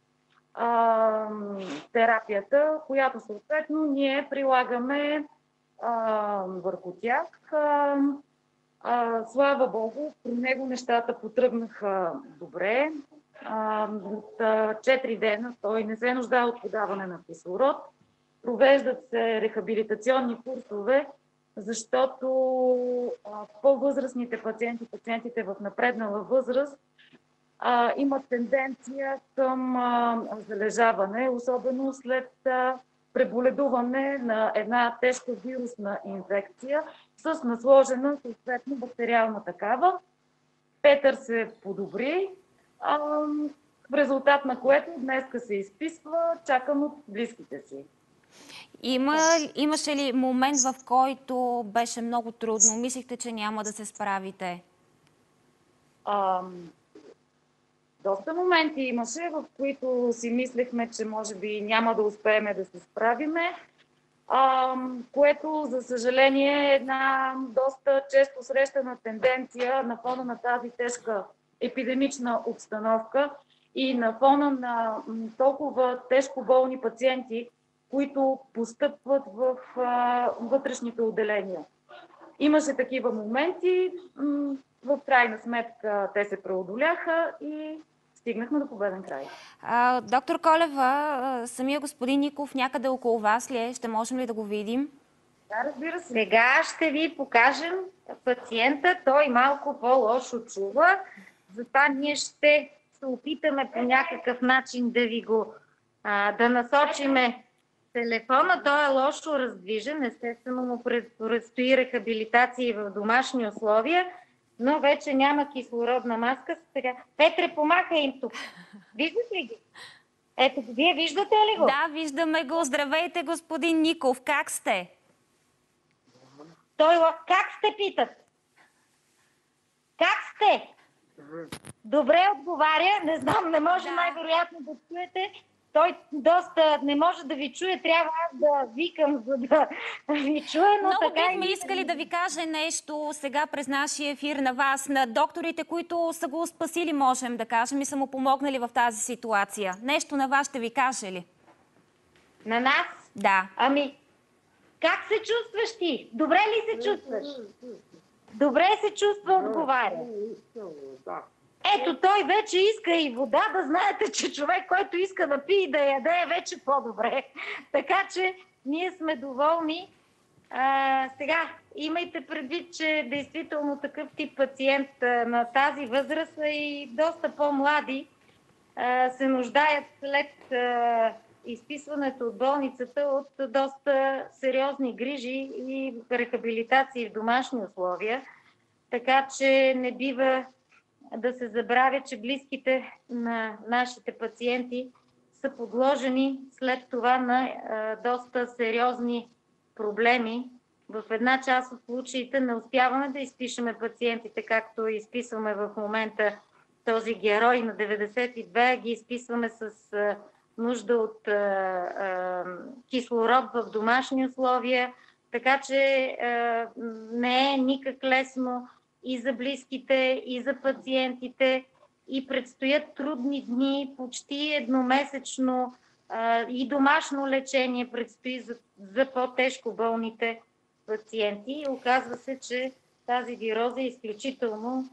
а, терапията, която съответно ние прилагаме А, върху тях. А, а, слава Богу, при него нещата потръгнаха добре. А, от четири дена той не се нуждае от подаване на кислород. Провеждат се рехабилитационни курсове, защото а, по-възрастните пациенти, пациентите в напреднала възраст, а, имат тенденция към а, залежаване, особено след а, преболедуване на една тежка вирусна инфекция с насложена съответно бактериална такава. Петър се подобри, а, в резултат на което днеска се изписва, чакан от близките си. Има, имаше ли момент, в който беше много трудно? Мислихте, че няма да се справите? А, доста моменти имаше, в които си мислехме, че може би няма да успеем да се справиме, а, което, за съжаление, е една доста често срещана тенденция на фона на тази тежка епидемична обстановка и на фона на толкова тежко болни пациенти, които постъпват в а, вътрешните отделения. Имаше такива моменти, в крайна сметка те се преодоляха и стигнахме до победен край. А, доктор Колева, самия господин Ников някъде около вас ли е? Ще можем ли да го видим? Да, разбира се. Сега ще ви покажем пациента. Той малко по-лошо чува. Затова ние ще се опитаме по някакъв начин да ви го а, да насочиме телефона. Той е лошо раздвижен. Естествено му предстои рехабилитация в домашни условия, но вече няма кислородна маска. Сега, Петре, помахай им тук. Виждате ли ги? Ето, вие виждате ли го? Да, виждаме го. Здравейте, господин Ников. Как сте? Той, как сте, питат? Как сте? Добре отговаря. Не знам, не може да. Най-вероятно да чуете. Той доста не може да ви чуе. Трябва аз да викам, за да ви чуе. Но Много така бихме и... искали да ви каже нещо сега през нашия ефир на вас, на докторите, които са го спасили, можем да кажем, и са му помогнали в тази ситуация. Нещо на вас ще ви каже ли? На нас? Да. Ами, Как се чувстваш ти? Добре ли се чувстваш? Добре се чувства, отговаря. Ето, той вече иска и вода, да знаете, че човек, който иска да пие и да яде, е вече по-добре. Така че ние сме доволни. А, сега, имайте предвид, че действително такъв тип пациент а, на тази възраст и доста по-млади а, се нуждаят след а, изписването от болницата от доста сериозни грижи и рехабилитации в домашни условия. Така че не бива да се забравя, че близките на нашите пациенти са подложени след това на а, доста сериозни проблеми. В една част от случаите не успяваме да изпишеме пациентите, както изписваме в момента този герой на деветдесет и две, ги изписваме с а, нужда от а, а, кислород в домашни условия, така че а, не е никак лесно и за близките, и за пациентите, и предстоят трудни дни, почти едномесечно а, и домашно лечение предстои за, за по-тежко болните пациенти. И оказва се, че тази вироза е изключително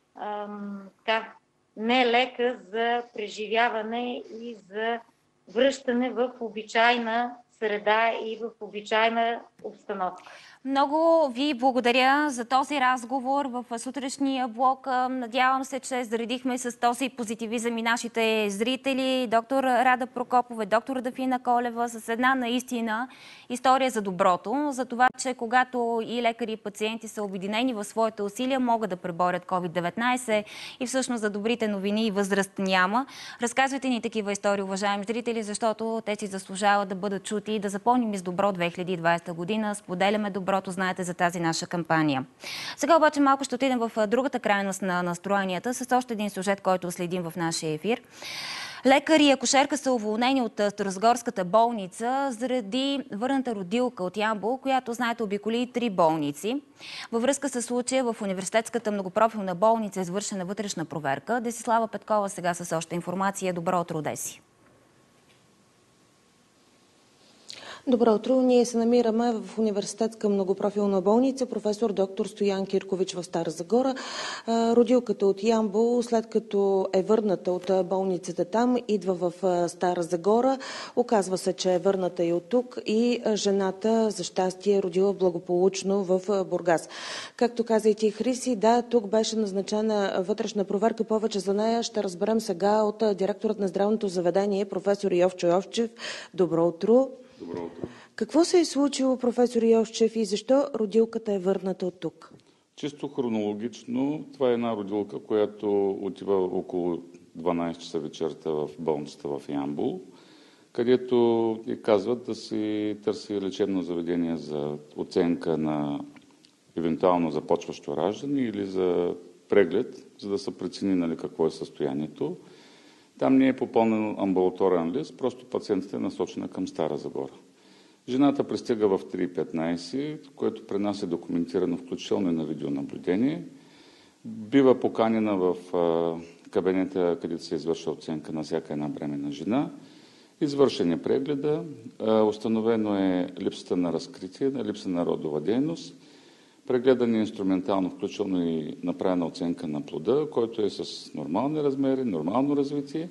ам, така, нелека за преживяване и за връщане в обичайна среда и в обичайна обстановка. Много ви благодаря за този разговор в сутрешния блок. Надявам се, че заредихме с този позитивизъм и нашите зрители. Доктор Рада Прокопова, доктор Дафина Колева с една наистина история за доброто, за това, че когато и лекари и пациенти са обединени в своите усилия, могат да преборят ковид деветнайсет и всъщност за добрите новини и възраст няма. Разказвайте ни такива истории, уважаеми зрители, защото те си заслужават да бъдат чути и да запомним с добро две хиляди и двадесета година. Споделяме доброто, знаете за тази наша кампания. Сега обаче малко ще отидем в другата крайност на настроенията с още един сюжет, който следим в нашия ефир. Лекари и акушерка са уволнени от Старозагорската болница заради върната родилка от Ямбол, която, знаете, обиколи три болници. Във връзка с случая в Университетската многопрофилна болница е извършена вътрешна проверка. Десислава Петкова сега с още информация. Добро утро, Деси. Добро утро! Ние се намираме в Университетска многопрофилна болница професор доктор Стоян Киркович в Стара Загора. Родилката от Ямбол, след като е върната от болницата там, идва в Стара Загора. Оказва се, че е върната и от тук и жената, за щастие, е родила благополучно в Бургас. Както каза и ти, Хриси, да, тук беше назначена вътрешна проверка. Повече за нея ще разберем сега от директорът на здравното заведение, професор Йовчо Йовчев. Добро утро! Добро утро. Какво се е случило, професор Йовчев, и защо родилката е върната от тук? Чисто хронологично, това е една родилка, която отива около дванайсет часа вечерта в болницата в Ямбол, където и казват да си търси лечебно заведение за оценка на евентуално започващо раждане или за преглед, за да се прецени, нали, какво е състоянието. Там не е попълнен амбулаторен лист, просто пациентът е насочена към Стара Загора. Жената пристига в три и петнайсет, което при нас е документирано включително и на видеонаблюдение. Бива поканена в кабинета, където се извършва оценка на всяка една бременна жена. Извършен е прегледа, установено е липсата на разкритие, липса на родова дейност. Прегледан е инструментално, включително и направена оценка на плода, който е с нормални размери, нормално развитие.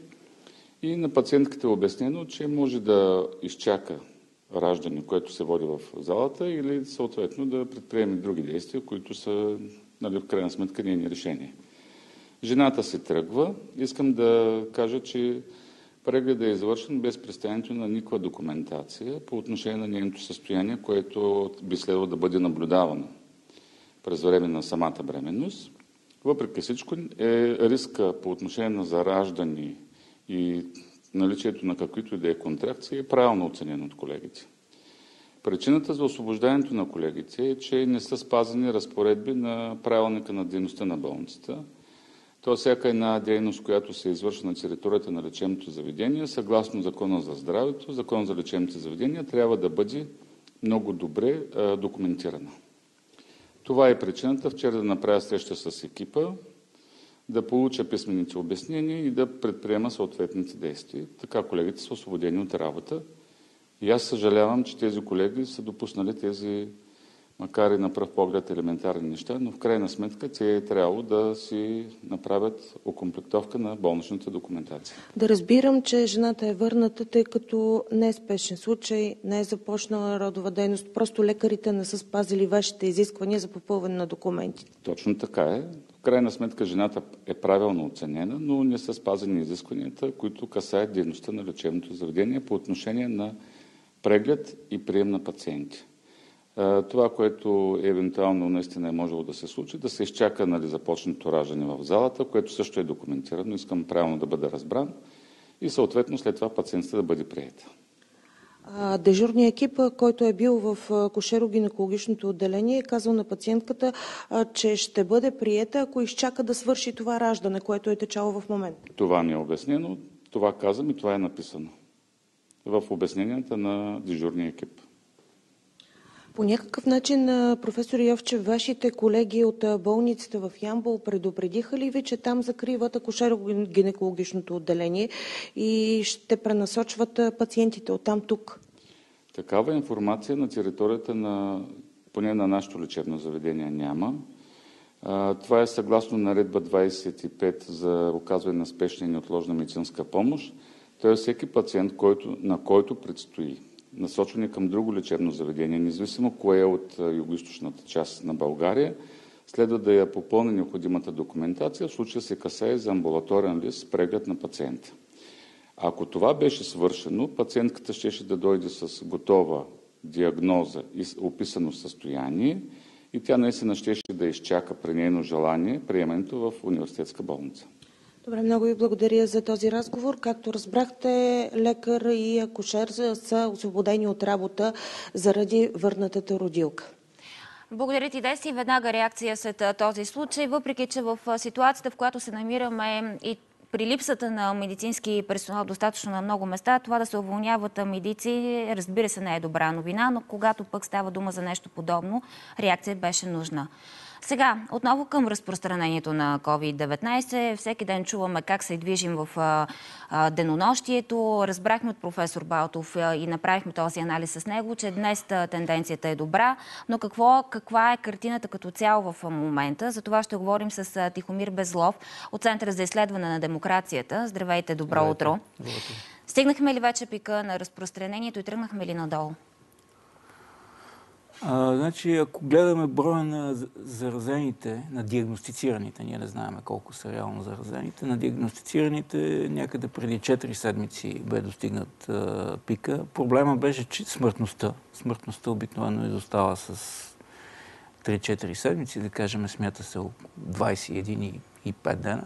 И на пациентката е обяснено, че може да изчака раждане, което се води в залата, или съответно да предприеме други действия, които са, нали, в крайна сметка нейни решения. Жената се тръгва. Искам да кажа, че прегледът е извършен без представянето на никаква документация по отношение на нейното състояние, което би следвало да бъде наблюдавано през време на самата бременност. Въпреки всичко е риска по отношение на зараждане и наличието на каквито и да е контракции е правилно оценено от колегите. Причината за освобождането на колегите е, че не са спазени разпоредби на правилника на дейността на болницата. Тоест, всяка една дейност, която се извършва на територията на лечебното заведение, съгласно Закона за здравето, Закон за лечебните заведения, трябва да бъде много добре а, документирана. Това е причината вчера да направя среща с екипа, да получа писмените обяснения и да предприема съответните действия. Така колегите са освободени от работа И аз съжалявам, че тези колеги са допуснали тези, макар и на пръв поглед, елементарни неща, но в крайна сметка те е трябвало да си направят окомплектовка на болничната документация. Да разбирам, че жената е върната, тъй като не е спешен случай, не е започнала родова дейност, просто лекарите не са спазили вашите изисквания за попълване на документите. Точно така е. В крайна сметка жената е правилно оценена, но не са спазени изискванията, които касаят дейността на лечебното заведение по отношение на преглед и прием на пациенти. Това, което евентуално наистина е можело да се случи, да се изчака, нали, започнато раждане в залата, което също е документирано, искам правилно да бъде разбран, и съответно след това пациентът да бъде приета. Дежурният екип, който е бил в акушеро-гинекологичното отделение, е казал на пациентката, че ще бъде приета, ако изчака да свърши това раждане, което е течало в момента. Това ми е обяснено, това казвам и това е написано в обясненията на дежурния екип. По някакъв начин, професор Йовчев, вашите колеги от болницата в Ямбол предупредиха ли ви, че там закриват акушеро-гинекологичното отделение и ще пренасочват пациентите оттам тук? Такава информация на територията на, поне на нашето лечебно заведение, няма. Това е съгласно наредба двадесет и пет за оказване на спешна и неотложна медицинска помощ. Тоест всеки пациент, който, на който предстои насочване към друго лечебно заведение, независимо кое е от югоизточната част на България, следва да я попълни необходимата документация. В случая се касае за амбулаторен лист с преглед на пациента. Ако това беше свършено, пациентката щеше да дойде с готова диагноза и описано състояние и тя наистина щеше да изчака при нейно желание приемането в университетска болница. Добре, много ви благодаря за този разговор. Както разбрахте, лекар и акушер са освободени от работа заради върнатата родилка. Благодаря ти, Деси. Веднага реакция след този случай, въпреки че в ситуацията, в която се намираме и при липсата на медицински персонал достатъчно на много места, това да се уволняват медици, разбира се, не е добра новина, но когато пък става дума за нещо подобно, реакция беше нужна. Сега, отново към разпространението на ковид деветнайсет. Всеки ден чуваме как се движим в а, а, денонощието. Разбрахме от професор Балтов а, и направихме този анализ с него, че днес тенденцията е добра, но какво, каква е картината като цяло в момента? За това ще говорим с а, Тихомир Безлов от Центъра за изследване на демокрацията. Здравейте, добро Здравейте. утро. Здравейте. Стигнахме ли вече пика на разпространението и тръгнахме ли надолу? А, значи, ако гледаме броя на заразените, на диагностицираните, ние не знаем колко са реално заразените, на диагностицираните някъде преди четири седмици бе достигнат а, пика. Проблема беше, че смъртността. Смъртността обикновено изостава с три-четири седмици, да кажем, смята се двадесет и един и пет дена.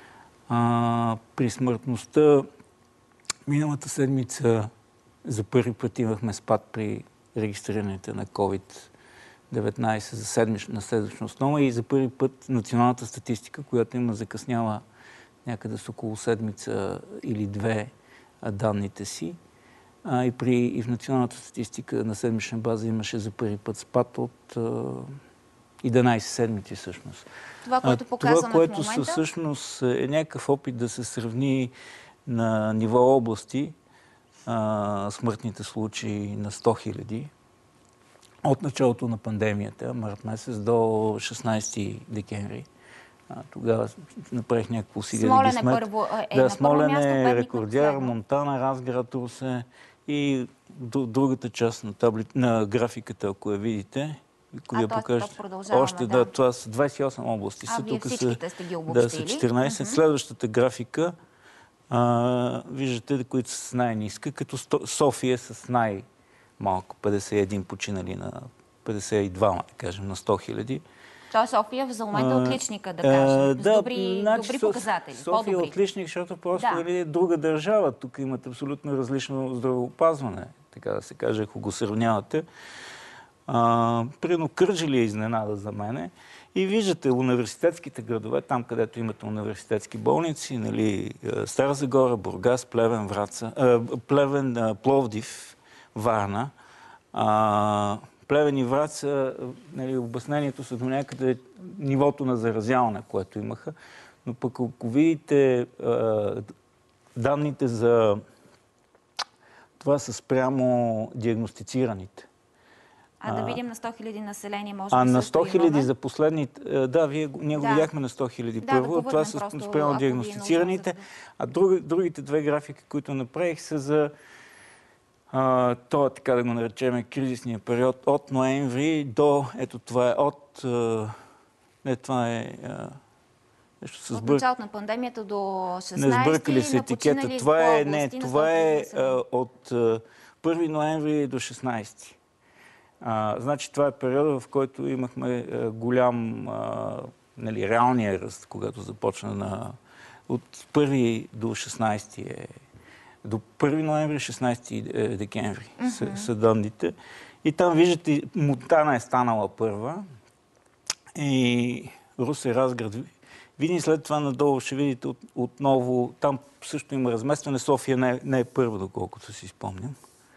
А, при смъртността миналата седмица за първи път имахме спад при регистрираните на ковид деветнайсет за седмич, на седмична основа и за първи път националната статистика, която има закъсняла някъде с около седмица или две данните си. А, и, при, и в националната статистика на седмична база имаше за първи път спад от а, единайсет седмици всъщност. Това, което показваме Това, което в момента? всъщност е някакъв опит да се сравни на ниво области Uh, смъртните случаи на сто хиляди от началото на пандемията, март месец до шестнайсети декември. Uh, тогава направих някакво усилие да ги смет. Първо, е, да, на Смолен място, е рекордьер, Монтана, Разград, Русе и другата част на, табли... на графиката, ако я видите, ако а, я покажете. Още, да. да, това са двадесет и осем области. А, вие тук всичките са, сте ги обобщили? Да, са четиринайсет. Mm-hmm. Следващата графика Uh, виждате, които са с най-ниска, като София с най-малко, петдесет и един починали на петдесет и два, да кажем, на сто хиляди. Той София за момента е отличника, да кажем, uh, с да, добри, значи, добри показатели. София е отличник, защото просто да. е друга държава. Тук имат абсолютно различно здравеопазване, така да се каже, ако го сравнявате. Uh, Примерно Кърджали е изненада за мене. И виждате университетските градове, там където имате университетски болници, нали, Стара Загора, Бургас, Плевен, Враца, э, Плевен, э, Пловдив, Варна. А, Плевен и Враца, нали, обяснението са до някъде нивото на заразяване, което имаха. Но пък ако видите э, данните за това са спрямо диагностицираните. А да видим на сто хиляди население, може а би на също сто хиляди имаме. за последните... Да, вие, ние го Да. видяхме на сто хиляди Да, първо. да Това са просто, спрямо ако ви е диагностицираните. нужно, А други, другите две графики, които направих, са за а, това, така да го наречем, кризисния период от ноември до... Ето това е от... А, не, това е... А, нещо с От бър... началото на пандемията до шестнайсети, Не сбъркали с етикета. Това е, не, това е а, от а, първи ноември до шестнайсети. А, значи това е периода, в който имахме а, голям а, нали, реалния ръст, когато започна на... От първи до шестнайсети е... До първи ноември, шестнайсети декември mm-hmm. са, са данните. И там виждате, Монтана е станала първа. И Русе, Разград, Видин, след това надолу ще видите от, отново, там също има разместване. София не, не е първа, доколкото си спомням.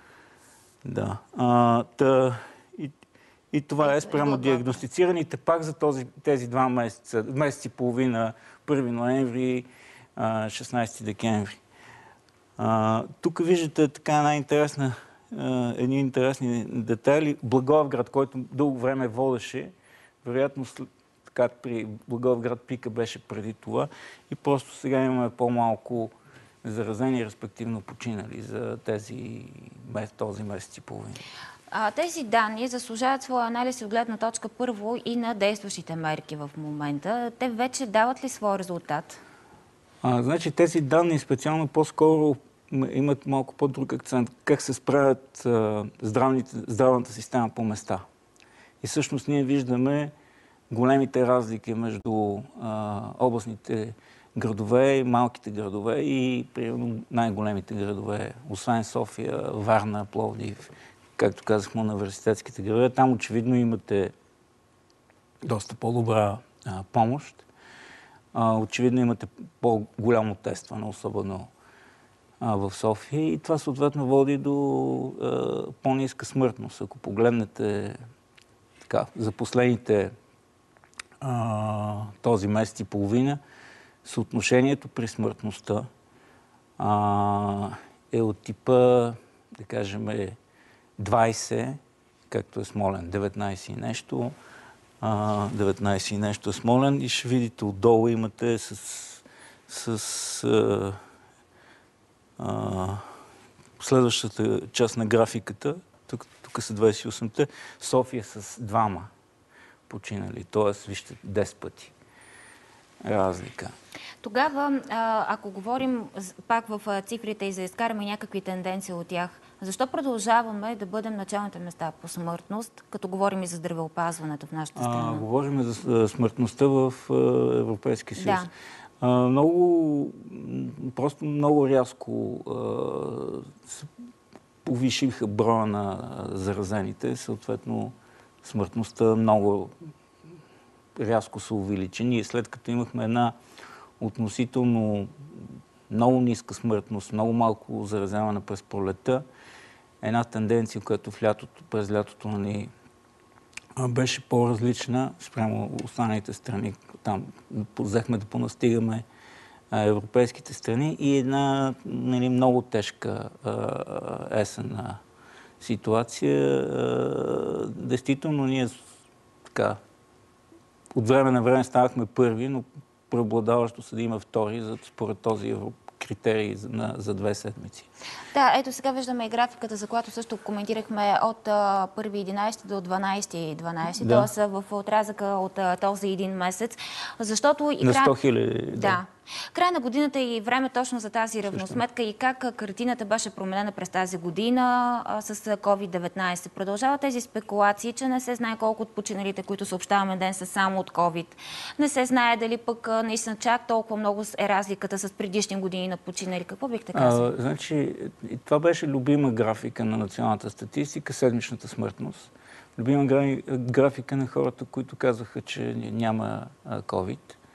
Да. А, та, и, и това е спрямо диагностицираните пак за този, тези два месеца, месец и половина, първи ноември, шестнайсети декември. А, тук виждате така една интересна, а, едни интересни детайли. Благоевград, който дълго време водеше, вероятно така при Благоевград пика беше преди това и просто сега имаме по-малко заразени, респективно починали за тези, този месец и половина. А, тези данни заслужават своя анализ от гледна точка първо и на действащите мерки в момента. Те вече дават ли своя резултат? А, значи тези данни специално по-скоро имат малко по-друг акцент. Как се справят а, здравните, здравната система по места. И всъщност ние виждаме големите разлики между а, областните градове и малките градове и примерно най-големите градове, освен София, Варна, Пловдив, както казахме, университетските градове. Там очевидно имате доста по-добра а, помощ. А, очевидно имате по-голямо тестване, особено а, в София. И това съответно води до а, по-ниска смъртност. Ако погледнете така, за последните а, този месец и половина, съотношението при смъртността а, е от типа, да кажем, двайсет, както е Смолен, деветнайсет и нещо, а, деветнайсет и нещо е Смолен и ще видите отдолу имате с, с а, а, следващата част на графиката, тук, тук са двайсет и осемте, София с двама починали, т.е. вижте десет пъти разлика. Тогава, ако говорим пак в цифрите и за изкараме някакви тенденции от тях, защо продължаваме да бъдем началните места по смъртност, като говорим и за здравеопазването в нашата страна? А, говорим за смъртността в Европейския съюз. Да. А, много, просто много рязко а, се повишиха броя на заразените, съответно смъртността много рязко се увеличи. Ние след като имахме една относително много ниска смъртност, много малко заразяване през пролетта, една тенденция, която в лятото, през лятото ни беше по-различна спрямо останалите страни. Там взехме да понастигаме европейските страни и една нали, много тежка есенна ситуация. Действително ние така от време на време ставахме първи, но преобладаващо се да има втори, за, според този критерий за, на, за две седмици. Да, ето сега виждаме и графиката, за която също коментирахме от първи единайсети до дванайсети дванайсети, да. т.е. в отрязъка от този един месец. Защото и на край... сто хиляди. Да. да. Край на годината и време точно за тази равносметка и как картината беше променена през тази година а, с ковид деветнайсет. Продължават тези спекулации, че не се знае колко от починалите, които съобщаваме ден, са само от COVID. Не се знае дали пък наистина чак толкова много е разликата с предишни години на починали. Какво бихте казали? А, значи, това беше любима графика на националната статистика, седмичната смъртност. Любима графика на хората, които казаха, че няма COVID.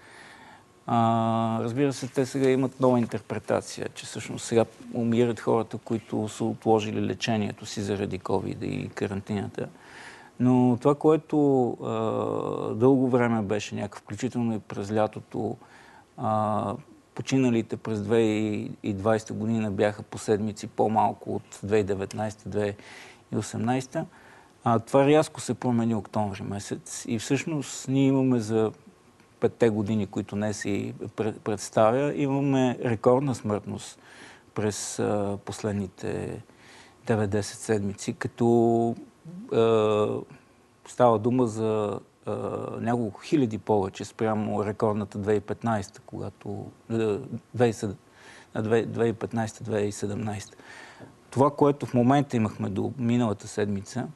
А, разбира се, те сега имат нова интерпретация, че всъщност сега умират хората, които са отложили лечението си заради COVID и карантината. Но това, което а, дълго време беше някакъв, включително и през лятото, а, починалите през две хиляди и двадесета година бяха по седмици по-малко от две хиляди и деветнадесета - две хиляди и осемнадесета. А, това рязко се промени октомври месец и всъщност ние имаме за петте години, които не си представя, имаме рекордна смъртност през а, последните девет-десет седмици, като а, става дума за а, няколко хиляди повече спрямо рекордната две хиляди и петнадесета, когато две хиляди и петнадесета - две хиляди и седемнадесета. Това, което в момента имахме до миналата седмица,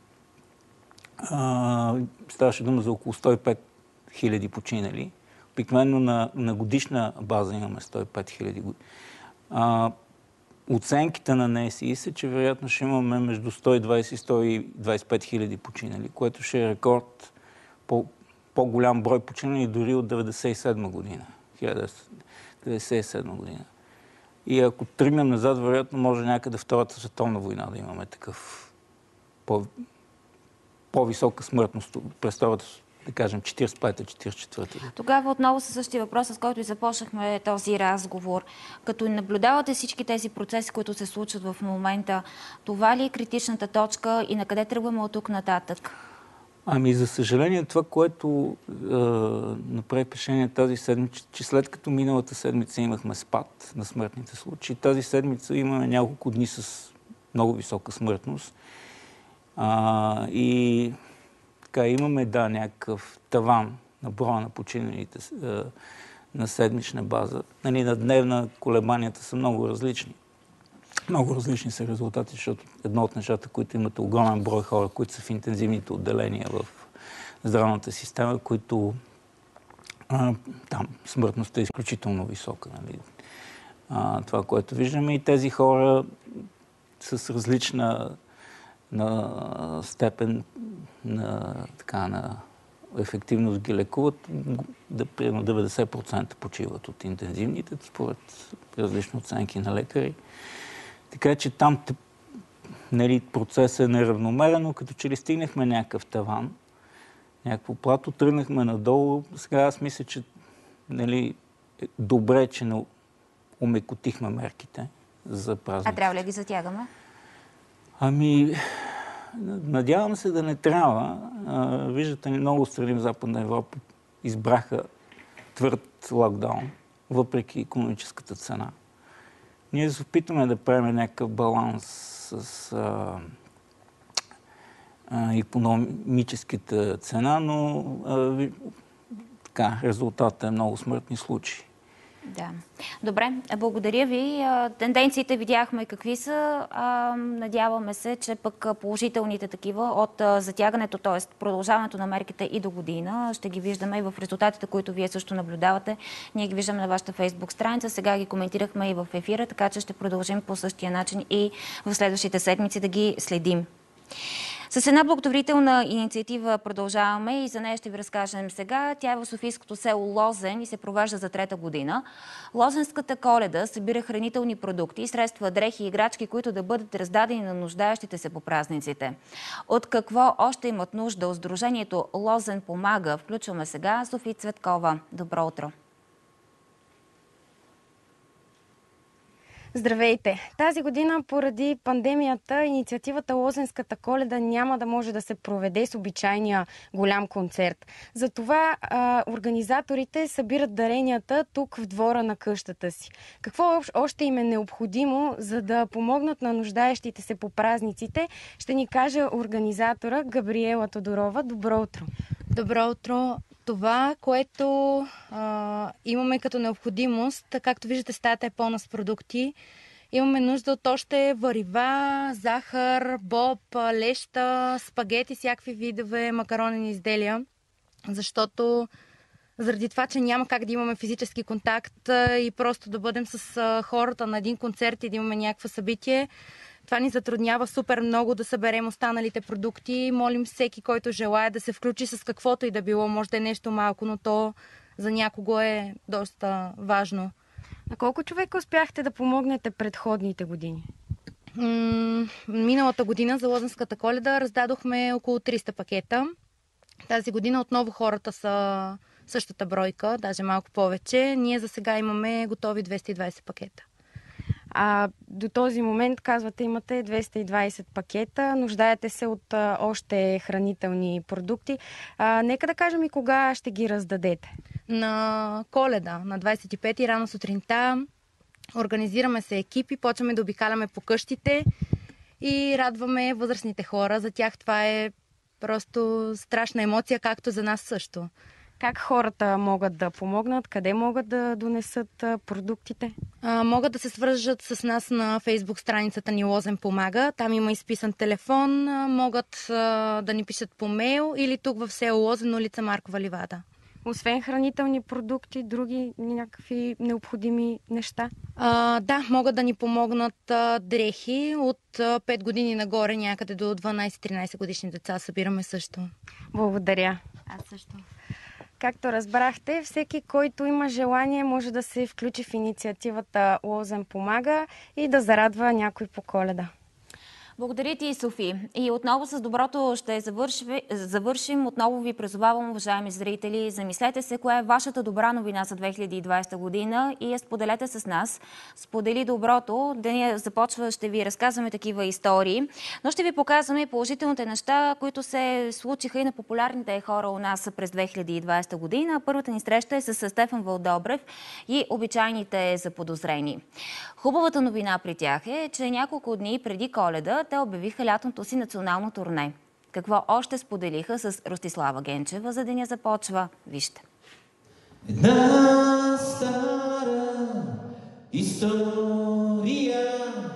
а, ставаше дума за около сто и пет хиляди починали. Обикновено на, на годишна база имаме сто и пет хиляди. А, оценките на Н С И са, че вероятно ще имаме между сто и двадесет и сто и двадесет и пет хиляди починали, което ще е рекорд по, по-голям брой починали дори от деветдесет и седма година. хиляда деветдесет и седма година. И ако тръгнем назад, вероятно може някъде Втората световна война да имаме такъв по, по-висока смъртност през втората, да кажем, четиридесет и пета - четиридесет и четвърта. Тогава отново със същия въпрос, с който и започнахме този разговор. Като наблюдавате всички тези процеси, които се случват в момента, това ли е критичната точка и на къде тръгваме от тук нататък? Ами, за съжаление, това, което е, направи впечатление тази седмица, че след като миналата седмица имахме спад на смъртните случаи, тази седмица имаме няколко дни с много висока смъртност. А, и така, имаме, да, някакъв таван на броя на починалите е, на седмична база. Нали, на дневна колебанията са много различни. Много различни са резултати, защото едно от нещата, които имат огромен брой хора, които са в интензивните отделения в здравната система, които а, там смъртността е изключително висока. Нали. А, това, което виждаме, и тези хора с различна на степен на, така, на ефективност ги лекуват, да, примерно деветдесет процента почиват от интензивните, според различни оценки на лекари. Така че там, нали, процесът е неравномерен, но като че ли стигнахме някакъв таван, някакво плато, тръгнахме надолу. Сега аз мисля, че, нали, е добре, че не омекотихме мерките за празниците. А трябва ли ги затягаме? Ами, надявам се да не трябва. Виждате, много страни в Западна Европа избраха твърд локдаун, въпреки икономическата цена. Ние се опитваме да правим някакъв баланс с а, а, икономическата цена, но а, така, резултатът е много смъртни случаи. Да. Добре, благодаря ви. Тенденциите видяхме какви са. Надяваме се, че пък положителните такива от затягането, т.е. продължаването на мерките и до година, ще ги виждаме и в резултатите, които вие също наблюдавате. Ние ги виждаме на вашата Фейсбук страница, сега ги коментирахме и в ефира, така че ще продължим по същия начин и в следващите седмици да ги следим. С една благотворителна инициатива продължаваме и за нея ще ви разкажем сега. Тя е в софийското село Лозен и се провежда за трета година. Лозенската Коледа събира хранителни продукти, средства, дрехи и играчки, които да бъдат раздадени на нуждаещите се по празниците. От какво още имат нужда от сдружението Лозен помага? Включваме сега София Цветкова. Добро утро! Здравейте! Тази година поради пандемията инициативата Лозенската Коледа няма да може да се проведе с обичайния голям концерт. Затова а, организаторите събират даренията тук в двора на къщата си. Какво още им е необходимо, за да помогнат на нуждаещите се по празниците, ще ни каже организатора Габриела Тодорова. Добро утро! Добро утро! Това, което а, имаме като необходимост, както виждате, стаята е пълна с продукти. Имаме нужда от още варива, захар, боб, леща, спагети, всякакви видове макаронени изделия, защото заради това, че няма как да имаме физически контакт и просто да бъдем с хората на един концерт и да имаме някакво събитие, това ни затруднява супер много да съберем останалите продукти. Молим всеки, който желая да се включи с каквото и да било. Може да е нещо малко, но то за някого е доста важно. А колко човека успяхте да помогнете предходните години? М- миналата година за Лозенската Коледа раздадохме около триста пакета. Тази година отново хората са същата бройка, даже малко повече. Ние за сега имаме готови двеста и двадесет пакета. А до този момент, казвате, имате двеста и двадесет пакета, нуждаете се от а, още хранителни продукти. А, нека да кажем и кога ще ги раздадете. На Коледа, на двадесет и пети рано сутринта, организираме се екипи, почваме да обикаляме по къщите и радваме възрастните хора. За тях това е просто страшна емоция, както за нас също. Как хората могат да помогнат? Къде могат да донесат а, продуктите? А, могат да се свържат с нас на Фейсбук страницата ни Лозен помага. Там има изписан телефон. А, могат а, да ни пишат по мейл или тук в село Лозен, улица Маркова ливада. Освен хранителни продукти, други някакви необходими неща? А, да, могат да ни помогнат а, дрехи от а, пет години нагоре, някъде до дванадесет-тринадесет годишни деца събираме също. Благодаря. Аз също. Както разбрахте, всеки, който има желание, може да се включи в инициативата Лозен помага и да зарадва някой по Коледа. Благодаря ти, Софи. И отново с доброто ще завършим. Отново ви призовавам, уважаеми зрители, замислете се коя е вашата добра новина за две хиляди и двадесета година и я споделете с нас. Сподели доброто. Деня започва, ще ви разказваме такива истории, но ще ви показваме положителните неща, които се случиха и на популярните хора у нас през две хиляди и двадесета година. Първата ни среща е с Стефан Вълдобрев и обичайните заподозрени. Хубавата новина при тях е, че няколко дни преди Коледа те обявиха лятното си национално турне. Какво още споделиха с Ростислава Генчева за деня започва? Вижте. Една стара история.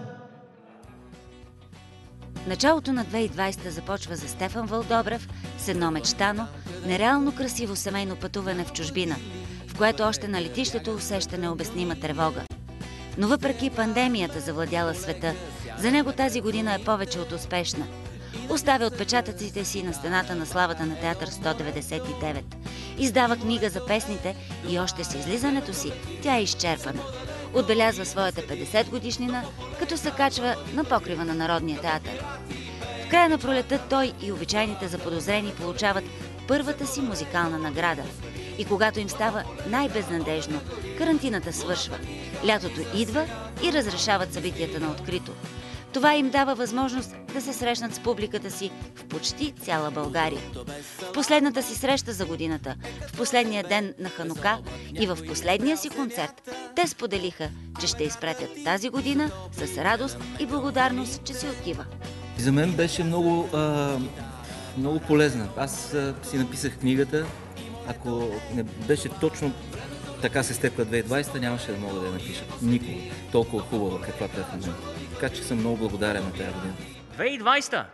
Началото на две хиляди и двадесета започва за Стефан Вълдобрев с едно мечтано, нереално красиво семейно пътуване в чужбина, в което още на летището усеща необяснима тревога. Но въпреки пандемията завладяла света, за него тази година е повече от успешна. Оставя отпечатъците си на стената на славата на театър сто деветдесет и девет. Издава книга за песните и още с излизането си тя е изчерпана. Отбелязва своята петдесет годишнина, като се качва на покрива на Народния театър. В края на пролета той и обичайните заподозрени получават първата си музикална награда. И когато им става най-безнадежно, карантината свършва. Лятото идва и разрешават събитията на открито. Това им дава възможност да се срещнат с публиката си в почти цяла България. В последната си среща за годината, в последния ден на Ханука и в последния си концерт, те споделиха, че ще изпратят тази година с радост и благодарност, че си отива. За мен беше много, а, много полезна. Аз а, си написах книгата. Ако не беше точно така се степка две хиляди и двадесета, нямаше да мога да я напиша. Никога. Толкова хубава, каквато е в момента. Така че съм много благодарен на тази година. две хиляди и двадесета!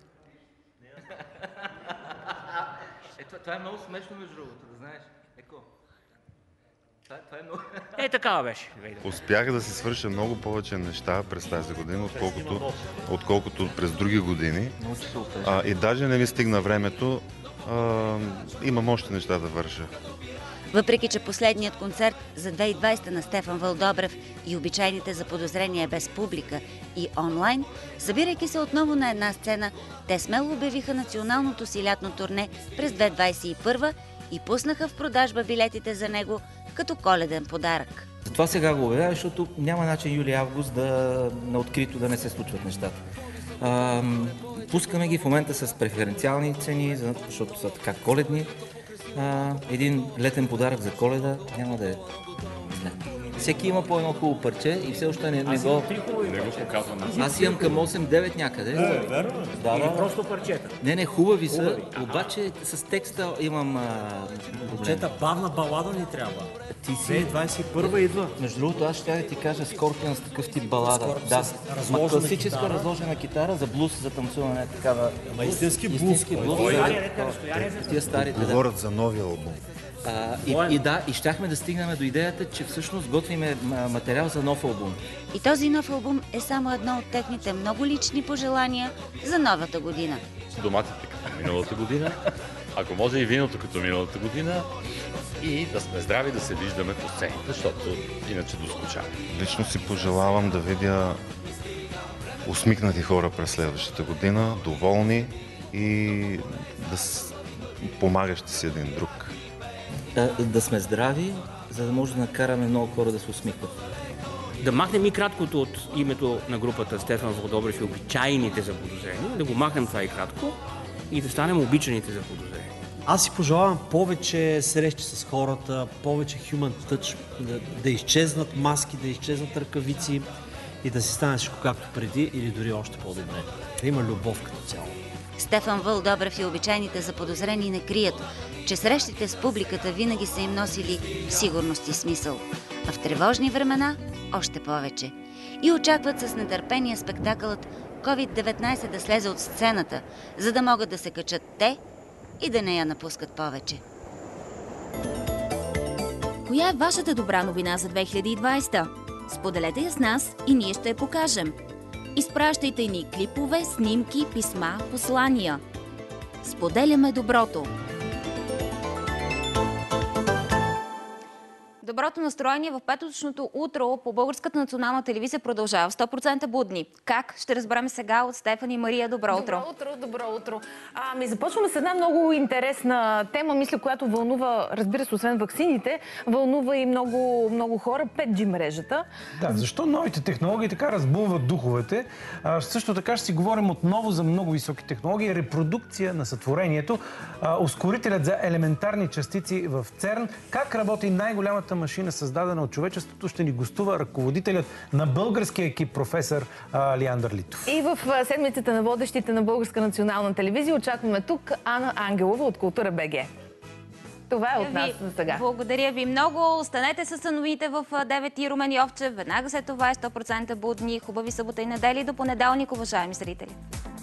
Е, това, това е много смешно, между другото, да знаеш. Еко. Това, това е много... Е, такава беше. Успях да си свърша много повече неща през тази година, отколкото, отколкото през други години. А, и даже не ми стигна времето. А, имам още неща да върша. Въпреки че последният концерт за две хиляди и двадесета на Стефан Вълдобрев и обичайните заподозрения без публика и онлайн, събирайки се отново на една сцена, те смело обявиха националното си лятно турне през две хиляди двадесет и първа и пуснаха в продажба билетите за него като коледен подарък. Затова сега го обявява, защото няма начин юли-август да на открито да не се случват нещата. А, пускаме ги в момента с преференциални цени, защото са така коледни. А, един летен подарък за Коледа няма да е зле. Всеки има по едно хубаво парче и все още не, не го... Не го показвам. Аз имам към осем-девет някъде. Е, верно? Да, Или да. просто парчета? Не, не, хубави са, Хубави. обаче с текста имам а, Парчета, бавна балада ни трябва. Ти си... две хиляди двадесет и първа идва. Между другото, аз ще да ти кажа Скорпион с такъв тип балада. Скорпион Да, с ма разложена класическа китара. разложена китара за блуз, за танцуване, такава. Ама истински блуз. Истински блуз. Кой? За- Тия старите, да. Говорят за новия албум. А, и, и да, и щяхме да стигнем до идеята, че всъщност готвиме м- материал за нов албум. И този нов албум е само едно от техните много лични пожелания за новата година. Доматите като миналата година, ако може и виното като миналата година, и да сме здрави да се виждаме по сцените, защото иначе доскучаваме. Лично си пожелавам да видя усмихнати хора през следващата година, доволни и да с... помагащи си един друг. Да сме здрави, за да може да накараме много хора да се усмихват. Да махнем и краткото от името на групата Стефан Вълдобрев и обичайните заподозрени, да го махнем това и кратко и да станем обичаните заподозрени. Аз си пожелавам повече срещи с хората, повече human touch, да, да изчезнат маски, да изчезнат ръкавици и да си стане всичко както преди или дори още по-добре. Да има любов като цяло. Стефан Вълдобрев и обичайните заподозрени не крият, че срещите с публиката винаги са им носили сигурност и смисъл, а в тревожни времена още повече. И очакват с нетърпение спектакълът ковид деветнайсет да слезе от сцената, за да могат да се качат те и да не я напускат повече. Коя е вашата добра новина за две хиляди и двайсета? Споделете я с нас и ние ще я покажем. Изпращайте ни клипове, снимки, писма, послания. Споделяме доброто. Доброто настроение в петъчното утро по Българската национална телевизия продължава в сто процента будни. Как? Ще разберем сега от Стефан и Мария. Добро утро. Добро утро, добро утро. Ами започваме с една много интересна тема, мисля, която вълнува, разбира се, освен ваксините, вълнува и много, много хора, пет джи мрежата. Да, защо новите технологии така разбунват духовете? А, също така ще си говорим отново за много високи технологии, репродукция на сътворението, а, ускорителят за елементарни частици в ЦЕРН, как работи най-голямата машина, създадена от човечеството, ще ни гостува ръководителят на българския екип, професор а, Лиандър Литов. И в седмицата на водещите на Българска национална телевизия очакваме тук Ана Ангелова от Култура БГ. Това е от нас за сега. Благодаря ви много. Останете с новините в девет и Румен Йовчев. Веднага след това е сто процента будни. Хубави събота и недели до понеделник, уважаеми зрители.